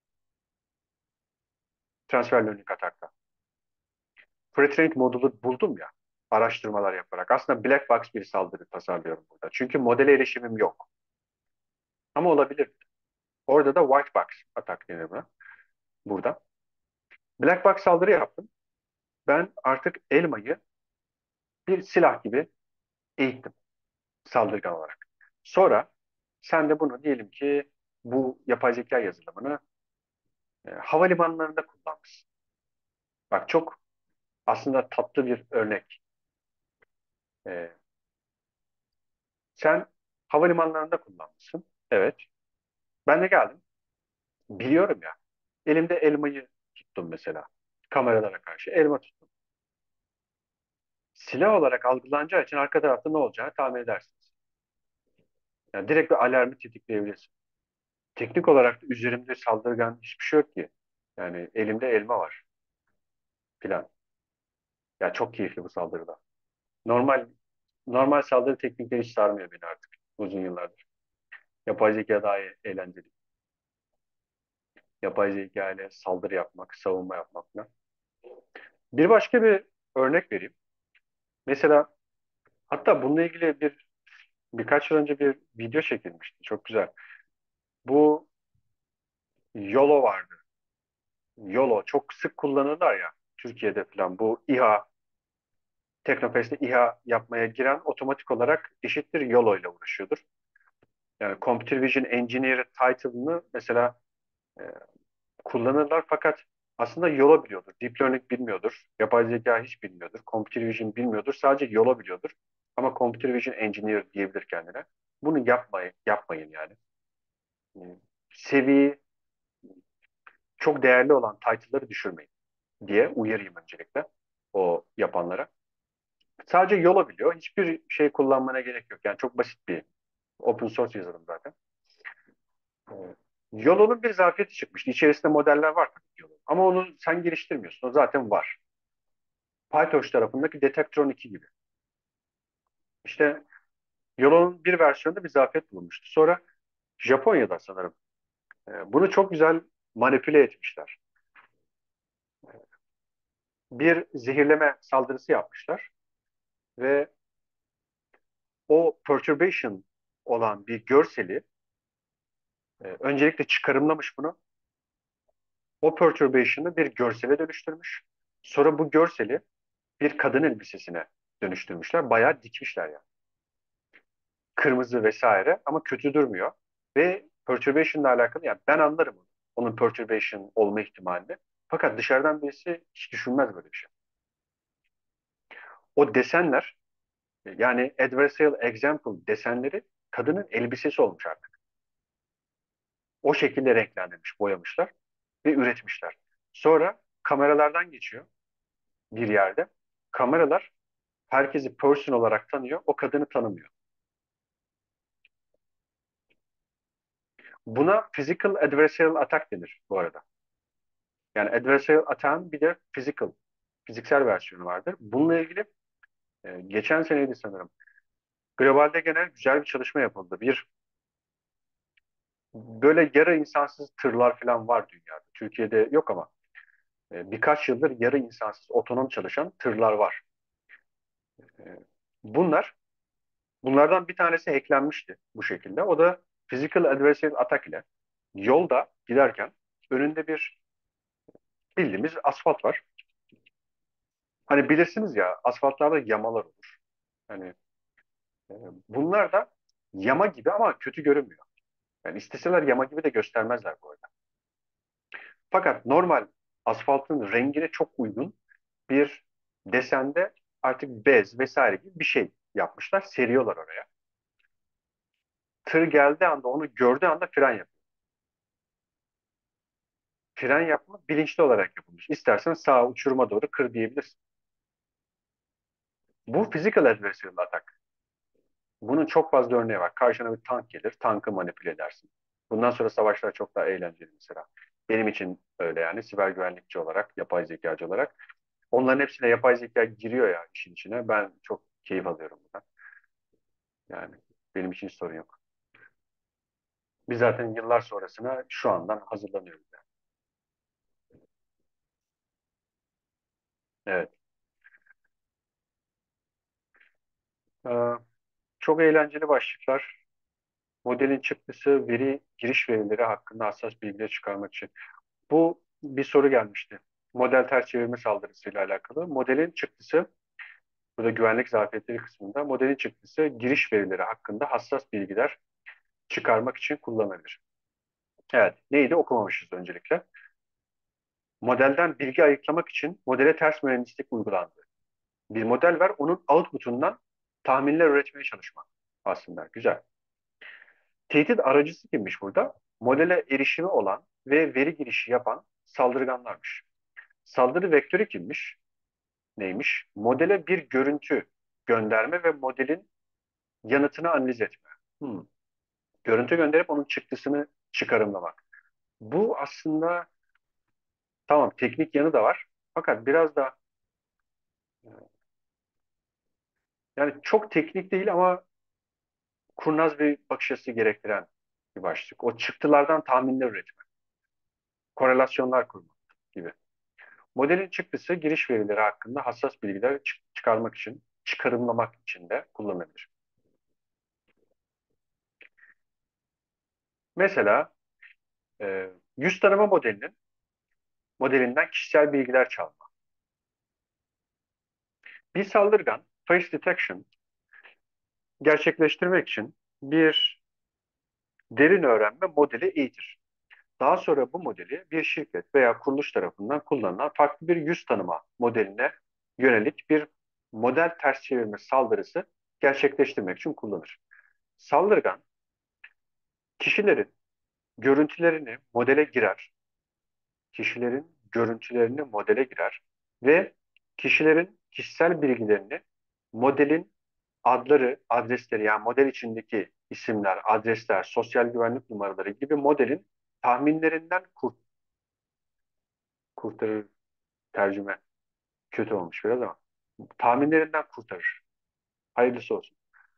B: Transfer learning atakta. Pre-trained modulu buldum ya, araştırmalar yaparak. Aslında black box bir saldırı tasarlıyorum burada. Çünkü modele erişimim yok. Ama olabilir. Orada da white box atak denir buna. Burada. Black box saldırı yaptım. Ben artık elmayı bir silah gibi eğittim saldırgan olarak. Sonra sen de bunu diyelim ki bu yapay zeka yazılımını havalimanlarında kullanmışsın. Bak, çok aslında tatlı bir örnek. E, Sen havalimanlarında kullanmışsın. Evet. Ben de geldim. Biliyorum ya. Elimde elmayı tuttum mesela. Kameralara karşı elma tuttum. Silah olarak algılanacağı için arka tarafta ne olacağını tahmin edersiniz. Yani direkt bir alarmı tetikleyebilirsin. Teknik olarak da üzerimde saldırgan hiçbir şey yok ki. Yani elimde elma var filan. Ya çok keyifli bu saldırıda. Normal normal saldırı teknikleri hiç sarmıyor beni artık uzun yıllardır. Yapay zeka daha eğlenceli. Yapay zeka ile saldırı yapmak, savunma yapmak falan. Bir başka bir örnek vereyim. Mesela hatta bununla ilgili birkaç yıl önce bir video çekilmişti. Çok güzel. Bu YOLO vardı. YOLO çok sık kullanırlar ya Türkiye'de falan. Bu İHA, Teknofest'te İHA yapmaya giren otomatik olarak eşittir YOLO ile uğraşıyordur. Yani Computer Vision Engineer title'ını mesela e, kullanırlar fakat aslında YOLO biliyordur. Deep Learning bilmiyordur. Yapay zeka hiç bilmiyordur. Computer Vision bilmiyordur. Sadece YOLO biliyordur. Ama Computer Vision Engineer diyebilir kendine. Bunu yapmayın yani. E, Seviye çok değerli olan title'ları düşürmeyin diye uyarayım öncelikle. o yapanlara. Sadece Yola biliyor. Hiçbir şey kullanmana gerek yok. Yani çok basit bir open source yazılım zaten. Yolo'nun bir zafiyeti çıkmıştı. İçerisinde modeller var tabii Yolo. Ama onu sen geliştirmiyorsun. O zaten var. PyTorch tarafındaki Detectron 2 gibi. İşte Yolo'nun bir versiyonunda bir zafiyet bulunmuştu. Sonra Japonya'da sanırım. Bunu çok güzel manipüle etmişler. Bir zehirleme saldırısı yapmışlar ve o perturbation olan bir görseli öncelikle çıkarımlamış bunu. O perturbation'ı bir görsele dönüştürmüş. Sonra bu görseli bir kadın elbisesine dönüştürmüşler. Bayağı dikmişler yani. Kırmızı vesaire ama kötü durmuyor. Ve perturbation'la alakalı yani ben anlarım onu. Onun perturbation olma ihtimalini. Fakat dışarıdan birisi hiç düşünmez böyle bir şey. O desenler yani adversarial example desenleri kadının elbisesi olmuş artık. O şekilde renklendirmiş, boyamışlar ve üretmişler. Sonra kameralardan geçiyor bir yerde. Kameralar herkesi person olarak tanıyor, o kadını tanımıyor. Buna physical adversarial attack denir bu arada. Yani adversarial attack'ın bir de fiziksel versiyonu vardır. Bununla ilgili geçen seneydi sanırım. Globalde genel güzel bir çalışma yapıldı. Böyle yarı insansız tırlar falan var dünyada. Türkiye'de yok ama birkaç yıldır yarı insansız otonom çalışan tırlar var. E, bunlar bunlardan bir tanesi hacklenmişti bu şekilde. O da physical adversarial attack ile yolda giderken önünde bir bildiğimiz asfalt var. Hani bilirsiniz ya asfaltlarda yamalar olur. Hani e, bunlar da yama gibi ama kötü görünmüyor. Yani isteseler yama gibi de göstermezler bu arada. Fakat normal asfaltın rengine çok uygun bir desende artık bez vesaire gibi bir şey yapmışlar. Seriyorlar oraya. Tır geldiği anda onu gördüğü anda fren yapıyor. Fren yapma bilinçli olarak yapılmış. İstersen sağa uçuruma doğru kır diyebilirsin. Bu physical adversarial attack. Bunun çok fazla örneği var. Karşına bir tank gelir, tankı manipüle edersin. Bundan sonra savaşlar çok daha eğlenceli mesela. Benim için öyle yani siber güvenlikçi olarak, yapay zekacı olarak. Onların hepsine yapay zeka giriyor ya işin içine. Ben çok keyif alıyorum bundan. Yani benim için hiç sorun yok. Biz zaten yıllar sonrasına şu andan hazırlanıyoruz yani. Evet. Ee, çok eğlenceli başlıklar. Modelin çıktısı veri giriş verileri hakkında hassas bilgiler çıkarmak için. Bu bir soru gelmişti. Model ters çevirme saldırısıyla alakalı. Modelin çıktısı, burada güvenlik zafiyetleri kısmında, modelin çıktısı giriş verileri hakkında hassas bilgiler çıkarmak için kullanılır. Evet, neydi okumamışız öncelikle. Modelden bilgi ayıklamak için modele ters mühendislik uygulandı. Bir model var, onun output'undan tahminler üretmeye çalışmak aslında. Güzel. Tehdit aracısı kimmiş burada? Modele erişimi olan ve veri girişi yapan saldırganlarmış. Saldırı vektörü kimmiş? Neymiş? Modele bir görüntü gönderme ve modelin yanıtını analiz etme. Hmm. Görüntü gönderip onun çıktısını çıkarımlamak. Bu aslında tamam teknik yanı da var. Fakat biraz da yani çok teknik değil ama kurnaz bir bakış açısı gerektiren bir başlık. O çıktılardan tahminler üretmek, korelasyonlar kurmak gibi. Modelin çıktısı giriş verileri hakkında hassas bilgiler çıkarmak için, çıkarımlamak için de kullanılabilir. Mesela yüz tanıma modelinden kişisel bilgiler çalma. Bir saldırgan face detection gerçekleştirmek için bir derin öğrenme modeli eğitir. Daha sonra bu modeli bir şirket veya kuruluş tarafından kullanılan farklı bir yüz tanıma modeline yönelik bir model ters çevirme saldırısı gerçekleştirmek için kullanır. Saldırgan kişilerin görüntülerini modele girer, kişilerin görüntülerini modele girer ve kişilerin kişisel bilgilerini modelin adları, adresleri yani model içindeki isimler, adresler, sosyal güvenlik numaraları gibi modelin tahminlerinden kurtarır tercüme. Kötü olmuş biraz ama. Tahminlerinden kurtarır. Hayırlısı olsun.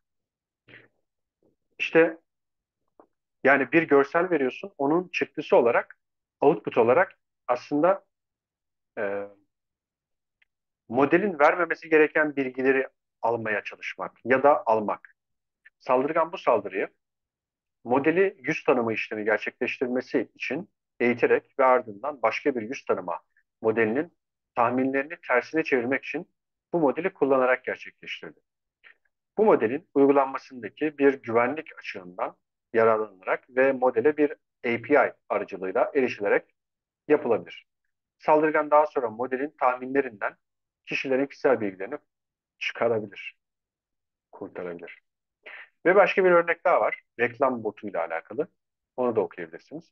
B: İşte yani bir görsel veriyorsun, onun çıktısı olarak, output olarak aslında e, modelin vermemesi gereken bilgileri almaya çalışmak ya da almak. Saldırgan bu saldırıyı modeli yüz tanıma işlemi gerçekleştirmesi için eğiterek ve ardından başka bir yüz tanıma modelinin tahminlerini tersine çevirmek için bu modeli kullanarak gerçekleştirdi. Bu modelin uygulanmasındaki bir güvenlik açığından yararlanarak ve modele bir API aracılığıyla erişilerek yapılabilir. Saldırgan daha sonra modelin tahminlerinden kişilerin kişisel bilgilerini çıkarabilir, kurtarabilir. Ve başka bir örnek daha var. Reklam botuyla alakalı. Onu da okuyabilirsiniz.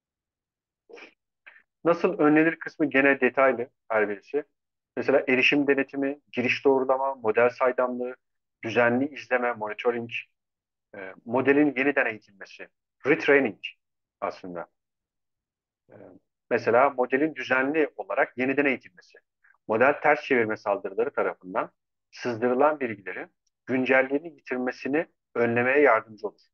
B: Nasıl önlenir kısmı gene detaylı her birisi. Mesela erişim denetimi, giriş doğrulama, model saydamlığı, düzenli izleme, monitoring, modelin yeniden eğitilmesi, retraining aslında. E, Mesela modelin düzenli olarak yeniden eğitilmesi, model ters çevirme saldırıları tarafından sızdırılan bilgileri güncelliğini yitirmesini önlemeye yardımcı olur.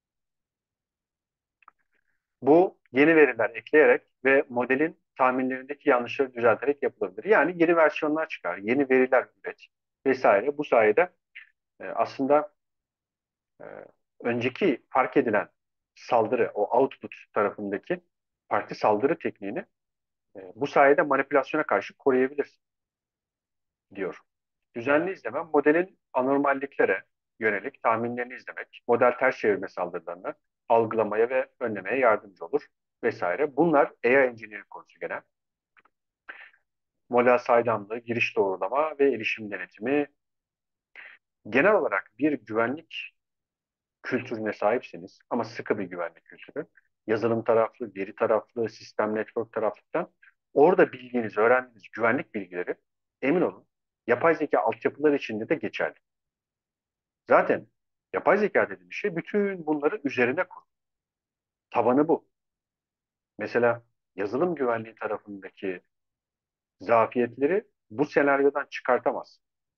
B: Bu yeni veriler ekleyerek ve modelin tahminlerindeki yanlışları düzelterek yapılabilir. Yani yeni versiyonlar çıkar, yeni veriler üret vesaire. Bu sayede aslında e, önceki fark edilen saldırı, o output tarafındaki farklı saldırı tekniğini bu sayede manipülasyona karşı koruyabilirsin diyor. Düzenli izleme, modelin anormalliklere yönelik tahminlerini izlemek, model ters çevirme saldırılarını algılamaya ve önlemeye yardımcı olur vesaire. Bunlar AI engineering konusu gene. Model saydamlığı, giriş doğrulama ve erişim denetimi. Genel olarak bir güvenlik kültürüne sahipseniz ama sıkı bir güvenlik kültürü, yazılım taraflı, veri taraflı, sistem network taraflıdan orada bildiğiniz, öğrendiğiniz güvenlik bilgileri emin olun yapay zeka altyapıları içinde de geçerli. Zaten yapay zeka dediğimiz şey bütün bunları üzerine kur. Tabanı bu. Mesela yazılım güvenliği tarafındaki zafiyetleri bu senaryodan çıkartamaz.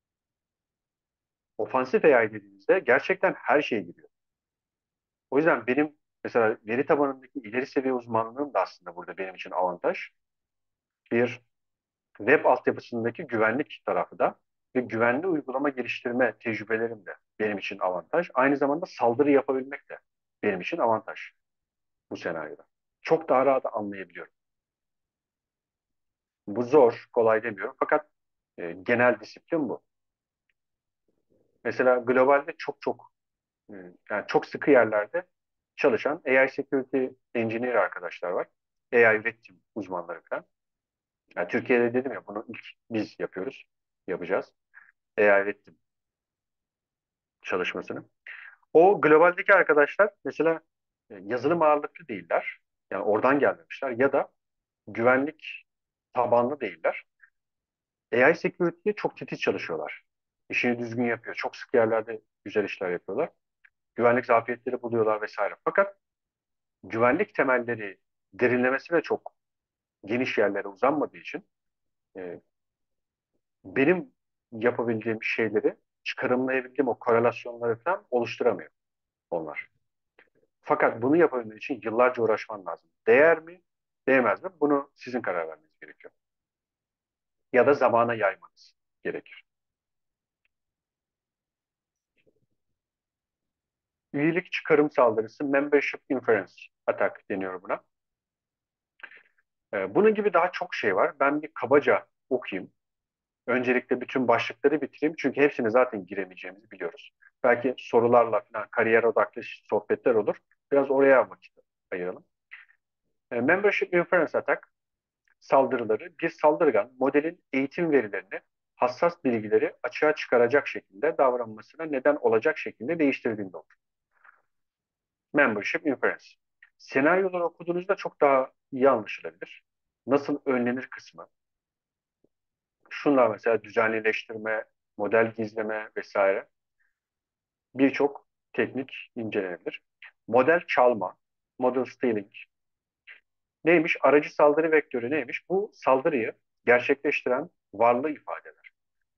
B: Ofansif AI dediğimizde gerçekten her şey giriyor. O yüzden benim mesela veri tabanındaki ileri seviye uzmanlığım da aslında burada benim için avantaj. Bir web altyapısındaki güvenlik tarafı da ve güvenli uygulama geliştirme tecrübelerim de benim için avantaj. Aynı zamanda saldırı yapabilmek de benim için avantaj bu senaryoda. Çok daha rahat anlayabiliyorum. Bu zor, kolay demiyorum. Fakat genel disiplin bu. Mesela globalde e, yani çok sıkı yerlerde çalışan AI Security Engineer arkadaşlar var. AI üretim uzmanları falan. Yani Türkiye'de dedim ya bunu ilk biz yapıyoruz, yapacağız. AI üretim çalışmasını. O globaldeki arkadaşlar mesela yazılım ağırlıklı değiller. Yani oradan gelmemişler ya da güvenlik tabanlı değiller. AI security'ye çok titiz çalışıyorlar. İşini düzgün yapıyor. Çok sık yerlerde güzel işler yapıyorlar. Güvenlik zafiyetleri buluyorlar vesaire. Fakat güvenlik temelleri derinlemesi ve çok geniş yerlere uzanmadığı için e, benim yapabildiğim şeyleri çıkarımlayabildiğim o korelasyonları falan oluşturamıyor onlar. Fakat bunu yapabilmek için yıllarca uğraşman lazım. Değer mi, değmez mi? Bunu sizin karar vermeniz gerekiyor. Ya da zamana yaymanız gerekir. Üyelik çıkarım saldırısı, membership inference attack deniyor buna. Bunun gibi daha çok şey var. Ben bir kabaca okuyayım. Öncelikle bütün başlıkları bitireyim. Çünkü hepsine zaten giremeyeceğimizi biliyoruz. Belki sorularla falan kariyer odaklı sohbetler olur. Biraz oraya vakit ayıralım. Membership Inference Attack saldırıları bir saldırgan modelin eğitim verilerini hassas bilgileri açığa çıkaracak şekilde davranmasına neden olacak şekilde değiştirdiğinde olur. Membership Inference. Senaryoları okuduğunuzda çok daha iyi anlaşılabilir. Nasıl önlenir kısmı. Şunlar mesela düzenlileştirme, model gizleme vesaire birçok teknik incelenebilir. Model çalma, model stealing neymiş? Aracı saldırı vektörü neymiş? Bu saldırıyı gerçekleştiren varlığı ifade eder.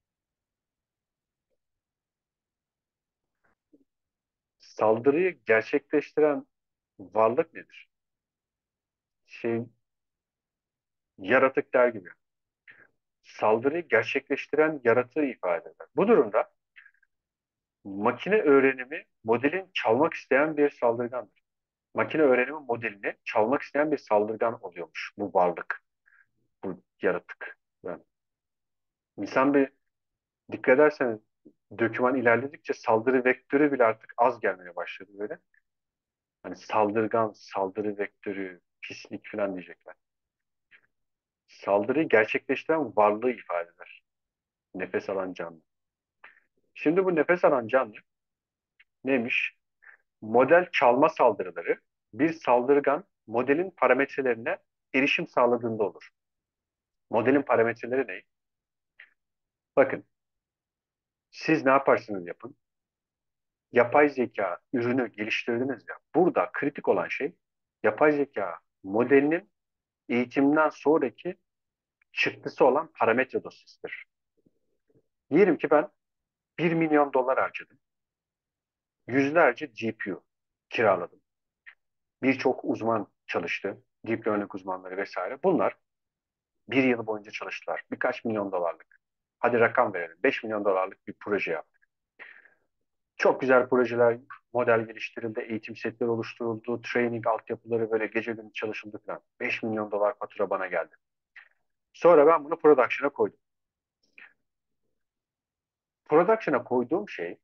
B: Saldırıyı gerçekleştiren varlık nedir? Şey, yaratık der gibi. Saldırıyı gerçekleştiren yaratığı ifade eder. Bu durumda makine öğrenimi modelin çalmak isteyen bir saldırgandır. Makine öğrenimi modelini çalmak isteyen bir saldırgan oluyormuş bu varlık, bu yaratık. Yani insan bir dikkat ederseniz döküman ilerledikçe saldırı vektörü bile artık az gelmeye başladı böyle. Hani saldırgan, saldırı vektörü, pislik falan diyecekler. Saldırıyı gerçekleştiren varlığı ifade eder. Nefes alan canlı. Şimdi bu nefes alan canlı neymiş? Model çalma saldırıları bir saldırgan modelin parametrelerine erişim sağladığında olur. Modelin parametreleri ne? Bakın, siz ne yaparsınız yapın. Yapay zeka ürünü geliştirdiniz ya. Burada kritik olan şey yapay zeka modelinin eğitimden sonraki çıktısı olan parametre dosyasıdır. Diyelim ki ben 1 milyon dolar harcadım. Yüzlerce GPU kiraladım. Birçok uzman çalıştı. Deep learning uzmanları vesaire. Bunlar bir yıl boyunca çalıştılar. Birkaç milyon dolarlık. Hadi rakam verelim. 5 milyon dolarlık bir proje yaptık. Çok güzel projeler, model geliştirildi, eğitim setleri oluşturuldu, training altyapıları böyle gece gündüz çalışıldı falan. 5 milyon dolar fatura bana geldi. Sonra ben bunu production'a koydum. Production'a koyduğum şey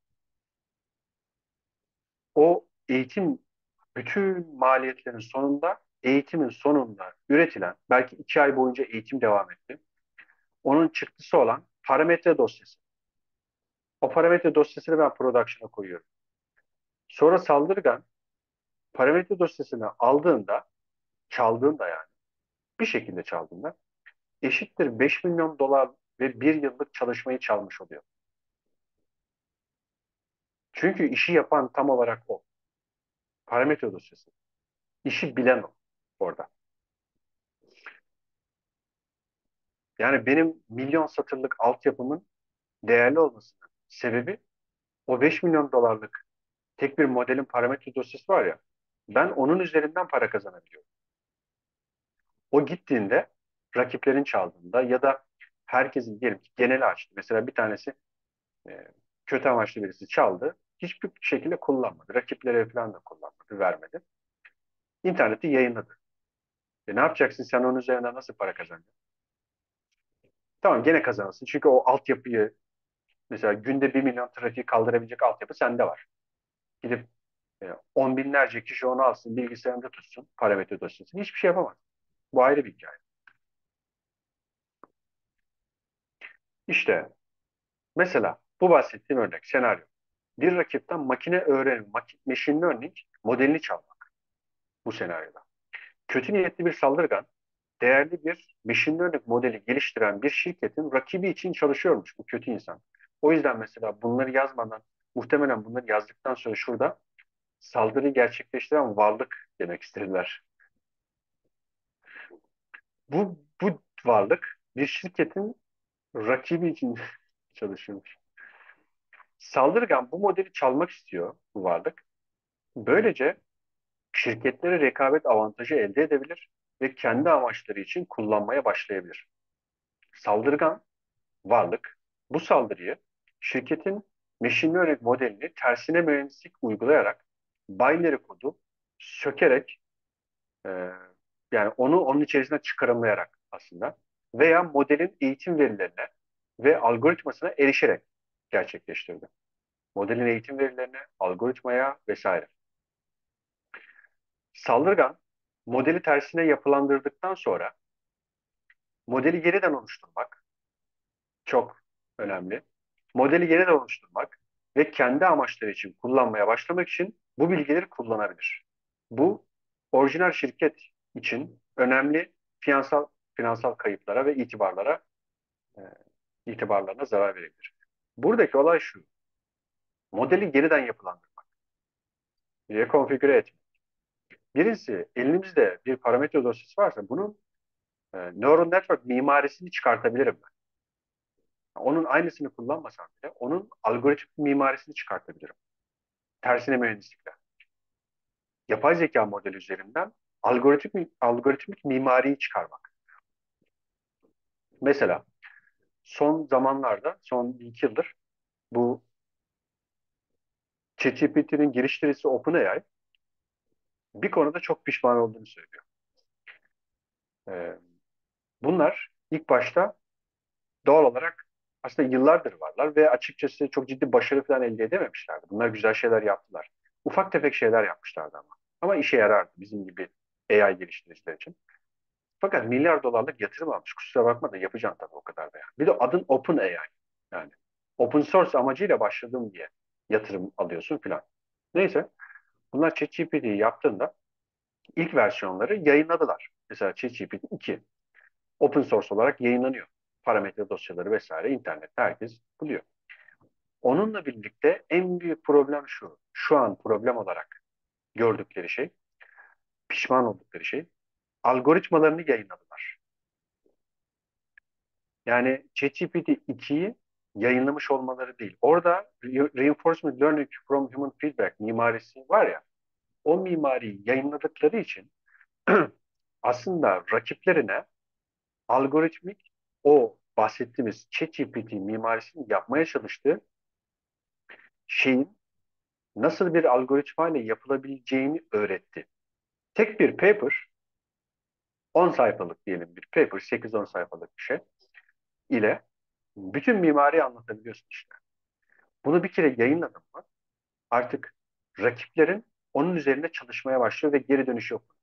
B: o eğitim bütün maliyetlerin sonunda eğitimin sonunda üretilen belki 2 ay boyunca eğitim devam etti. Onun çıktısı olan parametre dosyası. O parametre dosyasını ben production'a koyuyorum. Sonra saldırgan parametre dosyasını aldığında, çaldığında yani bir şekilde çaldığında eşittir 5 milyon dolar ve bir yıllık çalışmayı çalmış oluyor. Çünkü işi yapan tam olarak o. Parametre dosyası. İşi bilen o orada. Yani benim milyon satırlık altyapımın değerli olmasının sebebi o 5 milyon dolarlık tek bir modelin parametre dosyası var ya, ben onun üzerinden para kazanabiliyorum. O gittiğinde rakiplerin çaldığında ya da herkesin diyelim ki geneli açtı. Mesela bir tanesi e, kötü amaçlı birisi çaldı. Hiçbir şekilde kullanmadı. Rakiplere falan da kullanmadı, vermedi. İnternette yayınladı. Ne yapacaksın sen onun üzerinden nasıl para kazanacaksın? Tamam gene kazanırsın. Çünkü o altyapıyı mesela günde 1 milyon trafiği kaldırabilecek altyapı sende var. Gidip on binlerce kişi onu alsın, bilgisayarında tutsun, parametre dosyasını. Hiçbir şey yapamaz. Bu ayrı bir hikaye. İşte mesela bu bahsettiğim örnek, senaryo. Bir rakipten makine öğrenim, machine learning modelini çalmak bu senaryoda. Kötü niyetli bir saldırgan, değerli bir machine learning modeli geliştiren bir şirketin rakibi için çalışıyormuş bu kötü insan. O yüzden mesela bunları yazmadan, muhtemelen bunları yazdıktan sonra şurada saldırıyı gerçekleştiren varlık demek istediler. Bu varlık bir şirketin rakibi için çalışıyormuş. Saldırgan bu modeli çalmak istiyor bu varlık. Böylece şirketlere rekabet avantajı elde edebilir ve kendi amaçları için kullanmaya başlayabilir. Saldırgan varlık bu saldırıyı şirketin machine learning modelini tersine mühendislik uygulayarak binary kodu sökerek e, yani onu onun içerisine çıkarımlayarak aslında veya modelin eğitim verilerine ve algoritmasına erişerek gerçekleştirdi. Modelin eğitim verilerine, algoritmaya vesaire. Saldırgan modeli tersine yapılandırdıktan sonra modeli yeniden oluşturmak çok önemli. Modeli yeniden oluşturmak ve kendi amaçları için kullanmaya başlamak için bu bilgileri kullanabilir. Bu orijinal şirket için önemli finansal kayıplara ve itibarlara itibarlarına zarar verebilir. Buradaki olay şu. Modeli yeniden yapılandırmak, rekonfigüre etmek. Birincisi elimizde bir parametre dosyası varsa bunun neural network mimarisini çıkartabilirim ben. Onun aynısını kullanmasam bile onun algoritmik mimarisini çıkartabilirim. Tersine mühendislikle. Yapay zeka modeli üzerinden algoritmik mimariyi çıkarmak. Mesela son zamanlarda, son 2 yıldır bu ChatGPT'nin geliştiricisi OpenAI bir konuda çok pişman olduğunu söylüyor. Ee, Bunlar ilk başta doğal olarak aslında yıllardır varlar ve açıkçası çok ciddi başarı falan elde edememişlerdi. Bunlar güzel şeyler yaptılar. Ufak tefek şeyler yapmışlardı ama. Ama işe yarardı bizim gibi AI geliştiriciler için. Fakat milyar dolarlık yatırım almış. Kusura bakma da yapacağım tabii o kadar da yani. Bir de adın OpenAI. Yani open source amacıyla başladım diye yatırım alıyorsun filan. Neyse bunlar ChatGPT'yi yaptığında ilk versiyonları yayınladılar. Mesela ChatGPT 2 open source olarak yayınlanıyor. Parametre dosyaları vesaire internette herkes buluyor. Onunla birlikte en büyük problem şu. Şu an problem olarak gördükleri şey, pişman oldukları şey, algoritmalarını yayınladılar. Yani ChatGPT 2'yi yayınlamış olmaları değil. Orada Reinforcement Learning from Human Feedback mimarisi var ya, o mimariyi yayınladıkları için aslında rakiplerine algoritmik o bahsettiğimiz ChatGPT mimarisini yapmaya çalıştığı şeyin nasıl bir algoritmayla yapılabileceğini öğretti. Tek bir paper, 10 sayfalık diyelim bir paper, 8-10 sayfalık bir şey ile bütün mimariyi anlatabiliyorsun işte. Bunu bir kere yayınladım mı artık rakiplerin onun üzerinde çalışmaya başlıyor ve geri dönüş yok.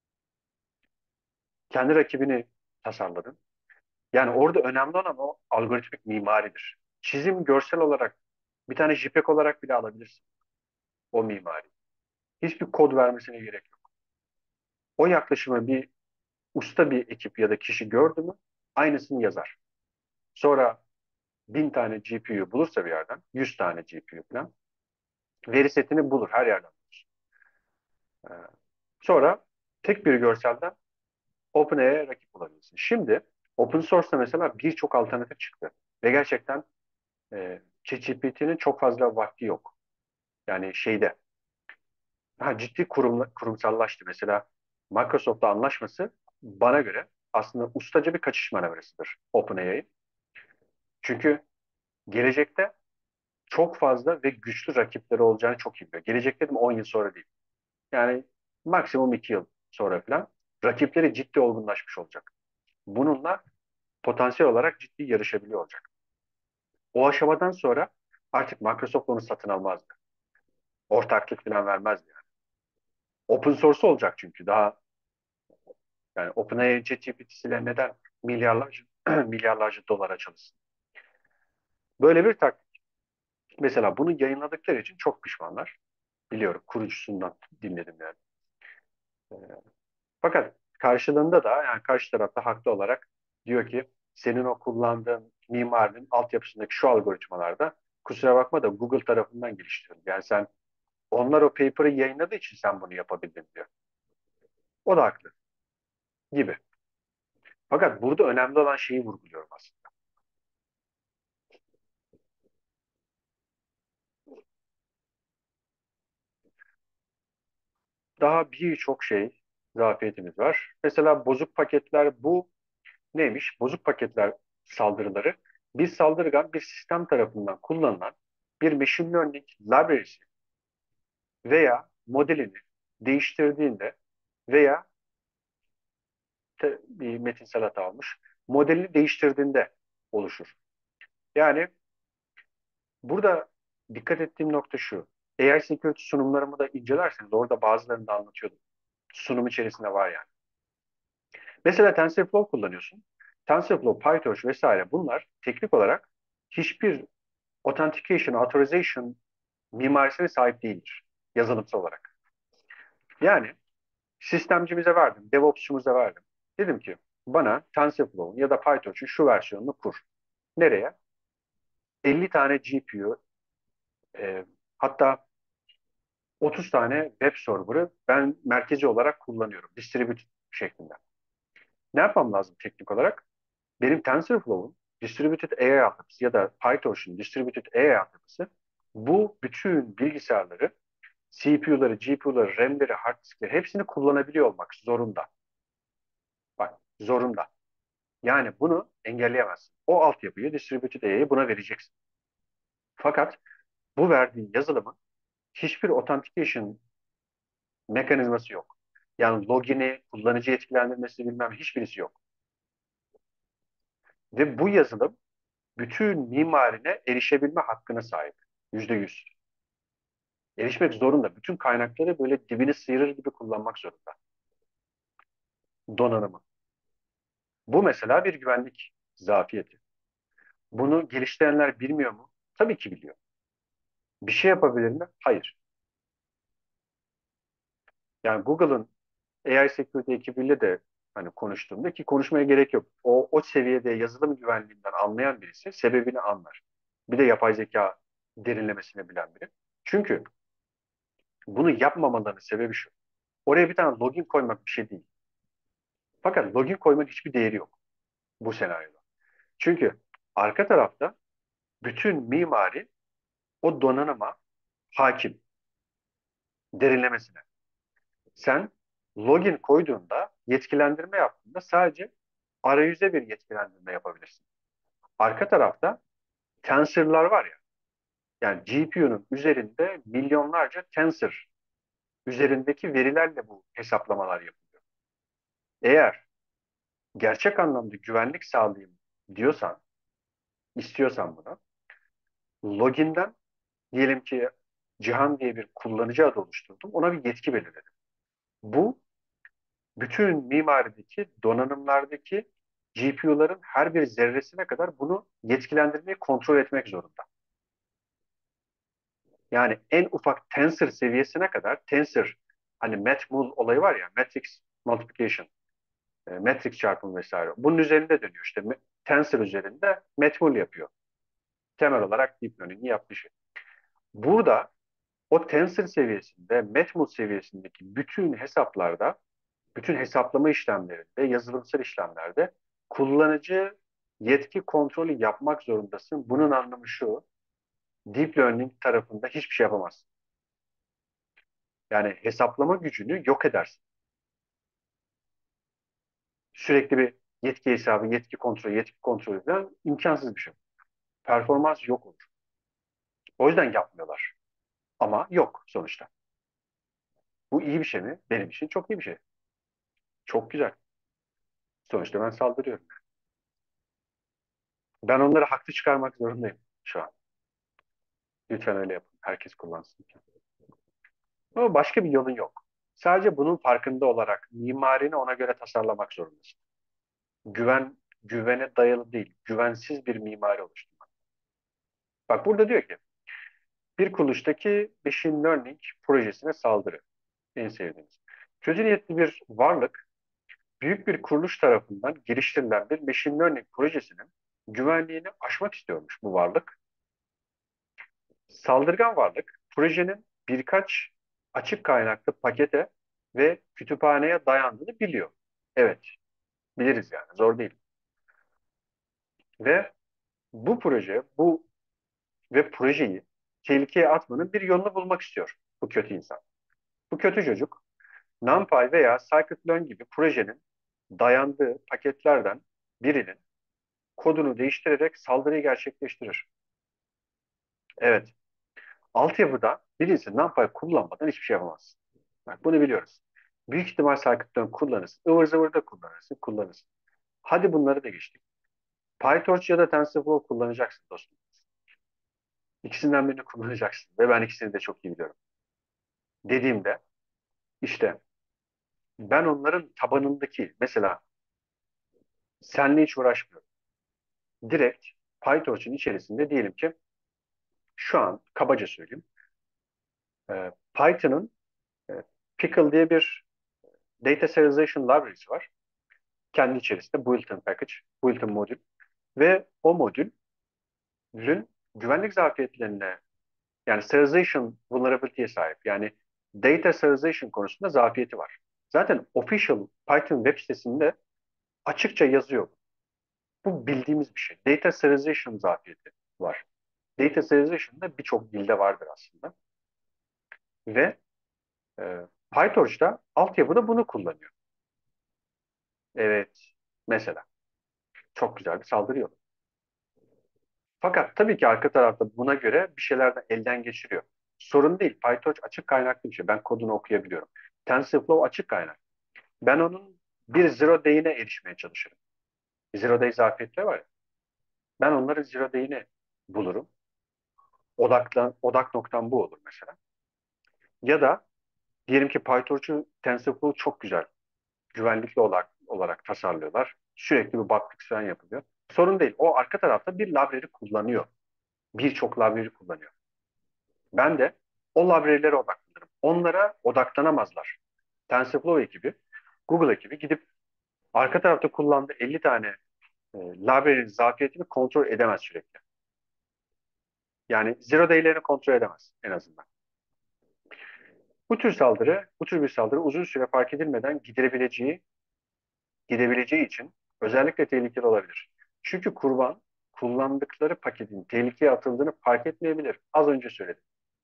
B: Kendi rakibini tasarladın. Yani orada önemli olan o algoritmik mimaridir. Çizim görsel olarak bir tane JPEG olarak bile alabilirsin o mimari. Hiçbir kod vermesine gerek yok. O yaklaşımı bir usta bir ekip ya da kişi gördü mü aynısını yazar. Sonra 1.000 tane GPU bulursa bir yerden, 100 tane GPU falan veri setini bulur her yerden. Ee, Sonra tek bir görselden OpenAI'ye rakip olabilirsin. Şimdi open source'da mesela birçok alternatif çıktı. Ve gerçekten ChatGPT'nin çok fazla vakti yok. Yani şeyde ciddi kurumsallaştı. Mesela Microsoft'la anlaşması bana göre aslında ustaca bir kaçış manevrasıdır OpenAI'nin. Çünkü gelecekte çok fazla ve güçlü rakipleri olacağını çok iyi biliyor. Gelecek dedim 10 yıl sonra değil. Yani maksimum 2 yıl sonra falan rakipleri ciddi olgunlaşmış olacak. Bununla potansiyel olarak ciddi yarışabiliyor olacak. O aşamadan sonra artık Microsoft onu satın almazdı. Ortaklık falan vermezdi yani. Open source olacak çünkü daha yani OpenAI ChatGPT'siyle neden milyarlarca milyarlarca dolara çalışsın? Böyle bir taktik. Mesela bunu yayınladıkları için çok pişmanlar. Biliyorum kurucusundan dinledim yani. Fakat karşılığında da yani karşı tarafta haklı olarak diyor ki senin o kullandığın mimarinin altyapısındaki şu algoritmalarda kusura bakma da Google tarafından geliştirildi. Yani sen onlar o paper'ı yayınladığı için sen bunu yapabildin diyor. O da haklı gibi. Fakat burada önemli olan şeyi vurguluyorum aslında. Daha birçok şey zafiyetimiz var. Mesela bozuk paketler bu neymiş? Bozuk paketler saldırıları bir saldırgan bir sistem tarafından kullanılan bir machine learning library'si veya modelini değiştirdiğinde veya bir metinsel hata almış modelini değiştirdiğinde oluşur. Yani burada dikkat ettiğim nokta şu. AI security sunumlarımı da incelerseniz orada bazılarını da anlatıyordum. Sunum içerisinde var yani. Mesela TensorFlow kullanıyorsun. TensorFlow, PyTorch vesaire bunlar teknik olarak hiçbir authentication, authorization mimarisine sahip değildir yazılımsal olarak. Yani sistemcimize verdim, DevOps'çumuza verdim. Dedim ki bana TensorFlow'un ya da PyTorch'un şu versiyonunu kur. Nereye? 50 tane GPU, e, hatta 30 tane web server'ı ben merkezi olarak kullanıyorum. Distributed şeklinde. Ne yapmam lazım teknik olarak? Benim TensorFlow'un Distributed AI altyapısı ya da PyTorch'un Distributed AI altyapısı bu bütün bilgisayarları, CPU'ları, GPU'ları, RAM'leri, hard diskleri hepsini kullanabiliyor olmak zorunda. Bak, zorunda. Yani bunu engelleyemezsin. O altyapıyı Distributed AI'ye buna vereceksin. Fakat bu verdiğin yazılımın hiçbir authentication mekanizması yok. Yani login'i, kullanıcı yetkilendirmesi bilmem hiçbirisi yok. Ve bu yazılım bütün mimarine erişebilme hakkına sahip. %100. Erişmek zorunda. Bütün kaynakları böyle dibini sıyırır gibi kullanmak zorunda. Donanımı. Bu mesela bir güvenlik zafiyeti. Bunu geliştirenler bilmiyor mu? Tabii ki biliyor. Bir şey yapabilir mi? Hayır. Yani Google'ın AI Security ekibiyle de hani konuştuğumda, ki konuşmaya gerek yok. O seviyede yazılım güvenliğinden anlayan birisi sebebini anlar. Bir de yapay zeka derinlemesine bilen biri. Çünkü bunu yapmamalarının sebebi şu. Oraya bir tane login koymak bir şey değil. Fakat login koymak hiçbir değeri yok bu senaryoda. Çünkü arka tarafta bütün mimari o donanıma hakim, derinlemesine. Sen login koyduğunda, yetkilendirme yaptığında sadece arayüze bir yetkilendirme yapabilirsin. Arka tarafta tensor'lar var ya, yani GPU'nun üzerinde milyonlarca tensor üzerindeki verilerle bu hesaplamalar yapılıyor. Eğer gerçek anlamda güvenlik sağlayayım diyorsan, istiyorsan bunu, login'den diyelim ki Cihan diye bir kullanıcı adı oluşturdum. Ona bir yetki belirledim. Bu bütün mimarideki, donanımlardaki GPU'ların her bir zerresine kadar bunu yetkilendirmeyi kontrol etmek zorunda. Yani en ufak tensor seviyesine kadar tensor, hani matmul olayı var ya, matrix multiplication, matrix çarpımı vesaire. Bunun üzerinde dönüyor işte. Tensor üzerinde matmul yapıyor. Temel olarak deep learning'i yaptığı şey. Burada o tensor seviyesinde, matmul seviyesindeki bütün hesaplarda, bütün hesaplama işlemlerinde, yazılımsal işlemlerde kullanıcı yetki kontrolü yapmak zorundasın. Bunun anlamı şu: deep learning tarafında hiçbir şey yapamazsın. Yani hesaplama gücünü yok edersin. Sürekli bir yetki hesabı, yetki kontrolü falan imkansız bir şey. Performans yok olur. O yüzden yapmıyorlar. Ama yok sonuçta. Bu iyi bir şey mi? Benim için çok iyi bir şey. Çok güzel. Sonuçta ben saldırıyorum. Ben onları haklı çıkarmak zorundayım şu an. Lütfen öyle yapın. Herkes kullansın. Ama başka bir yolun yok. Sadece bunun farkında olarak mimarini ona göre tasarlamak zorundasın. Güvene dayalı değil, güvensiz bir mimari oluşturmak. Bak burada diyor ki, bir kuruluştaki machine learning projesine saldırı. En sevdiğimiz. Kötü niyetli bir varlık, büyük bir kuruluş tarafından geliştirilen bir machine learning projesinin güvenliğini aşmak istiyormuş bu varlık. Saldırgan varlık, projenin birkaç açık kaynaklı pakete ve kütüphaneye dayandığını biliyor. Evet, biliriz yani, zor değil. Ve bu projeyi tehlikeye atmanın bir yolunu bulmak istiyor bu kötü insan. Bu kötü çocuk, NumPy veya scikit-learn gibi projenin dayandığı paketlerden birinin kodunu değiştirerek saldırıyı gerçekleştirir. Evet, altyapıda birisi NumPy kullanmadan hiçbir şey yapamaz. Bak, bunu biliyoruz. Büyük ihtimal scikit-learn kullanırsın. Ivır zıvır da kullanırsın. Hadi bunları da geçtik. PyTorch ya da TensorFlow kullanacaksın dostum. İkisinden birini kullanacaksın. Ve ben ikisini de çok iyi biliyorum. Dediğimde işte ben onların tabanındaki, mesela senle hiç uğraşmıyorum. Direkt PyTorch'un içerisinde diyelim ki, şu an kabaca söyleyeyim, Python'ın e, Pickle diye bir data serialization library'si var. Kendi içerisinde built-in package, built-in modül ve o modül güvenlik zafiyetlerine, yani serialization vulnerability'ye sahip. Yani data serialization konusunda zafiyeti var. Zaten official Python web sitesinde açıkça yazıyor. Bu bildiğimiz bir şey. Data serialization zafiyeti var. Data serialization da birçok dilde vardır aslında. Ve e, PyTorch'ta altyapıda bunu kullanıyor. Evet. Mesela çok güzel bir saldırı yolu. Fakat tabii ki arka tarafta buna göre bir şeyler de elden geçiriyor. Sorun değil. PyTorch açık kaynaklı bir şey. Ben kodunu okuyabiliyorum. TensorFlow açık kaynak. Ben onun bir zero day'ine erişmeye çalışırım. Zero day zafiyetleri var ya. Ben onları zero day'ine bulurum. Odak noktam bu olur mesela. Ya da diyelim ki PyTorch'u TensorFlow çok güzel, güvenlikli olarak tasarlıyorlar. Sürekli bir bug fix falan yapılıyor. Sorun değil. O arka tarafta bir library kullanıyor. Birçok library kullanıyor. Ben de o library'lere odaklanırım. Onlara odaklanamazlar. TensorFlow ekibi, Google ekibi gidip arka tarafta kullandığı 50 tane library'nin zafiyetini kontrol edemez sürekli. Yani zero day'lerini kontrol edemez en azından. Bu tür bir saldırı uzun süre fark edilmeden gidebileceği için özellikle tehlikeli olabilir. Çünkü kurban kullandıkları paketin tehlikeye atıldığını fark etmeyebilir. Az önce söyledim.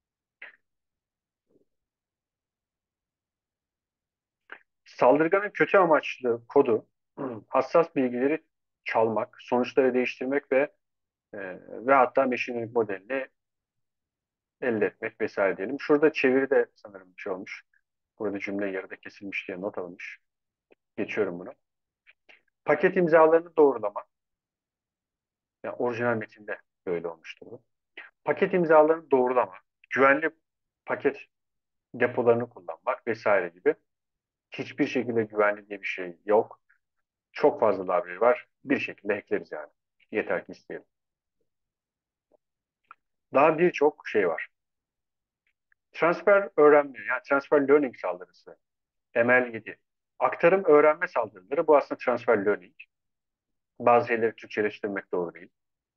B: Saldırganın kötü amaçlı kodu hassas bilgileri çalmak, sonuçları değiştirmek ve hatta machine learning modelini elde etmek vesaire diyelim. Şurada çeviride sanırım bir şey olmuş. Burada cümle yarıda kesilmiş diye not alınmış. Geçiyorum bunu. Paket imzalarını doğrulama. Yani orijinal metinde böyle olmuştur bu. Paket imzalarını doğrulama, güvenli paket depolarını kullanmak vesaire gibi. Hiçbir şekilde güvenli diye bir şey yok. Çok fazla library var. Bir şekilde hackleriz yani. Yeter ki isteyelim. Daha birçok şey var. Transfer öğrenme, yani transfer learning saldırısı. ML7. Aktarım öğrenme saldırıları. Bu aslında transfer learning. Bazı şeyleri Türkçeleştirmek doğru değil.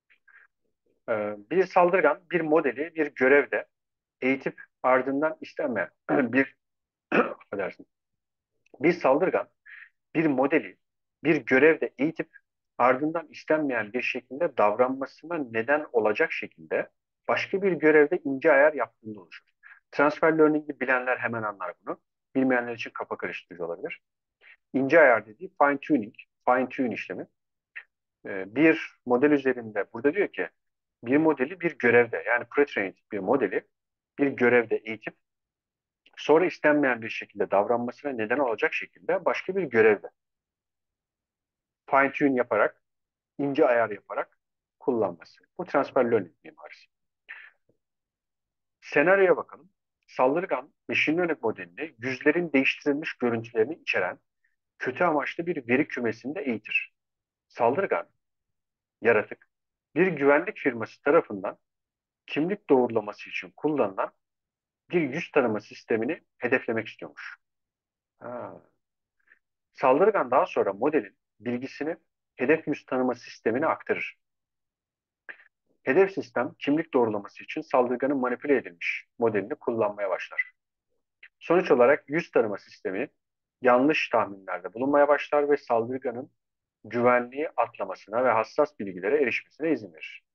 B: Bir saldırgan bir modeli bir görevde eğitip ardından istenmeyen bir affedersin, bir saldırgan bir modeli bir görevde eğitip ardından istenmeyen bir şekilde davranmasına neden olacak şekilde başka bir görevde ince ayar yaptığında oluşur. Transfer learning'i bilenler hemen anlar bunu. Bilmeyenler için kafa karıştırıcı olabilir. İnce ayar dediği fine tuning, fine tune işlemi. Bir model üzerinde burada diyor ki bir modeli bir görevde yani pre-trained bir modeli bir görevde eğitip sonra istenmeyen bir şekilde davranmasına neden olacak şekilde başka bir görevde fine tune yaparak ince ayar yaparak kullanması. Bu transfer learning mimarisi. Senaryoya bakalım. Saldırgan machine learning modelini yüzlerin değiştirilmiş görüntülerini içeren kötü amaçlı bir veri kümesinde eğitir. Saldırgan, yaratık, bir güvenlik firması tarafından kimlik doğrulaması için kullanılan bir yüz tanıma sistemini hedeflemek istiyormuş. Ha. Saldırgan daha sonra modelin bilgisini hedef yüz tanıma sistemine aktarır. Hedef sistem kimlik doğrulaması için saldırganın manipüle edilmiş modelini kullanmaya başlar. Sonuç olarak yüz tanıma sistemi yanlış tahminlerde bulunmaya başlar ve saldırganın güvenliği atlamasına ve hassas bilgilere erişmesine izin verir.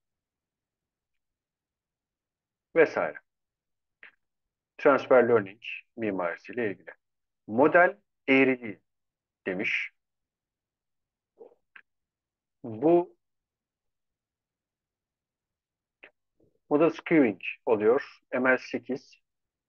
B: Vesaire. Transfer learning mimarisiyle ilgili. Model eğriliği demiş. Bu model skewing oluyor. ML8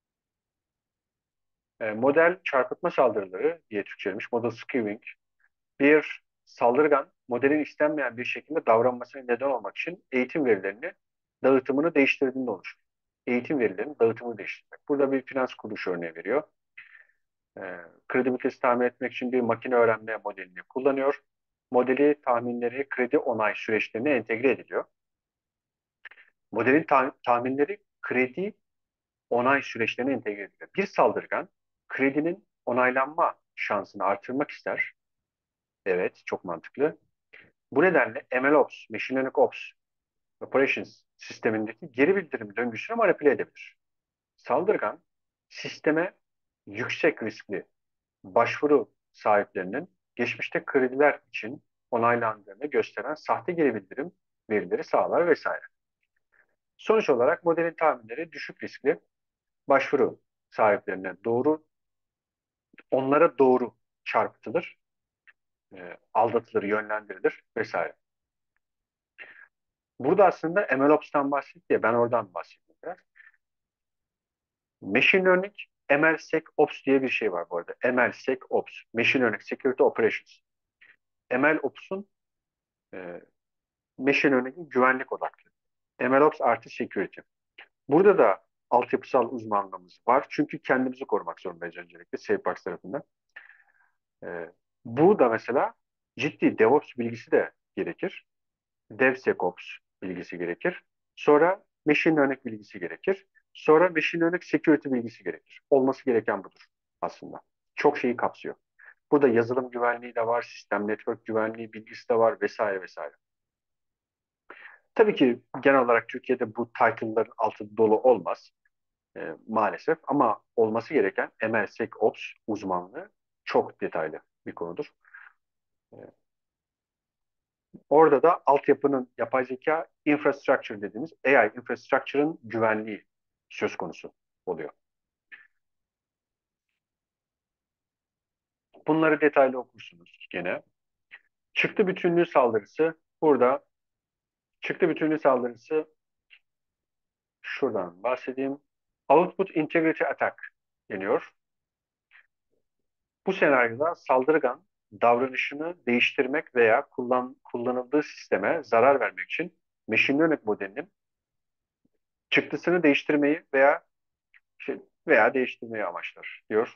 B: model çarpıtma saldırıları diye Türkçelemiş. Model skewing. Bir saldırgan modelin istenmeyen bir şekilde davranmasına neden olmak için eğitim verilerini dağıtımını değiştirdiğinde oluşur. Eğitim verilerinin dağıtımını değiştirmek. Burada bir finans kuruluşu örneği veriyor. E, Kredibilitesi tahmin etmek için bir makine öğrenme modelini kullanıyor. Modeli tahminleri kredi onay süreçlerine entegre ediliyor. Modelin tahminleri kredi onay süreçlerine entegre ediliyor. Bir saldırgan kredinin onaylanma şansını artırmak ister. Evet, çok mantıklı. Bu nedenle MLOps, Machine Learning Ops operations sistemindeki geri bildirim döngüsünü manipüle edebilir. Saldırgan, sisteme yüksek riskli başvuru sahiplerinin geçmişte krediler için onaylandığını gösteren sahte geri bildirim verileri sağlar vesaire. Sonuç olarak modelin tahminleri düşük riskli başvuru sahiplerine onlara doğru çarpıtılır, aldatılır, yönlendirilir vesaire. Burada aslında MLOps'tan bahsettik ya, ben oradan bahsedeyim biraz. Machine Learning, MLSecOps diye bir şey var bu arada. MLSecOps, Machine Learning Security Operations. MLOps'un e, Machine Learning'in güvenlik odaklı. MLOps artı Security. Burada da altyapısal uzmanlığımız var. Çünkü kendimizi korumak zorundayız öncelikle Safebox tarafından. E, Bu da mesela ciddi DevOps bilgisi de gerekir. DevSecOps bilgisi gerekir. Sonra Machine Learning bilgisi gerekir. Sonra Machine Learning Security bilgisi gerekir. Olması gereken budur aslında. Çok şeyi kapsıyor. Burada yazılım güvenliği de var, sistem network güvenliği bilgisi de var vesaire vesaire. Tabii ki genel olarak Türkiye'de bu title'ların altı dolu olmaz maalesef, ama olması gereken MLSecOps uzmanlığı çok detaylı bir konudur. E, Orada da altyapının yapay zeka infrastructure dediğimiz AI infrastructure'ın güvenliği söz konusu oluyor. Bunları detaylı okursunuz gene. Çıktı bütünlüğü saldırısı burada. Çıktı bütünlüğü saldırısı şuradan bahsedeyim. Output Integrity Attack deniyor. Bu senaryoda saldırgan davranışını değiştirmek veya kullanıldığı sisteme zarar vermek için machine learning modelinin çıktısını değiştirmeyi veya değiştirmeyi amaçlar diyor.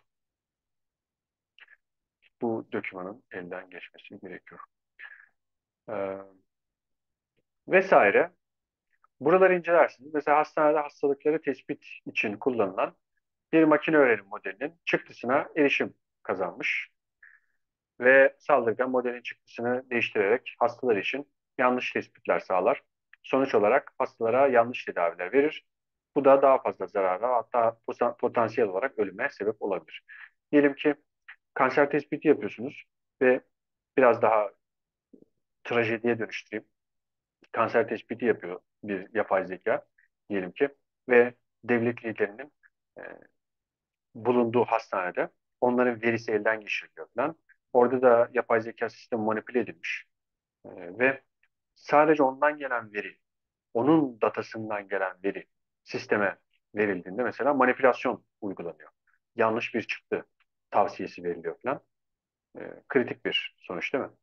B: Bu dokümanın elden geçmesi gerekiyor. Ee, Vesaire. Buraları incelersiniz. Mesela hastanede hastalıkları tespit için kullanılan bir makine öğrenim modelinin çıktısına erişim kazanmış ve saldırgan modelin çıktısını değiştirerek hastalar için yanlış tespitler sağlar. Sonuç olarak hastalara yanlış tedaviler verir. Bu da daha fazla zarara, hatta potansiyel olarak ölüme sebep olabilir. Diyelim ki kanser tespiti yapıyorsunuz ve biraz daha trajediye dönüştüreyim. Kanser tespiti yapıyor bir yapay zeka diyelim ki ve devlet liderinin e, bulunduğu hastanede onların verisi elden geçiriliyor falan. Orada da yapay zeka sistemi manipüle edilmiş. Ve sadece ondan gelen veri, onun datasından gelen veri sisteme verildiğinde mesela manipülasyon uygulanıyor. Yanlış bir çıktı tavsiyesi veriliyor falan. Kritik bir sonuç değil mi?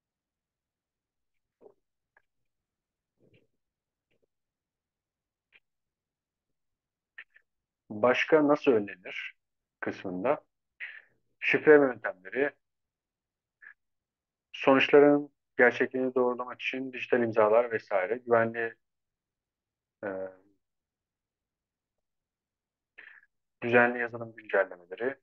B: Başka nasıl önlenir kısmında şifreleme yöntemleri, sonuçların gerçekliğini doğrulamak için dijital imzalar vesaire, güvenli e, düzenli yazılım güncellemeleri,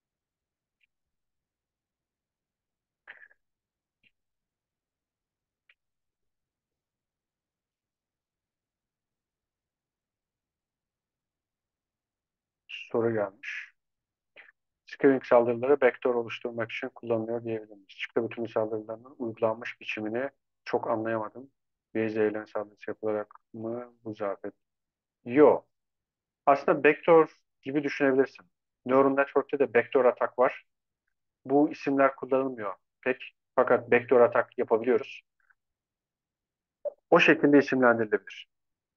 B: soru gelmiş. Scaling saldırıları backdoor oluşturmak için kullanılıyor diyebiliriz. Çıktı bütün saldırılarının uygulanmış biçimini çok anlayamadım. Base eylem saldırısı yapılarak mı bu zafiyet? Yok. Aslında backdoor gibi düşünebilirsin. Neural Network'te de backdoor atak var. Bu isimler kullanılmıyor pek. Fakat backdoor atak yapabiliyoruz. O şekilde isimlendirilebilir.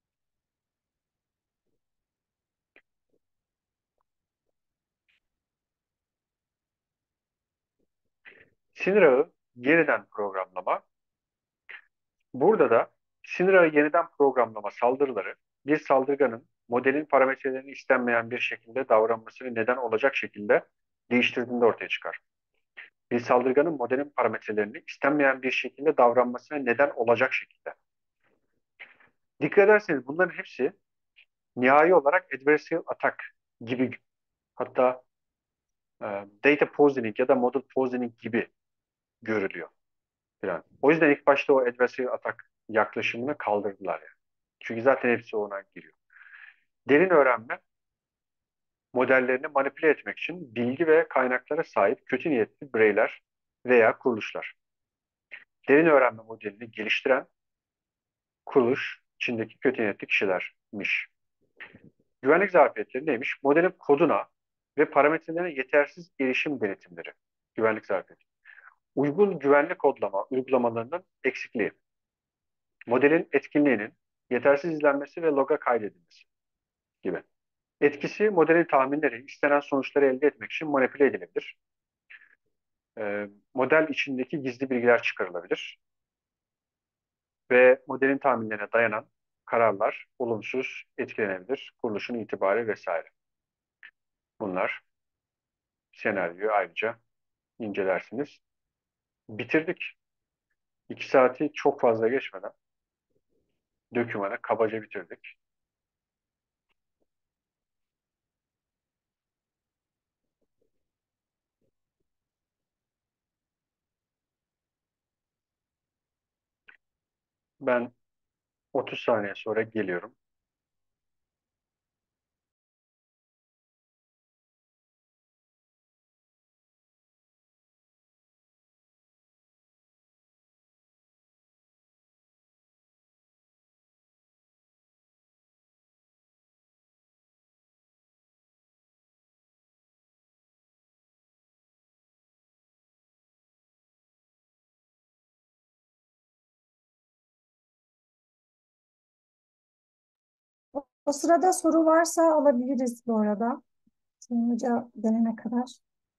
B: Sinir ağı yeniden programlama. Burada da sinir ağı yeniden programlama saldırıları bir saldırganın modelin parametrelerini istenmeyen bir şekilde davranmasını neden olacak şekilde değiştirdiğinde ortaya çıkar. Bir saldırganın modelin parametrelerini istenmeyen bir şekilde davranmasına neden olacak şekilde. Dikkat ederseniz bunların hepsi nihai olarak adversarial attack gibi, hatta data poisoning ya da model poisoning gibi görülüyor. Yani. O yüzden ilk başta o adversarial attack yaklaşımını kaldırdılar yani. Çünkü zaten hepsi ona giriyor. Derin öğrenme modellerini manipüle etmek için bilgi ve kaynaklara sahip kötü niyetli bireyler veya kuruluşlar. Derin öğrenme modelini geliştiren kuruluş içindeki kötü niyetli kişilermiş. Güvenlik zafiyetleri neymiş? Modelin koduna ve parametrelerine yetersiz erişim denetimleri. Güvenlik zafiyeti. Uygun güvenlik kodlama uygulamalarının eksikliği. Modelin etkinliğinin yetersiz izlenmesi ve loga kaydedilmesi gibi. Etkisi modelin tahminleri istenen sonuçları elde etmek için manipüle edilebilir. Model içindeki gizli bilgiler çıkarılabilir ve modelin tahminlerine dayanan kararlar olumsuz etkilenebilir. Kuruluşun itibarı vesaire. Bunlar senaryoyu ayrıca incelersiniz. Bitirdik. 2 saati çok fazla geçmeden dokümanı kabaca bitirdik. Ben 30 saniye sonra geliyorum.
A: O sırada soru varsa alabiliriz bu arada. Hoca gelene kadar.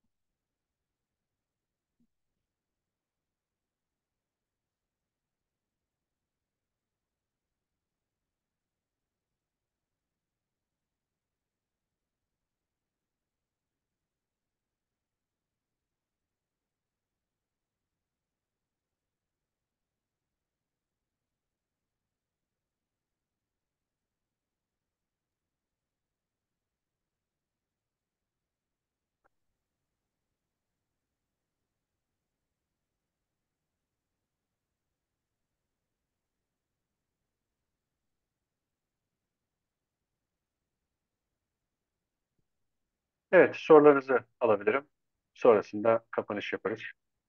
B: Evet, sorularınızı alabilirim. Sonrasında kapanış yaparız.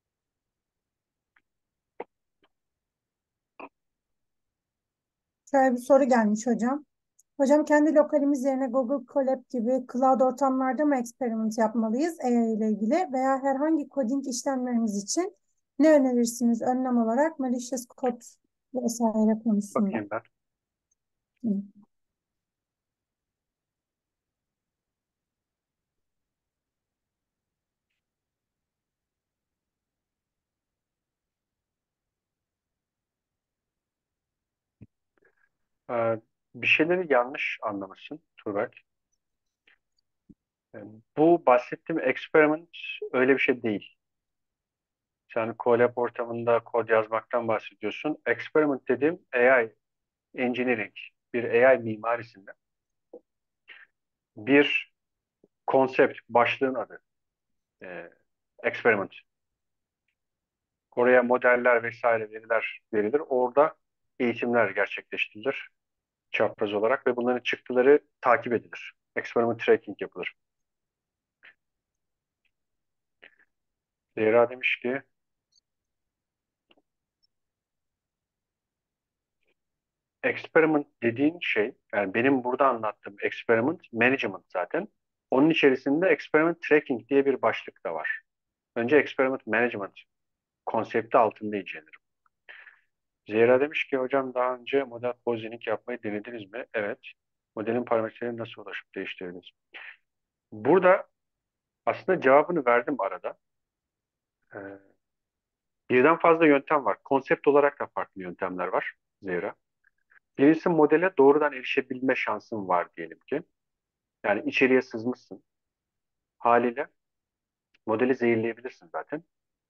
A: Şöyle bir soru gelmiş hocam. Hocam kendi lokalimiz yerine Google Colab gibi cloud ortamlarda mı experiment yapmalıyız AI ile ilgili veya herhangi coding işlemlerimiz için ne önerirsiniz önlem olarak malicious code vesaire konusunda?
B: Bakayım ben.
A: Hı.
B: Bir şeyleri yanlış anlamışsın Tuğberk. Ee, Bu bahsettiğim experiment öyle bir şey değil. Sen Colab ortamında kod yazmaktan bahsediyorsun. Experiment dediğim AI engineering, bir AI mimarisinde bir konsept, başlığın adı. Ee, Experiment. Oraya modeller vesaire veriler verilir. Orada eğitimler gerçekleştirilir çapraz olarak ve bunların çıktıları takip edilir. Experiment tracking yapılır. Zehra demiş ki experiment dediğin şey, yani benim burada anlattığım experiment management zaten. Onun içerisinde experiment tracking diye bir başlık da var. Önce experiment management konsepti altında incelerim. Zehra demiş ki hocam daha önce model positioning yapmayı denediniz mi? Evet. Modelin parametrelerine nasıl ulaşıp değiştirdiniz? Burada aslında cevabını verdim arada. Ee, Birden fazla yöntem var. Konsept olarak da farklı yöntemler var Zehra. Birincisi modele doğrudan erişebilme şansın var diyelim ki. Yani içeriye sızmışsın. Haliyle modeli zehirleyebilirsin zaten.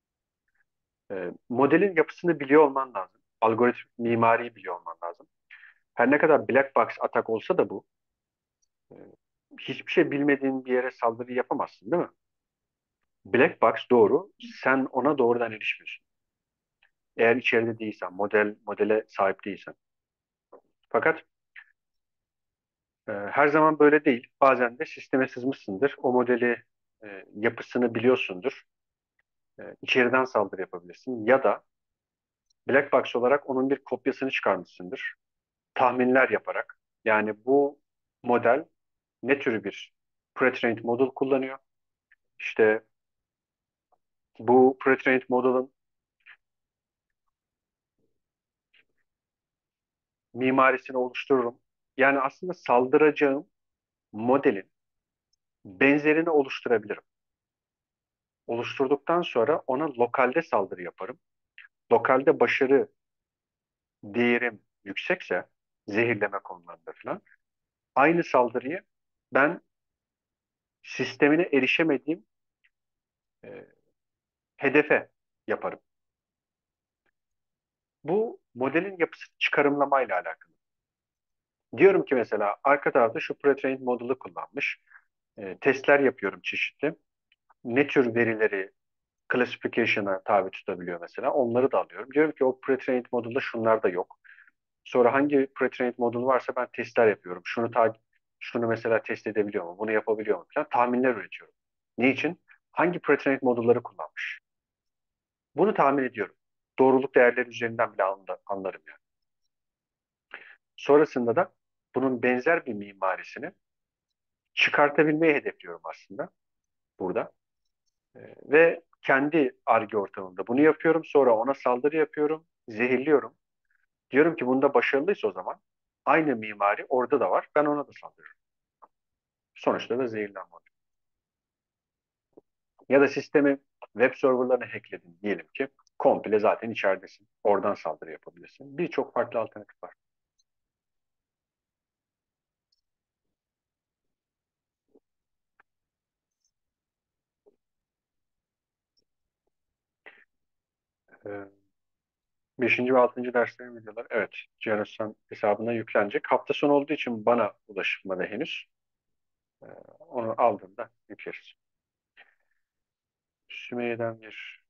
B: Modelin yapısını biliyor olman lazım. Algoritm mimariyi biliyor olman lazım. Her ne kadar black box atak olsa da bu, e, hiçbir şey bilmediğin bir yere saldırı yapamazsın, değil mi? Black box doğru. Sen ona doğrudan erişmiyorsun. Eğer içeride değilsen, modele sahip değilsen. Fakat Her zaman böyle değil. Bazen de sisteme sızmışsındır. O modeli yapısını biliyorsundur. İçeriden saldırı yapabilirsin. Ya da black box olarak onun bir kopyasını çıkarmışsındır. Tahminler yaparak. Yani bu model ne türü bir pre-trained model kullanıyor? İşte bu pre-trained model'ın mimarisini oluştururum. Yani aslında saldıracağım modelin benzerini oluşturabilirim. Oluşturduktan sonra ona lokalde saldırı yaparım. Lokalde başarı değerim yüksekse zehirleme konularında falan aynı saldırıyı ben sistemine erişemediğim e, hedefe yaparım. Bu modelin yapısını çıkarımlamayla alakalı. Diyorum ki mesela arka tarafta şu pre-trained model'ı kullanmış. Testler yapıyorum çeşitli. Ne tür verileri classification'a tabi tutabiliyor mesela. Onları da alıyorum. Diyorum ki o pre-trained model'da şunlar da yok. Sonra hangi pre-trained model varsa ben testler yapıyorum. Şunu mesela test edebiliyor mu? Bunu yapabiliyor mu? Falan tahminler üretiyorum. Niçin? Hangi pre-trained model'ları kullanmış? Bunu tahmin ediyorum. Doğruluk değerleri üzerinden bile anlarım yani. Sonrasında da bunun benzer bir mimarisini çıkartabilmeyi hedefliyorum aslında burada. Ve kendi Ar-Ge ortamımda bunu yapıyorum. Sonra ona saldırı yapıyorum. Zehirliyorum. Diyorum ki bunda başarılıysa o zaman aynı mimari orada da var. Ben ona da saldırıyorum. Sonuçta da zehirlenme oluyor. Ya da sistemi web serverlarına hackledin diyelim ki komple zaten içeridesin. Oradan saldırı yapabilirsin. Birçok farklı alternatif var. Ee, Beşinci ve altıncı derslerin videoları. Evet. Cihan hesabına yüklenecek. Hafta sonu olduğu için bana ulaşmadı henüz. Ee, Onu aldığımda yükleriz. Sümeyye'den bir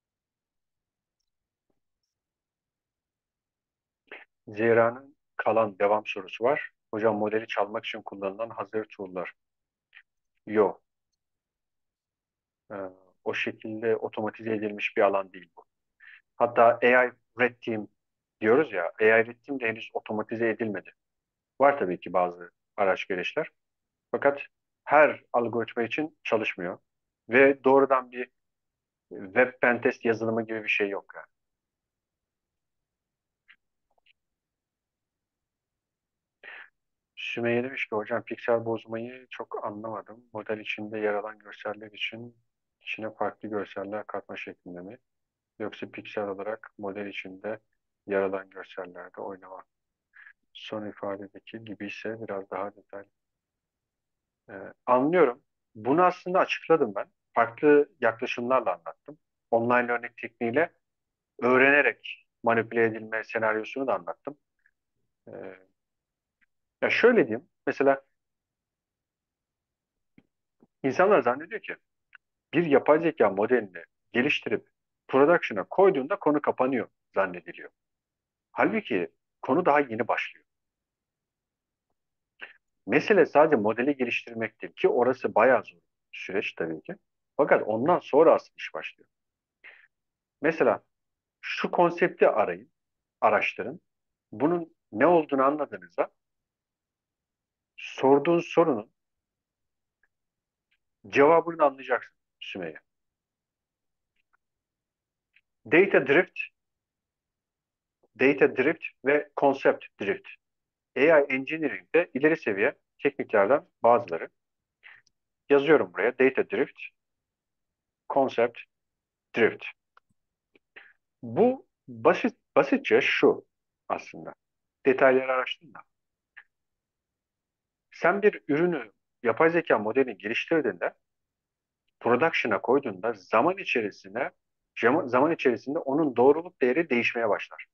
B: Zehra'nın kalan devam sorusu var. Hocam modeli çalmak için kullanılan hazır tool'lar. Yok. Ee, O şekilde otomatize edilmiş bir alan değil bu. Hatta AI Red Team diyoruz ya, AI Red Team de henüz otomatize edilmedi. Var tabii ki bazı araç gereçler. Fakat her algoritma için çalışmıyor. Ve doğrudan bir web pentest yazılımı gibi bir şey yok yani. Sümeyye demiş ki hocam piksel bozmayı çok anlamadım. Model içinde yer alan görseller için içine farklı görseller katma şeklinde mi? Yoksa piksel olarak model içinde yer alan görsellerde oynama. Son ifadedeki gibi ise biraz daha detaylı. Anlıyorum. Bunu aslında açıkladım ben. Farklı yaklaşımlarla anlattım. Online örnek tekniğiyle öğrenerek manipüle edilme senaryosunu da anlattım. Ee, Ya şöyle diyeyim. Mesela insanlar zannediyor ki bir yapay zeka modelini geliştirip production'a koyduğunda konu kapanıyor zannediliyor. Halbuki konu daha yeni başlıyor. Mesele sadece modeli geliştirmek değil ki orası bayağı zor bir süreç tabii ki. Fakat ondan sonra asıl iş başlıyor. Mesela şu konsepti arayın, araştırın. Bunun ne olduğunu anladığınızda sorduğun sorunun cevabını anlayacaksın Sümeyye. Data drift, data drift ve concept drift. AI engineering'de ileri seviye tekniklerden bazıları. Yazıyorum buraya. Data drift, concept drift. Bu basitçe şu aslında. Detayları araştırın da. Sen bir ürünü yapay zeka modelini geliştirdiğinde production'a koyduğunda zaman içerisinde onun doğruluk değeri değişmeye başlar.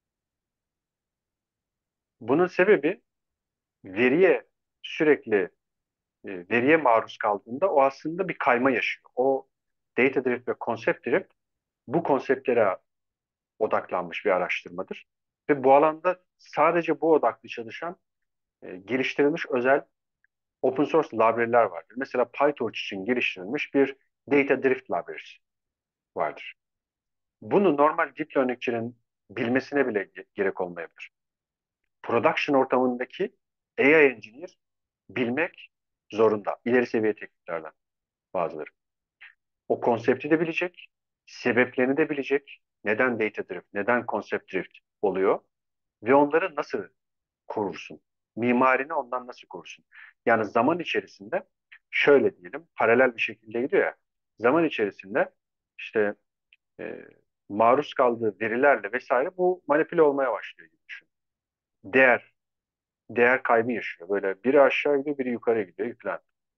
B: Bunun sebebi veriye sürekli veriye maruz kaldığında o aslında bir kayma yaşıyor. O data drift ve concept drift bu konseptlere odaklanmış bir araştırmadır. Ve bu alanda sadece bu odaklı çalışan geliştirilmiş özel open source library'ler vardır. Mesela PyTorch için geliştirilmiş bir Data Drift library'si vardır. Bunu normal deep learningçinin bilmesine bile gerek olmayabilir. Production ortamındaki AI engineer bilmek zorunda. İleri seviye tekniklerden bazıları. O konsepti de bilecek, sebeplerini de bilecek. Neden data drift, neden concept drift oluyor ve onları nasıl korursun? Mimarini ondan nasıl korursun? Yani zaman içerisinde şöyle diyelim, paralel bir şekilde gidiyor ya. Zaman içerisinde işte e, maruz kaldığı verilerle vesaire bu manipüle olmaya başlıyor gibi düşün. Değer, değer kaybı yaşıyor. Böyle biri aşağı gidiyor, biri yukarı gidiyor falan.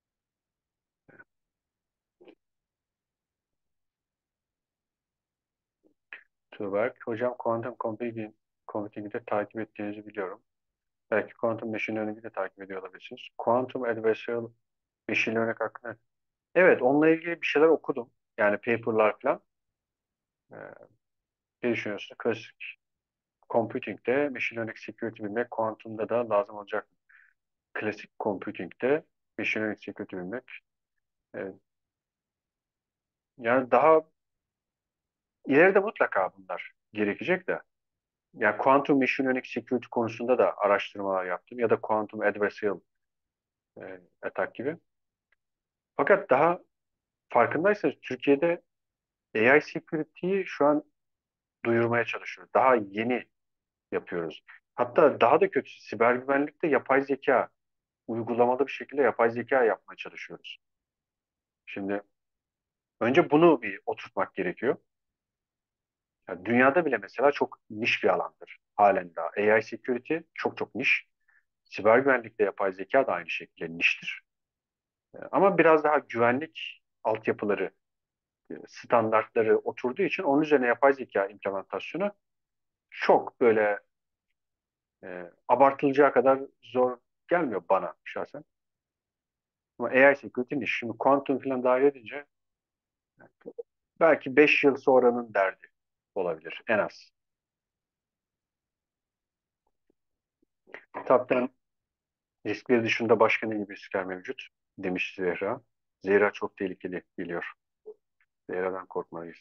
B: Tuğberk, hocam computing'i de takip ettiğinizi biliyorum. Belki Quantum Machine Learning'i de takip ediyor olabilirsiniz. Quantum Adversarial Machine Learning hakkında. Evet, onunla ilgili bir şeyler okudum. Yani paperlar falan. Ee, Ne düşünüyorsunuz? Klasik Computing'de Machine Learning Security bilmek, Quantum'da da lazım olacak. Klasik Computing'de Machine Learning Security bilmek. Evet. Yani daha ileride mutlaka bunlar gerekecek de. Yani Quantum Machine Learning Security konusunda da araştırmalar yaptım. Ya da Quantum Adversarial Attack gibi. Fakat daha farkındaysanız Türkiye'de AI security'yi şu an duyurmaya çalışıyoruz. Daha yeni yapıyoruz. Hatta daha da kötüsü siber güvenlikte yapay zeka, uygulamalı bir şekilde yapay zeka yapmaya çalışıyoruz. Şimdi önce bunu bir oturtmak gerekiyor. Yani dünyada bile mesela çok niş bir alandır halen daha. AI security çok çok niş. Siber güvenlikte yapay zeka da aynı şekilde niştir. Ama biraz daha güvenlik altyapıları, standartları oturduğu için onun üzerine yapay zeka implementasyonu çok böyle abartılacağı kadar zor gelmiyor bana şahsen. Ama AI security niş. Şimdi kuantum falan dahil edince belki 5 yıl sonranın derdi olabilir en az. Kitaptan riskleri dışında başka ne gibi riskler mevcut demiş Zehra. Zehra çok tehlikeli geliyor. Zehra'dan korkmalıyız.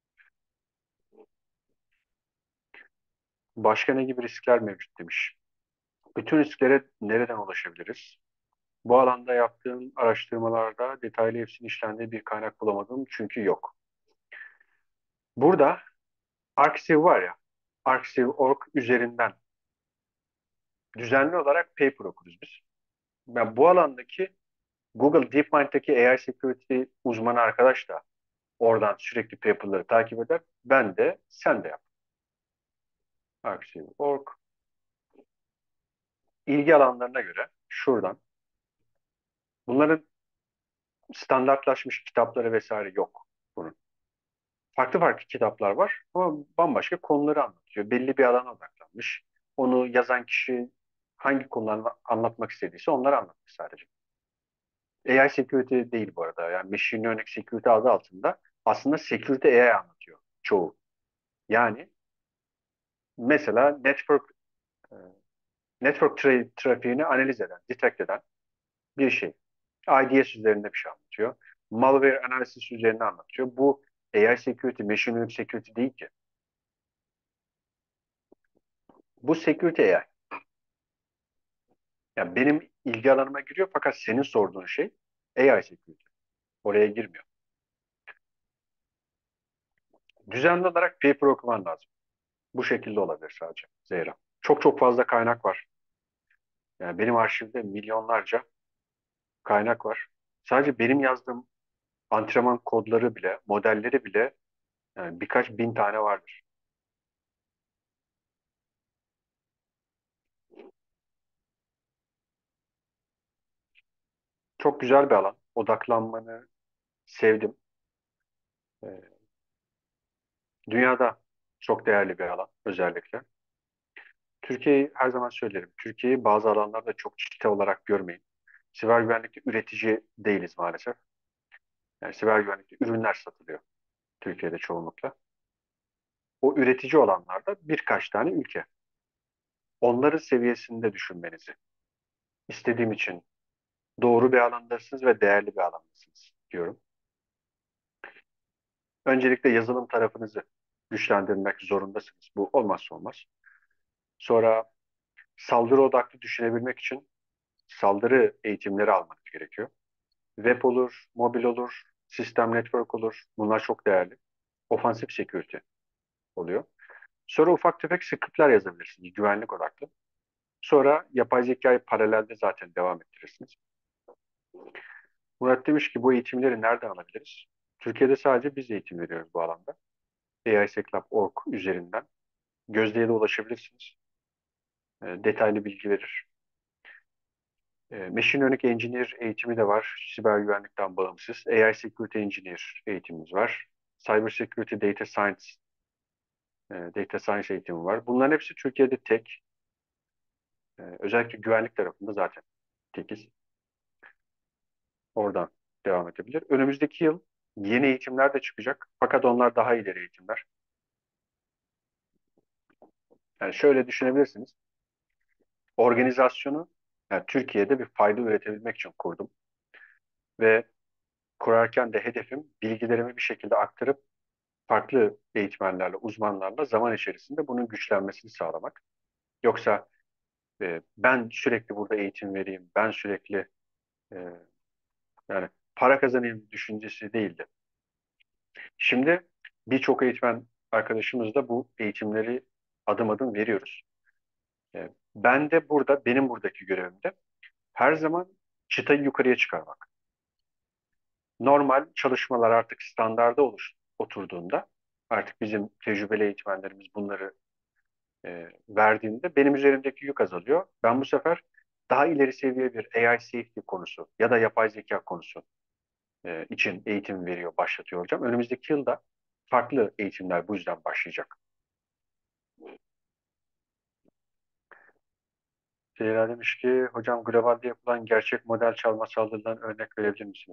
B: Başka ne gibi riskler mevcut demiş. Bütün risklere nereden ulaşabiliriz? Bu alanda yaptığım araştırmalarda detaylı hepsinin işlendiği bir kaynak bulamadım çünkü yok. Burada Arxiv var ya, Arxiv.org üzerinden düzenli olarak paper okuruz biz. Ben bu alandaki Google DeepMind'daki AI security uzmanı arkadaş da oradan sürekli paper'ları takip eder. Ben de, sen de yap. Arxiv.org. İlgi alanlarına göre şuradan. Bunların standartlaşmış kitapları vesaire yok bunun. Farklı farklı kitaplar var ama bambaşka konuları anlatıyor. Belli bir alana odaklanmış. Onu yazan kişi hangi konuları anlatmak istediyse onları anlatmış sadece. AI security değil bu arada. Yani machine learning security adı altında aslında security AI anlatıyor çoğu. Yani mesela e, trafiğini analiz eden, detect eden bir şey. IDS üzerinde bir şey anlatıyor. Malware analysis üzerine anlatıyor. Bu AI security, machine learning security değil ki. Bu security AI. Yani benim ilgi alanıma giriyor fakat senin sorduğun şey AI security. Oraya girmiyor. Düzenli olarak paper okuman lazım. Bu şekilde olabilir sadece Zehra. Çok çok fazla kaynak var. Yani benim arşivde milyonlarca kaynak var. Sadece benim yazdığım antrenman kodları bile, modelleri bile yani birkaç bin tane vardır. Çok güzel bir alan. Odaklanmanı sevdim. Ee, Dünyada çok değerli bir alan özellikle. Türkiye'yi her zaman söylerim. Türkiye'yi bazı alanlarda çok çite olarak görmeyin. Siber güvenlikte üretici değiliz maalesef. Yani siber güvenlikte ürünler satılıyor Türkiye'de çoğunlukla. O üretici olanlarda birkaç tane ülke. Onların seviyesinde düşünmenizi. istediğim için doğru bir alandasınız ve değerli bir alandasınız diyorum. Öncelikle yazılım tarafınızı güçlendirmek zorundasınız. Bu olmazsa olmaz. Sonra saldırı odaklı düşünebilmek için saldırı eğitimleri almanız gerekiyor. Web olur, mobil olur, sistem network olur. Bunlar çok değerli. Ofansif security oluyor. Sonra ufak tefek scriptler yazabilirsiniz, güvenlik odaklı. Sonra yapay zekayı paralelde zaten devam ettirirsiniz. Murat demiş ki bu eğitimleri nereden alabiliriz? Türkiye'de sadece biz eğitim veriyoruz bu alanda. AISecLab.org üzerinden. Gözde'ye de ulaşabilirsiniz. Detaylı bilgi verir. Machine Learning Engineer eğitimi de var. Siber güvenlikten bağımsız. AI Security Engineer eğitimimiz var. Cyber Security Data Science eğitimi var. Bunların hepsi Türkiye'de tek. Özellikle güvenlik tarafında zaten tekiz. Oradan devam edebilir. Önümüzdeki yıl yeni eğitimler de çıkacak. Fakat onlar daha ileri eğitimler. Yani şöyle düşünebilirsiniz. Organizasyonu yani Türkiye'de bir fayda üretebilmek için kurdum. Ve kurarken de hedefim bilgilerimi bir şekilde aktarıp farklı eğitmenlerle, uzmanlarla zaman içerisinde bunun güçlenmesini sağlamak. Yoksa ben sürekli burada eğitim vereyim, ben sürekli e, yani para kazanayım düşüncesi değildi. Şimdi birçok eğitmen arkadaşımız da bu eğitimleri adım adım veriyoruz. Ben de burada, benim buradaki görevim de her zaman çıtayı yukarıya çıkarmak. Normal çalışmalar artık standarda oturduğunda, artık bizim tecrübeli eğitmenlerimiz bunları verdiğinde benim üzerimdeki yük azalıyor. Ben bu sefer daha ileri seviye bir AI safety konusu ya da yapay zeka konusu için eğitim veriyor, başlatıyor olacağım. Önümüzdeki yılda farklı eğitimler bu yüzden başlayacak. Zehra demiş ki, hocam globalde yapılan gerçek model çalma saldırılarından örnek verebilir misiniz?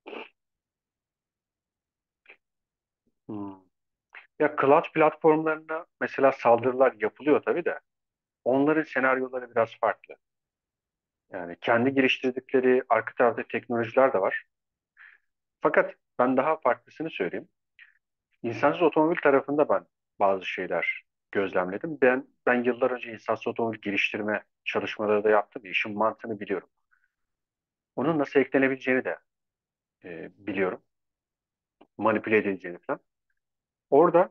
B: Hmm. Ya cloud platformlarına mesela saldırılar yapılıyor tabii de onların senaryoları biraz farklı. Yani kendi geliştirdikleri arka tarafta teknolojiler de var. Fakat ben daha farklısını söyleyeyim. İnsansız otomobil tarafında ben bazı şeyler gözlemledim. Ben yıllar önce insansız otomobil geliştirme çalışmaları da yaptım. İşin mantığını biliyorum. Onun nasıl eklenebileceğini de biliyorum. Manipüle edileceğini falan. Orada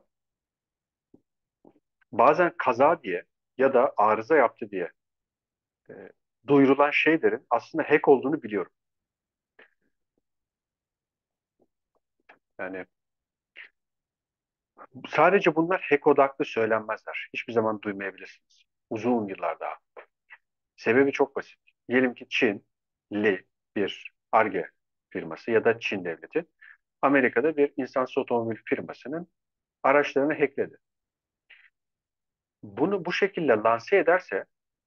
B: bazen kaza diye ya da arıza yaptı diye e, duyurulan şeylerin aslında hack olduğunu biliyorum. Yani sadece bunlar hack odaklı söylenmezler. Hiçbir zaman duymayabilirsiniz. Uzun yıllar daha. Sebebi çok basit. Diyelim ki Çinli bir Ar-Ge firması ya da Çin devleti Amerika'da bir insansız otomobil firmasının araçlarını hackledi. Bunu bu şekilde lanse ederse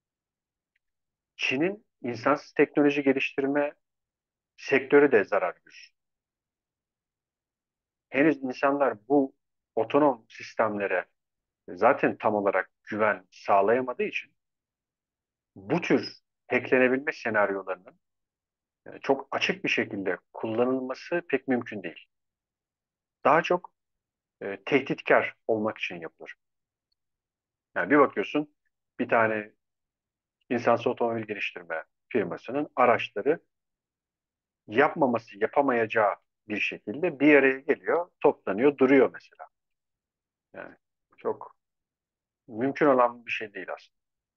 B: Çin'in insansız teknoloji geliştirme sektörü de zarar görür. Henüz insanlar bu otonom sistemlere zaten tam olarak güven sağlayamadığı için bu tür hacklenebilme senaryolarının çok açık bir şekilde kullanılması pek mümkün değil. Daha çok tehditkar olmak için yapılır. Yani bir bakıyorsun bir tane insansız otomobil geliştirme firmasının araçları yapamayacağı bir şekilde bir araya geliyor, toplanıyor, duruyor mesela. Yani çok mümkün olan bir şey değil aslında.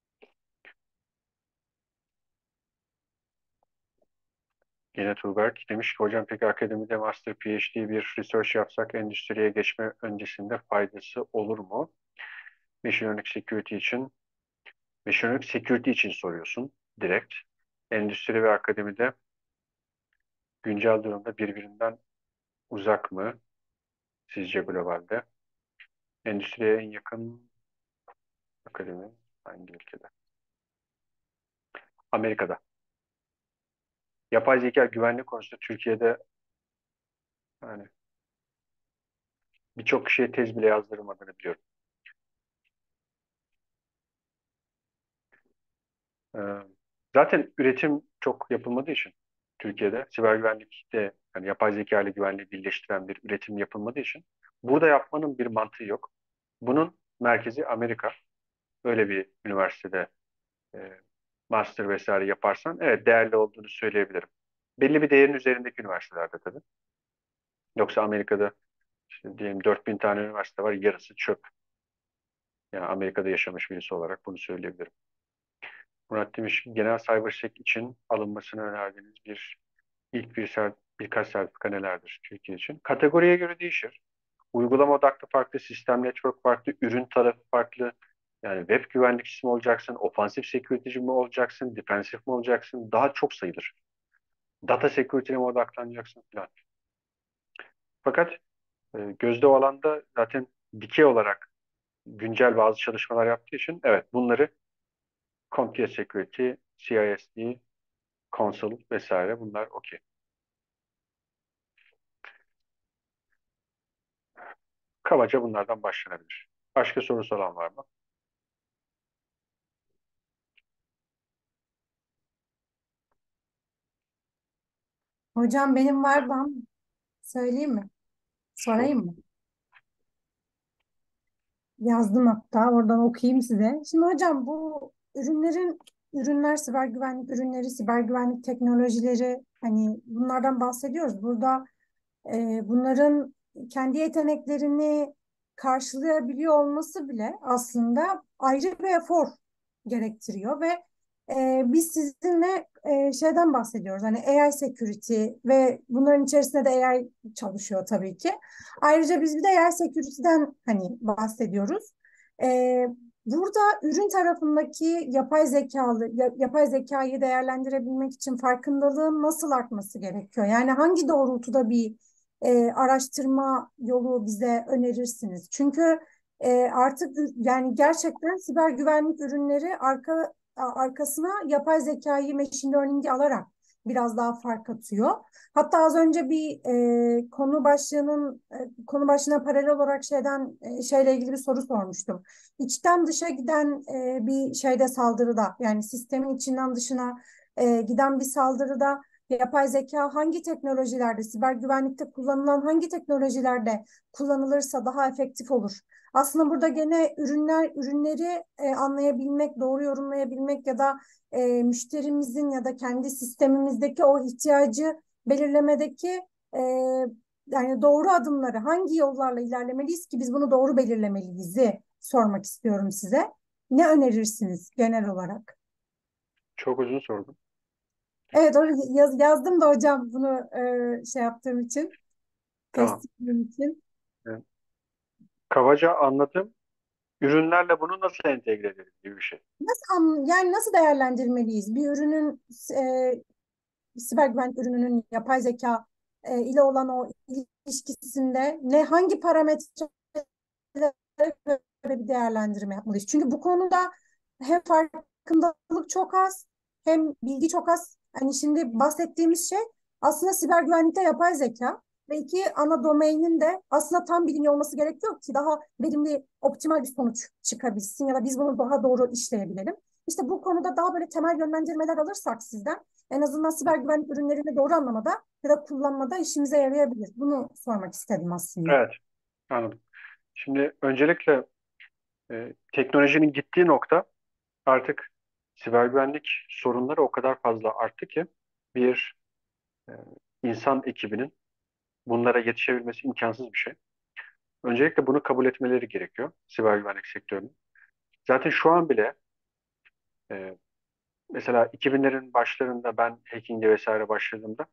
B: Yine Tuğberk demiş ki hocam peki akademide master PhD bir research yapsak endüstriye geçme öncesinde faydası olur mu? Machine Learning Security için Machine Learning Security için soruyorsun direkt. Endüstri ve akademide güncel durumda birbirinden uzak mı sizce globalde? Endüstriye en yakın akademi hangi ülkede? Amerika'da. Yapay zeka güvenlik konusunda Türkiye'de yani birçok kişiye tez bile yazdırılmadığını biliyorum. Ee, Zaten üretim çok yapılmadığı için Türkiye'de siber güvenlikte yani yapay zeka ile güvenliği birleştiren bir üretim yapılmadığı için burada yapmanın bir mantığı yok. Bunun merkezi Amerika. Öyle bir üniversitede e, master vesaire yaparsan evet değerli olduğunu söyleyebilirim. Belli bir değerin üzerindeki üniversitelerde tabii. Yoksa Amerika'da işte diyelim 4000 tane üniversite var, yarısı çöp. Yani Amerika'da yaşamış birisi olarak bunu söyleyebilirim. Murat demiş ki genel cybersec için alınmasını önerdiğiniz birkaç sertifika nelerdir Türkiye için? Kategoriye göre değişir. Uygulama odaklı farklı, sistem network farklı, ürün tarafı farklı. Yani web güvenlikçisi mi olacaksın, ofansif security'ci mi olacaksın, defensif mi olacaksın? Daha çok sayılır. Data security'ye mi odaklanacaksın falan. Fakat Gözde o alanda zaten dikey olarak güncel bazı çalışmalar yaptığı için evet bunları Computer Security, CISD, Console vesaire bunlar okey. Kabaca bunlardan başlanabilir. Başka sorusu olan var mı?
A: Hocam benim var, ben söyleyeyim mi?
B: Sor.
A: Sorayım mı? Yazdım, hatta oradan okuyayım size. Şimdi hocam, bu ürünler, siber güvenlik ürünleri, siber güvenlik teknolojileri, hani bunlardan bahsediyoruz. Burada bunların kendi yeteneklerini karşılayabiliyor olması bile aslında ayrı bir efor gerektiriyor ve biz sizinle şeyden bahsediyoruz. Hani AI security ve bunların içerisinde de AI çalışıyor tabii ki. Ayrıca biz bir de AI security'den hani bahsediyoruz. E, Burada ürün tarafındaki yapay zekayı değerlendirebilmek için farkındalığın nasıl artması gerekiyor? Yani hangi doğrultuda bir araştırma yolu bize önerirsiniz? Çünkü artık yani gerçekten siber güvenlik ürünleri arkasına yapay zekayı, machine learning'i alarak biraz daha fark atıyor. Hatta az önce bir konu başlığına paralel olarak şeyle ilgili bir soru sormuştum. İçten dışa giden bir saldırıda, yani sistemin içinden dışına giden bir saldırıda yapay zeka hangi teknolojilerde, siber güvenlikte kullanılan hangi teknolojilerde kullanılırsa daha efektif olur? Aslında burada gene ürünleri anlayabilmek, doğru yorumlayabilmek ya da müşterimizin ya da kendi sistemimizdeki o ihtiyacı belirlemedeki e, yani doğru adımları hangi yollarla ilerlemeliyiz ki biz bunu doğru belirlemeliyiz'i sormak istiyorum size. Ne önerirsiniz genel olarak?
B: Çok uzun sordum.
A: Evet, yazdım da hocam, bunu yaptığım için,
B: Tamam.
A: teslim için.
B: Evet. Kabaca anladım. Ürünlerle bunu nasıl entegre ederiz gibi bir şey.
A: Yani nasıl değerlendirmeliyiz? Bir ürünün siber güvenlik ürününün yapay zeka ile olan o ilişkisinde hangi parametrelere göre bir değerlendirme yapmalıyız? Çünkü bu konuda hem farkındalık çok az, hem bilgi çok az. Hani şimdi bahsettiğimiz şey aslında siber güvenlikte yapay zeka ve iki ana domainin de aslında tam biliniyor olması gerekiyor ki daha verimli, optimal bir sonuç çıkabilsin ya da biz bunu daha doğru işleyebilelim. İşte bu konuda daha böyle temel yönlendirmeler alırsak sizden, en azından siber güvenlik ürünlerini doğru anlamada ya da kullanmada işimize yarayabilir. Bunu sormak istedim aslında.
B: Evet, anladım. Şimdi öncelikle teknolojinin gittiği nokta artık siber güvenlik sorunları o kadar fazla arttı ki bir e, insan ekibinin bunlara yetişebilmesi imkansız bir şey. Öncelikle bunu kabul etmeleri gerekiyor siber güvenlik sektörünün. Zaten şu an bile e, mesela 2000'lerin başlarında ben hacking'e vesaire başladığımda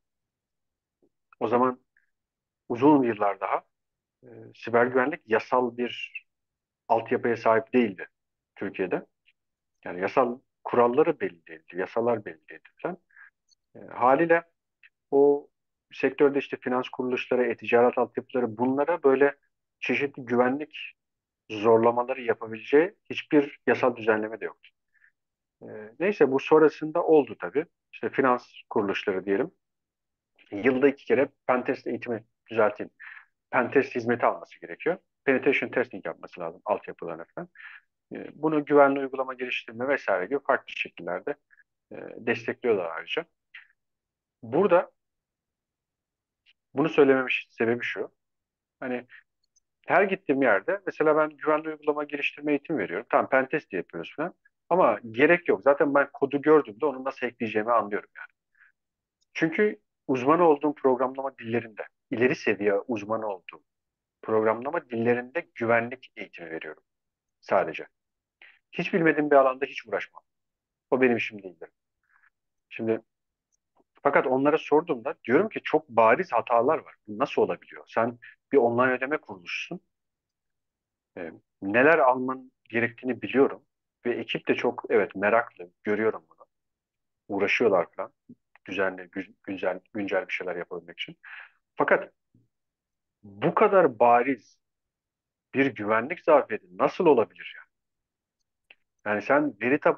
B: o zaman uzun yıllar daha siber güvenlik yasal bir altyapıya sahip değildi Türkiye'de. Yani yasal kuralları belli değildi, yasalar belli değildi falan. Haliyle o sektörde işte finans kuruluşları, e-ticaret altyapıları bunlara böyle çeşitli güvenlik zorlamaları yapabileceği hiçbir yasal düzenleme de yoktu. Neyse bu sonrasında oldu tabii. İşte finans kuruluşları diyelim. Yılda 2 kere pentest eğitimi düzelteyim. Pentest hizmeti alması gerekiyor. Penetration testing yapması lazım altyapılarına falan. Bunu güvenli uygulama geliştirme vesaire gibi farklı şekillerde Destekliyorlar ayrıca. Burada bunu söylememiş sebebi şu. Hani her gittiğim yerde mesela ben güvenli uygulama geliştirme eğitimi veriyorum. Tamam, pen test de yapıyoruz falan. Ama gerek yok. Zaten ben kodu gördüğümde onu nasıl ekleyeceğimi anlıyorum yani. Çünkü uzman olduğum programlama dillerinde, ileri seviye uzmanı olduğum programlama dillerinde güvenlik eğitimi veriyorum sadece. Hiç bilmediğim bir alanda hiç uğraşmam. O benim işim değildir. Şimdi fakat onlara sorduğumda diyorum ki çok bariz hatalar var. Bu nasıl olabiliyor? Sen bir online ödeme kurmuşsun. E, Neler alman gerektiğini biliyorum. Ve ekip de çok, evet, meraklı. Görüyorum bunu. Uğraşıyorlar falan. Güncel bir şeyler yapabilmek için. Fakat bu kadar bariz bir güvenlik zafiyeti nasıl olabilir yani? Yani sen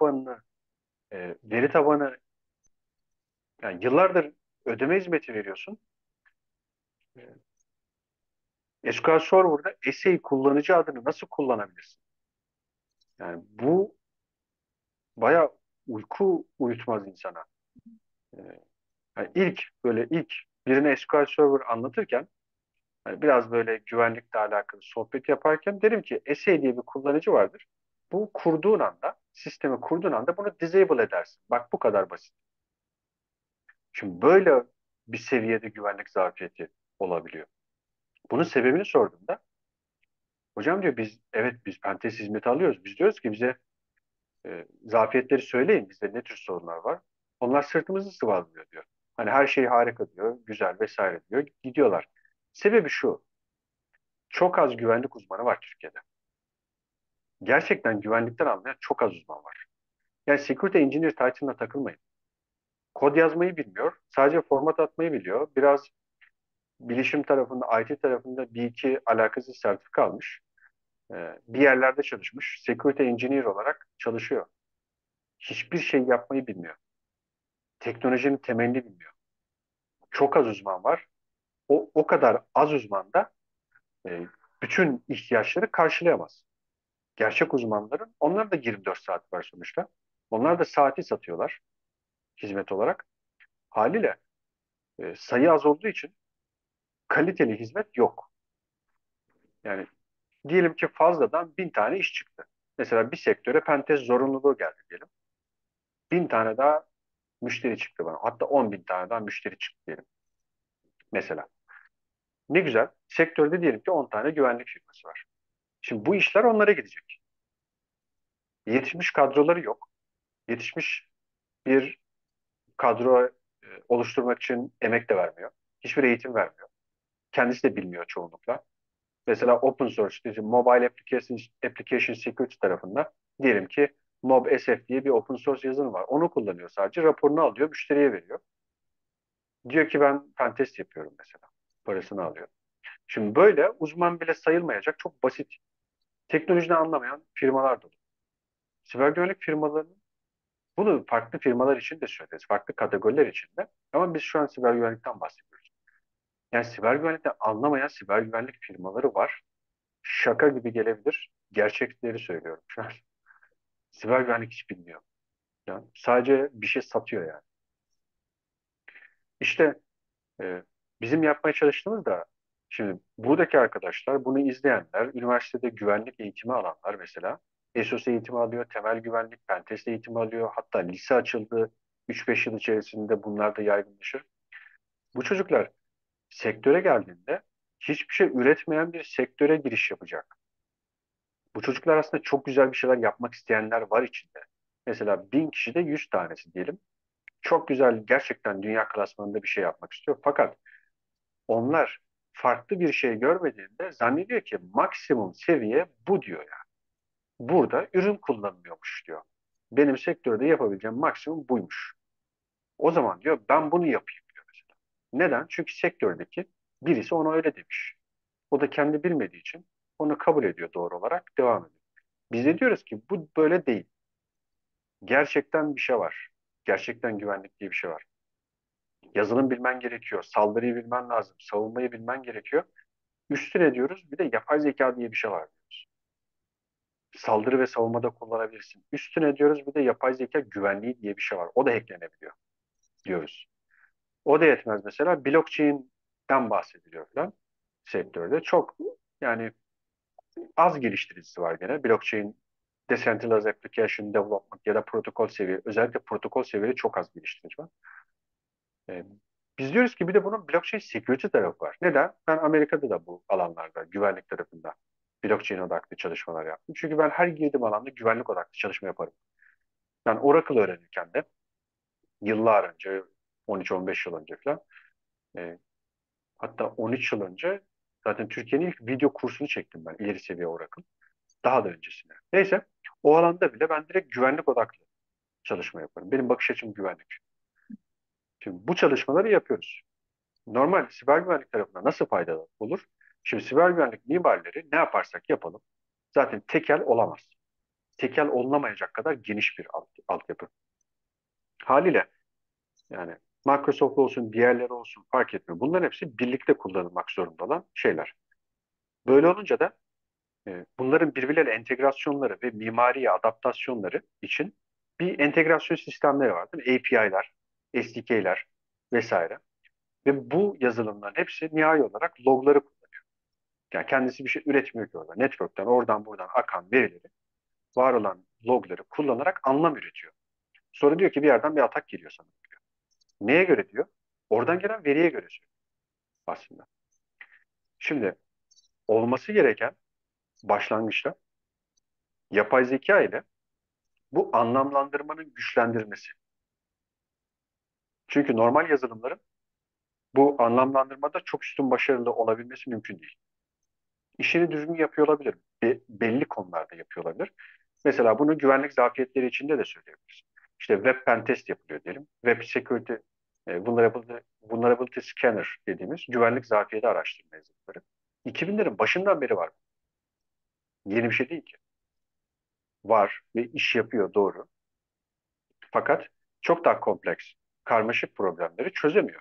B: veri tabanı, yani yıllardır ödeme hizmeti veriyorsun. SQL Server'da SA kullanıcı adını nasıl kullanabilirsin? Yani bu bayağı uyku uyutmaz insana. Ee, Yani ilk birine SQL Server anlatırken, hani biraz böyle güvenlikle alakalı sohbet yaparken derim ki SA diye bir kullanıcı vardır. Bu kurduğun anda, sistemi kurduğun anda bunu disable edersin. Bak, bu kadar basit. Şimdi böyle bir seviyede güvenlik zafiyeti olabiliyor. Bunun sebebini sorduğumda hocam diyor, biz pentest hizmeti alıyoruz. Biz diyoruz ki bize zafiyetleri söyleyin, bizde ne tür sorunlar var. Onlar sırtımızı sıvazlıyor diyor. Hani her şey harika diyor, güzel vesaire diyor. Gidiyorlar. Sebebi şu: çok az güvenlik uzmanı var Türkiye'de. Gerçekten güvenlikten anlayan çok az uzman var. Yani security engineer title'ına takılmayın. Kod yazmayı bilmiyor, sadece format atmayı biliyor. Biraz bilişim tarafında, IT tarafında bir iki alakasız sertifika almış. Bir yerlerde çalışmış. Security engineer olarak çalışıyor. Hiçbir şey yapmayı bilmiyor. Teknolojinin temelini bilmiyor. Çok az uzman var. O kadar az uzman da e, bütün ihtiyaçları karşılayamaz. Gerçek uzmanların, onlar da 24 saat var sonuçta. Onlar da saati satıyorlar hizmet olarak. Haliyle sayı az olduğu için kaliteli hizmet yok. Yani diyelim ki fazladan 1.000 tane iş çıktı. Mesela bir sektöre pentest zorunluluğu geldi diyelim. 1.000 tane daha müşteri çıktı bana. Hatta 10.000 tane daha müşteri çıktı diyelim. Mesela. Ne güzel. Sektörde diyelim ki 10 tane güvenlik firması var. Şimdi bu işler onlara gidecek. Yetişmiş kadroları yok. Yetişmiş bir kadro oluşturmak için emek de vermiyor. Hiçbir eğitim vermiyor. Kendisi de bilmiyor çoğunlukla. Mesela open source, işte mobile application security tarafında diyelim ki MobSF diye bir open source yazılım var. Onu kullanıyor sadece. Raporunu alıyor, müşteriye veriyor. Diyor ki ben pentest yapıyorum mesela. Parasını alıyor. Şimdi böyle uzman bile sayılmayacak çok basit, teknolojiden anlamayan firmalar dolu. Siber güvenlik firmalarının, bunu farklı firmalar için de söyleriz. Farklı kategoriler için de. Ama biz şu an siber güvenlikten bahsediyoruz. Yani siber güvenlikten anlamayan siber güvenlik firmaları var. Şaka gibi gelebilir. Gerçekleri söylüyorum şu an. Siber güvenlik hiç bilmiyor. Yani sadece bir şey satıyor yani. İşte e, bizim yapmaya çalıştığımız da, şimdi buradaki arkadaşlar, bunu izleyenler, üniversitede güvenlik eğitimi alanlar mesela, SOC eğitimi alıyor, temel güvenlik, pentest eğitimi alıyor. Hatta lise açıldı. 3-5 yıl içerisinde bunlar da yaygınlaşır. Bu çocuklar sektöre geldiğinde hiçbir şey üretmeyen bir sektöre giriş yapacak. Bu çocuklar aslında çok güzel bir şeyler yapmak isteyenler var içinde. Mesela 1.000 kişide 100 tanesi diyelim. Çok güzel, gerçekten dünya klasmanında bir şey yapmak istiyor. Fakat onlar farklı bir şey görmediğinde zannediyor ki maksimum seviye bu diyor yani. Burada ürün kullanılıyormuş diyor. Benim sektörde yapabileceğim maksimum buymuş. O zaman diyor ben bunu yapayım diyor mesela. Neden? Çünkü sektördeki birisi ona öyle demiş. O da kendi bilmediği için onu kabul ediyor, doğru olarak devam ediyor. Biz de diyoruz ki bu böyle değil. Gerçekten bir şey var. Gerçekten güvenlik diye bir şey var. Yazılım bilmen gerekiyor. Saldırıyı bilmen lazım. Savunmayı bilmen gerekiyor. Üstüne diyoruz bir de yapay zeka diye bir şey var diyoruz. saldırı ve savunmada kullanabilirsin. Üstüne diyoruz bir de yapay zeka güvenliği diye bir şey var. O da hacklenebiliyor diyoruz. O da yetmez mesela. Blockchain'den bahsediliyor falan sektörde. Çok yani az geliştiricisi var gene. Blockchain Decentralized Application Development ya da protokol seviye, özellikle protokol seviyeli çok az geliştirici var. Ee, Biz diyoruz ki bir de bunun blockchain security tarafı var. Neden? Ben Amerika'da da bu alanlarda, güvenlik tarafında blockchain odaklı çalışmalar yaptım. Çünkü ben her girdiğim alanda güvenlik odaklı çalışma yaparım. Ben Oracle öğrenirken de yıllar önce, 13-15 yıl önce falan, e, hatta 13 yıl önce zaten Türkiye'nin ilk video kursunu çektim ben, ileri seviye Oracle. Daha da öncesine. Neyse, o alanda bile ben direkt güvenlik odaklı çalışma yaparım. Benim bakış açım güvenlik. Şimdi bu çalışmaları yapıyoruz. Normal siber güvenlik tarafına nasıl faydalı olur? Şimdi siber güvenlik mimarları ne yaparsak yapalım zaten tekel olamaz. Tekel olunamayacak kadar geniş bir altyapı. Haliyle yani Microsoft olsun, diğerleri olsun fark etmiyor. Bunların hepsi birlikte kullanılmak zorunda olan şeyler. Böyle olunca da bunların birbirleriyle entegrasyonları ve mimari adaptasyonları için bir entegrasyon sistemleri var, değil mi? API'ler, SDK'ler vesaire. Ve bu yazılımların hepsi nihai olarak logları kullanıyor. Yani kendisi bir şey üretmiyor ki orada. Network'ten oradan buradan akan verileri, var olan logları kullanarak anlam üretiyor. Sonra diyor ki bir yerden bir atak geliyor sana diyor. Neye göre diyor? Oradan gelen veriye göre söylüyor aslında. Şimdi olması gereken başlangıçta yapay zeka ile bu anlamlandırmanın güçlendirilmesi. Çünkü normal yazılımların bu anlamlandırmada çok üstün başarılı olabilmesi mümkün değil. İşini düzgün yapıyor olabilir. Belli konularda yapıyor olabilir. Mesela bunu güvenlik zafiyetleri içinde de söyleyebiliriz. İşte web pen test yapılıyor diyelim. Web security vulnerability scanner dediğimiz güvenlik zafiyeti araştırma yazılımları. 2000'lerin başından beri var. Yeni bir şey değil ki. Var ve iş yapıyor doğru. Fakat çok daha kompleks, karmaşık problemleri çözemiyor.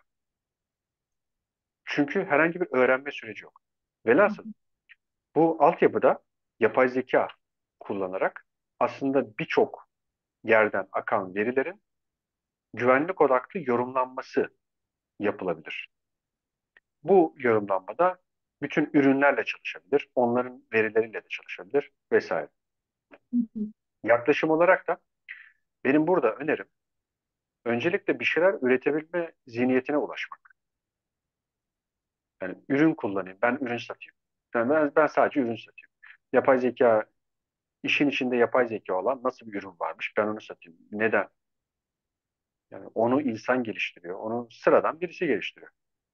B: Çünkü herhangi bir öğrenme süreci yok. Velhasıl bu altyapıda yapay zeka kullanarak aslında birçok yerden akan verilerin güvenlik odaklı yorumlanması yapılabilir. Bu yorumlanmada bütün ürünlerle çalışabilir, onların verileriyle de çalışabilir vesaire. Yaklaşım olarak da benim burada önerim öncelikle bir şeyler üretebilme zihniyetine ulaşmak. Yani ürün kullanayım, ben ürün satayım. Yani ben sadece ürün satayım. Yapay zeka, işin içinde yapay zeka olan nasıl bir ürün varmış, ben onu satayım. Neden? Yani onu insan geliştiriyor, onu sıradan birisi geliştiriyor.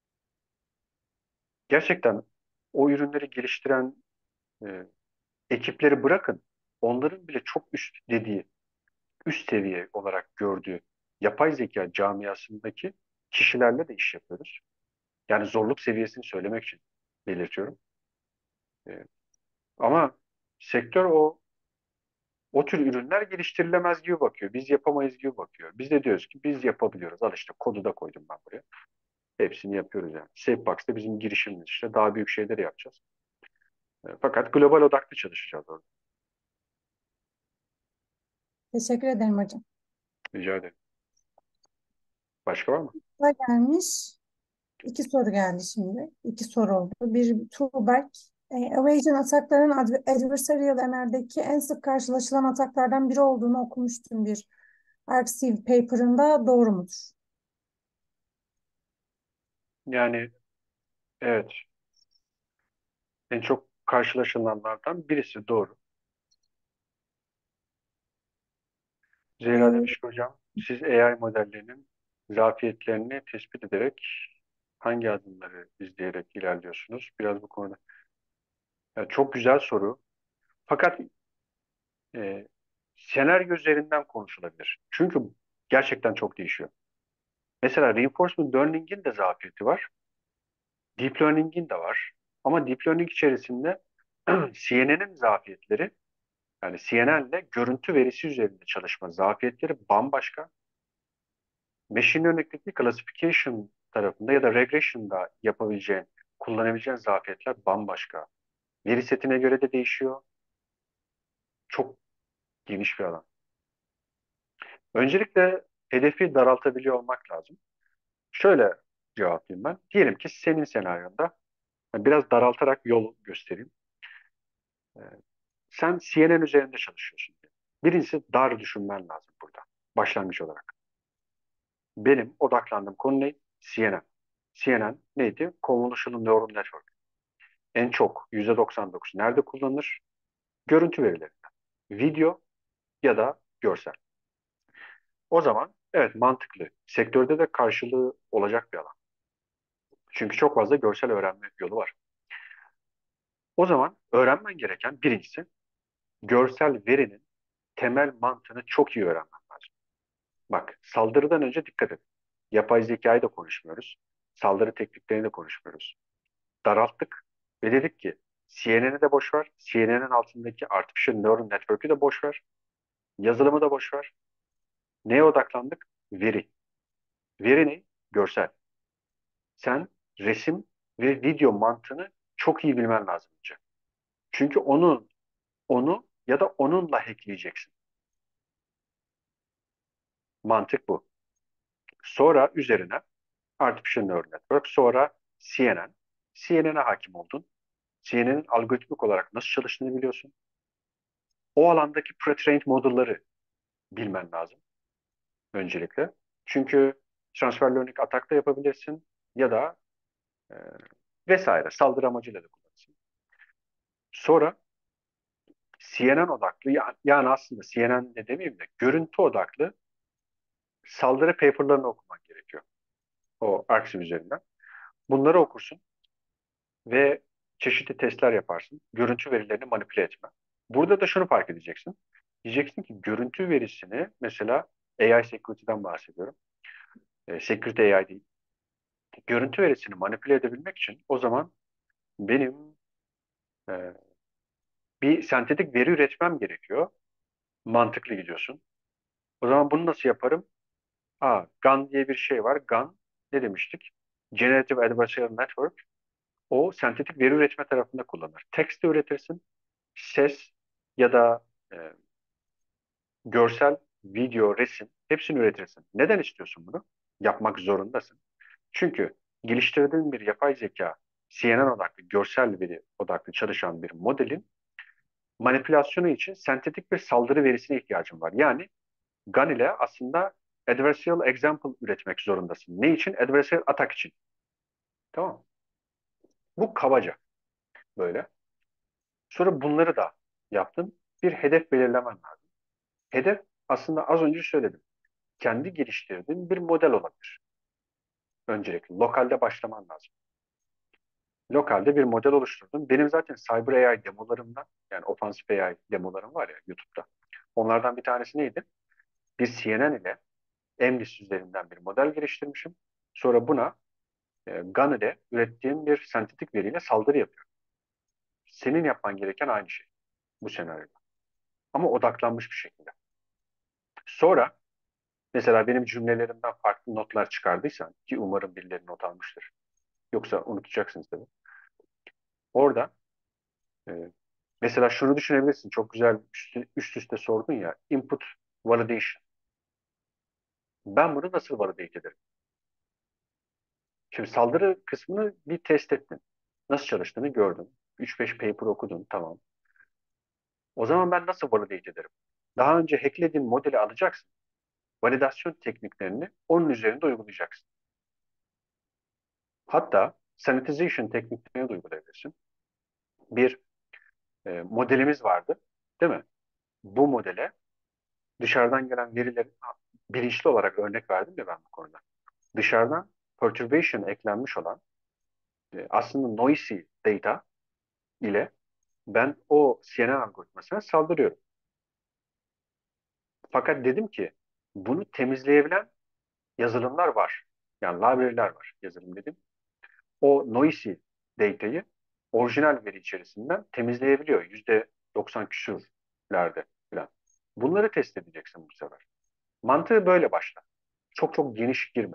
B: Gerçekten o ürünleri geliştiren e, ekipleri bırakın, onların bile çok üst dediği, üst seviye olarak gördüğü yapay zeka camiasındaki kişilerle de iş yapıyoruz. Yani zorluk seviyesini söylemek için belirtiyorum. E, Ama sektör o tür ürünler geliştirilemez gibi bakıyor. Biz yapamayız gibi bakıyor. Biz de diyoruz ki biz yapabiliyoruz. Al işte kodu da koydum ben buraya. Hepsini yapıyoruz yani. SafeBox'ta bizim girişimimiz işte. Daha büyük şeyleri yapacağız. Fakat global odaklı çalışacağız orada.
A: Teşekkür ederim hocam.
B: Rica ederim. Başka var mı?
A: Soru gelmiş. İki soru geldi şimdi. İki soru oldu. Bir Tuğberk. Evasion atakların adversarial MR'deki en sık karşılaşılan ataklardan biri olduğunu okumuştum bir Arxiv paper'ında. Doğru mudur?
B: Yani evet. En çok karşılaşılanlardan birisi doğru. Zehra
A: E,
B: demiş ki hocam siz AI modellerinin zafiyetlerini tespit ederek hangi adımları izleyerek ilerliyorsunuz? Biraz bu konuda. Yani çok güzel soru. Fakat e, senaryo üzerinden konuşulabilir. Çünkü gerçekten çok değişiyor. Mesela reinforcement learning'in de zafiyeti var. Deep learning'in de var. Ama deep learning içerisinde CNN'in zafiyetleri yani CNN ile görüntü verisi üzerinde çalışma zafiyetleri bambaşka. Machine learning'deki classification tarafında ya da regression'da yapabileceğin, kullanabileceğin zafiyetler bambaşka. Veri setine göre de değişiyor. Çok Geniş bir alan. Öncelikle hedefi daraltabiliyor olmak lazım. Şöyle cevaplayayım ben. Diyelim ki senin senaryonda biraz daraltarak yol göstereyim. Ee, Sen CNN üzerinde çalışıyorsun. Birincisi dar düşünmen lazım burada. Başlangıç olarak. Benim odaklandığım konu ne? CNN. CNN neydi? Convolutional Neural Network. En çok %99 nerede kullanılır? Görüntü verilerinde. Video ya da görsel. O zaman evet mantıklı. Sektörde de karşılığı olacak bir alan. Çünkü çok fazla görsel öğrenme yolu var. O zaman öğrenmen gereken birincisi görsel verinin temel mantığını çok iyi öğrenmen lazım. Bak saldırıdan önce dikkat et. Yapay zekayı da konuşmuyoruz. Saldırı tekniklerini de konuşmuyoruz. Daralttık ve dedik ki CNN'i de boş ver. CNN'in altındaki Artificial Neural Network'ü de boş ver. Yazılımı da boş ver. Neye odaklandık? Veri. Veri ne? Görsel. Sen resim ve video mantığını çok iyi bilmen lazım önce. Çünkü onu ya da onunla hackleyeceksin. Mantık bu. Sonra üzerine Artificial Neural Network, sonra CNN. CNN'e hakim oldun. CNN'in algoritmik olarak nasıl çalıştığını biliyorsun. O alandaki pre-trained model'ları bilmen lazım öncelikle. Çünkü transfer learning atak da yapabilirsin ya da e, vesaire saldırı amacıyla da kullanırsın. Sonra CNN odaklı yani aslında CNN de demeyeyim de görüntü odaklı saldırı paper'larını okuman gerekiyor. O Arxiv üzerinden. Bunları okursun ve çeşitli testler yaparsın. Görüntü verilerini manipüle etme. Burada da şunu fark edeceksin. Diyeceksin ki görüntü verisini mesela AI security'den bahsediyorum. Security AI değil. Görüntü verisini manipüle edebilmek için o zaman benim e, bir sentetik veri üretmem gerekiyor. Mantıklı gidiyorsun. O zaman bunu nasıl yaparım? GAN diye bir şey var. GAN ne demiştik? Generative Adversarial Network. O sentetik veri üretme tarafında kullanır. Text de üretirsin. Ses ya da e, görsel, video, resim hepsini üretirsin. Neden istiyorsun bunu? Yapmak zorundasın. Çünkü geliştirdiğin bir yapay zeka, CNN odaklı, görsel veri odaklı çalışan bir modelin manipülasyonu için sentetik bir saldırı verisine ihtiyacın var. Yani GAN ile aslında adversarial example üretmek zorundasın. Ne için? Adversarial atak için. Tamam. Bu kabaca böyle. Sonra bunları da yaptın. Bir hedef belirlemen lazım. Hedef aslında az önce söyledim. Kendi geliştirdiğin bir model olabilir. Öncelikle lokalde başlaman lazım. Lokalde bir model oluşturdun. Benim zaten Cyber AI demolarımdan yani Offensive AI demolarım var ya YouTube'da. Onlardan bir tanesi neydi? Bir CNN ile MLIS üzerinden bir model geliştirmişim. Sonra buna GAN ile ürettiğim bir sentetik veriyle saldırı yapıyorum. Senin yapman gereken aynı şey bu senaryoda. Ama odaklanmış bir şekilde. Sonra mesela benim cümlelerimden farklı notlar çıkardıysan ki umarım birileri not almıştır. Yoksa unutacaksınız tabii. Orada e, mesela şunu düşünebilirsin. Çok güzel üst üste sordun ya. Input validation. Ben bunu nasıl validate ederim? Şimdi saldırı kısmını bir test ettin. Nasıl çalıştığını gördün. 3-5 paper okudun. Tamam. O zaman ben nasıl validate ederim? Daha önce hacklediğin modeli alacaksın. Validasyon tekniklerini onun üzerinde uygulayacaksın. Hatta sanitization tekniklerini de uygulayabilirsin. Bir modelimiz vardı, değil mi? Bu modele dışarıdan gelen verileri bilinçli olarak örnek verdim ya ben bu konuda. Dışarıdan perturbation eklenmiş olan aslında noisy data ile ben o CNN algoritmasına saldırıyorum. Fakat dedim ki bunu temizleyebilen yazılımlar var. Yani library'ler var yazılım dedim. O noisy data'yı orijinal veri içerisinden temizleyebiliyor. %90 küsürlerde falan. Bunları test edeceksin bu sefer. Mantığı böyle başla. Çok çok geniş girme.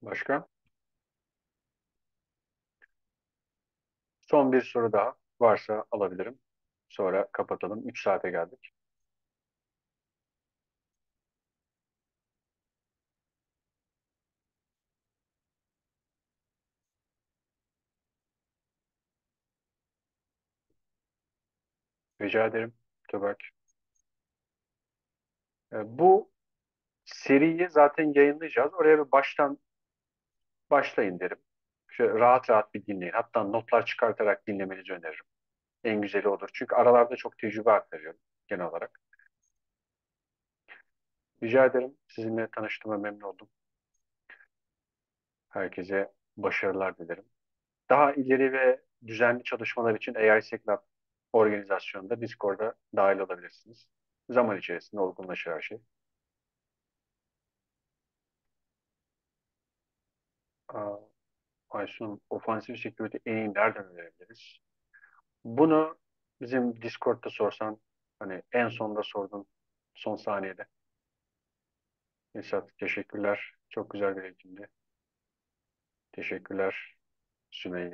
B: Başka? Son bir soru daha varsa alabilirim. Sonra kapatalım. 3 saate geldik. Rica ederim. Tuğberk. Bu seriyi zaten yayınlayacağız. Oraya bir başlayın derim. Şöyle rahat rahat bir dinleyin. Hatta notlar çıkartarak dinlemenizi öneririm. En güzeli odur. Çünkü aralarda çok tecrübe aktarıyorum genel olarak. Rica ederim. Sizinle tanıştığıma memnun oldum. Herkese başarılar dilerim. Daha ileri ve düzenli çalışmalar için AI Lab organizasyonunda Discord'a dahil olabilirsiniz. Zaman içerisinde olgunlaşır her şey. Aa, Aysun, ofansif security en iyi nereden öğrenebiliriz? Bunu bizim Discord'da sorsan, hani en sonda sordun, son saniyede. Esat, teşekkürler. Çok güzel bir eğitimdi. Teşekkürler Sümeyye.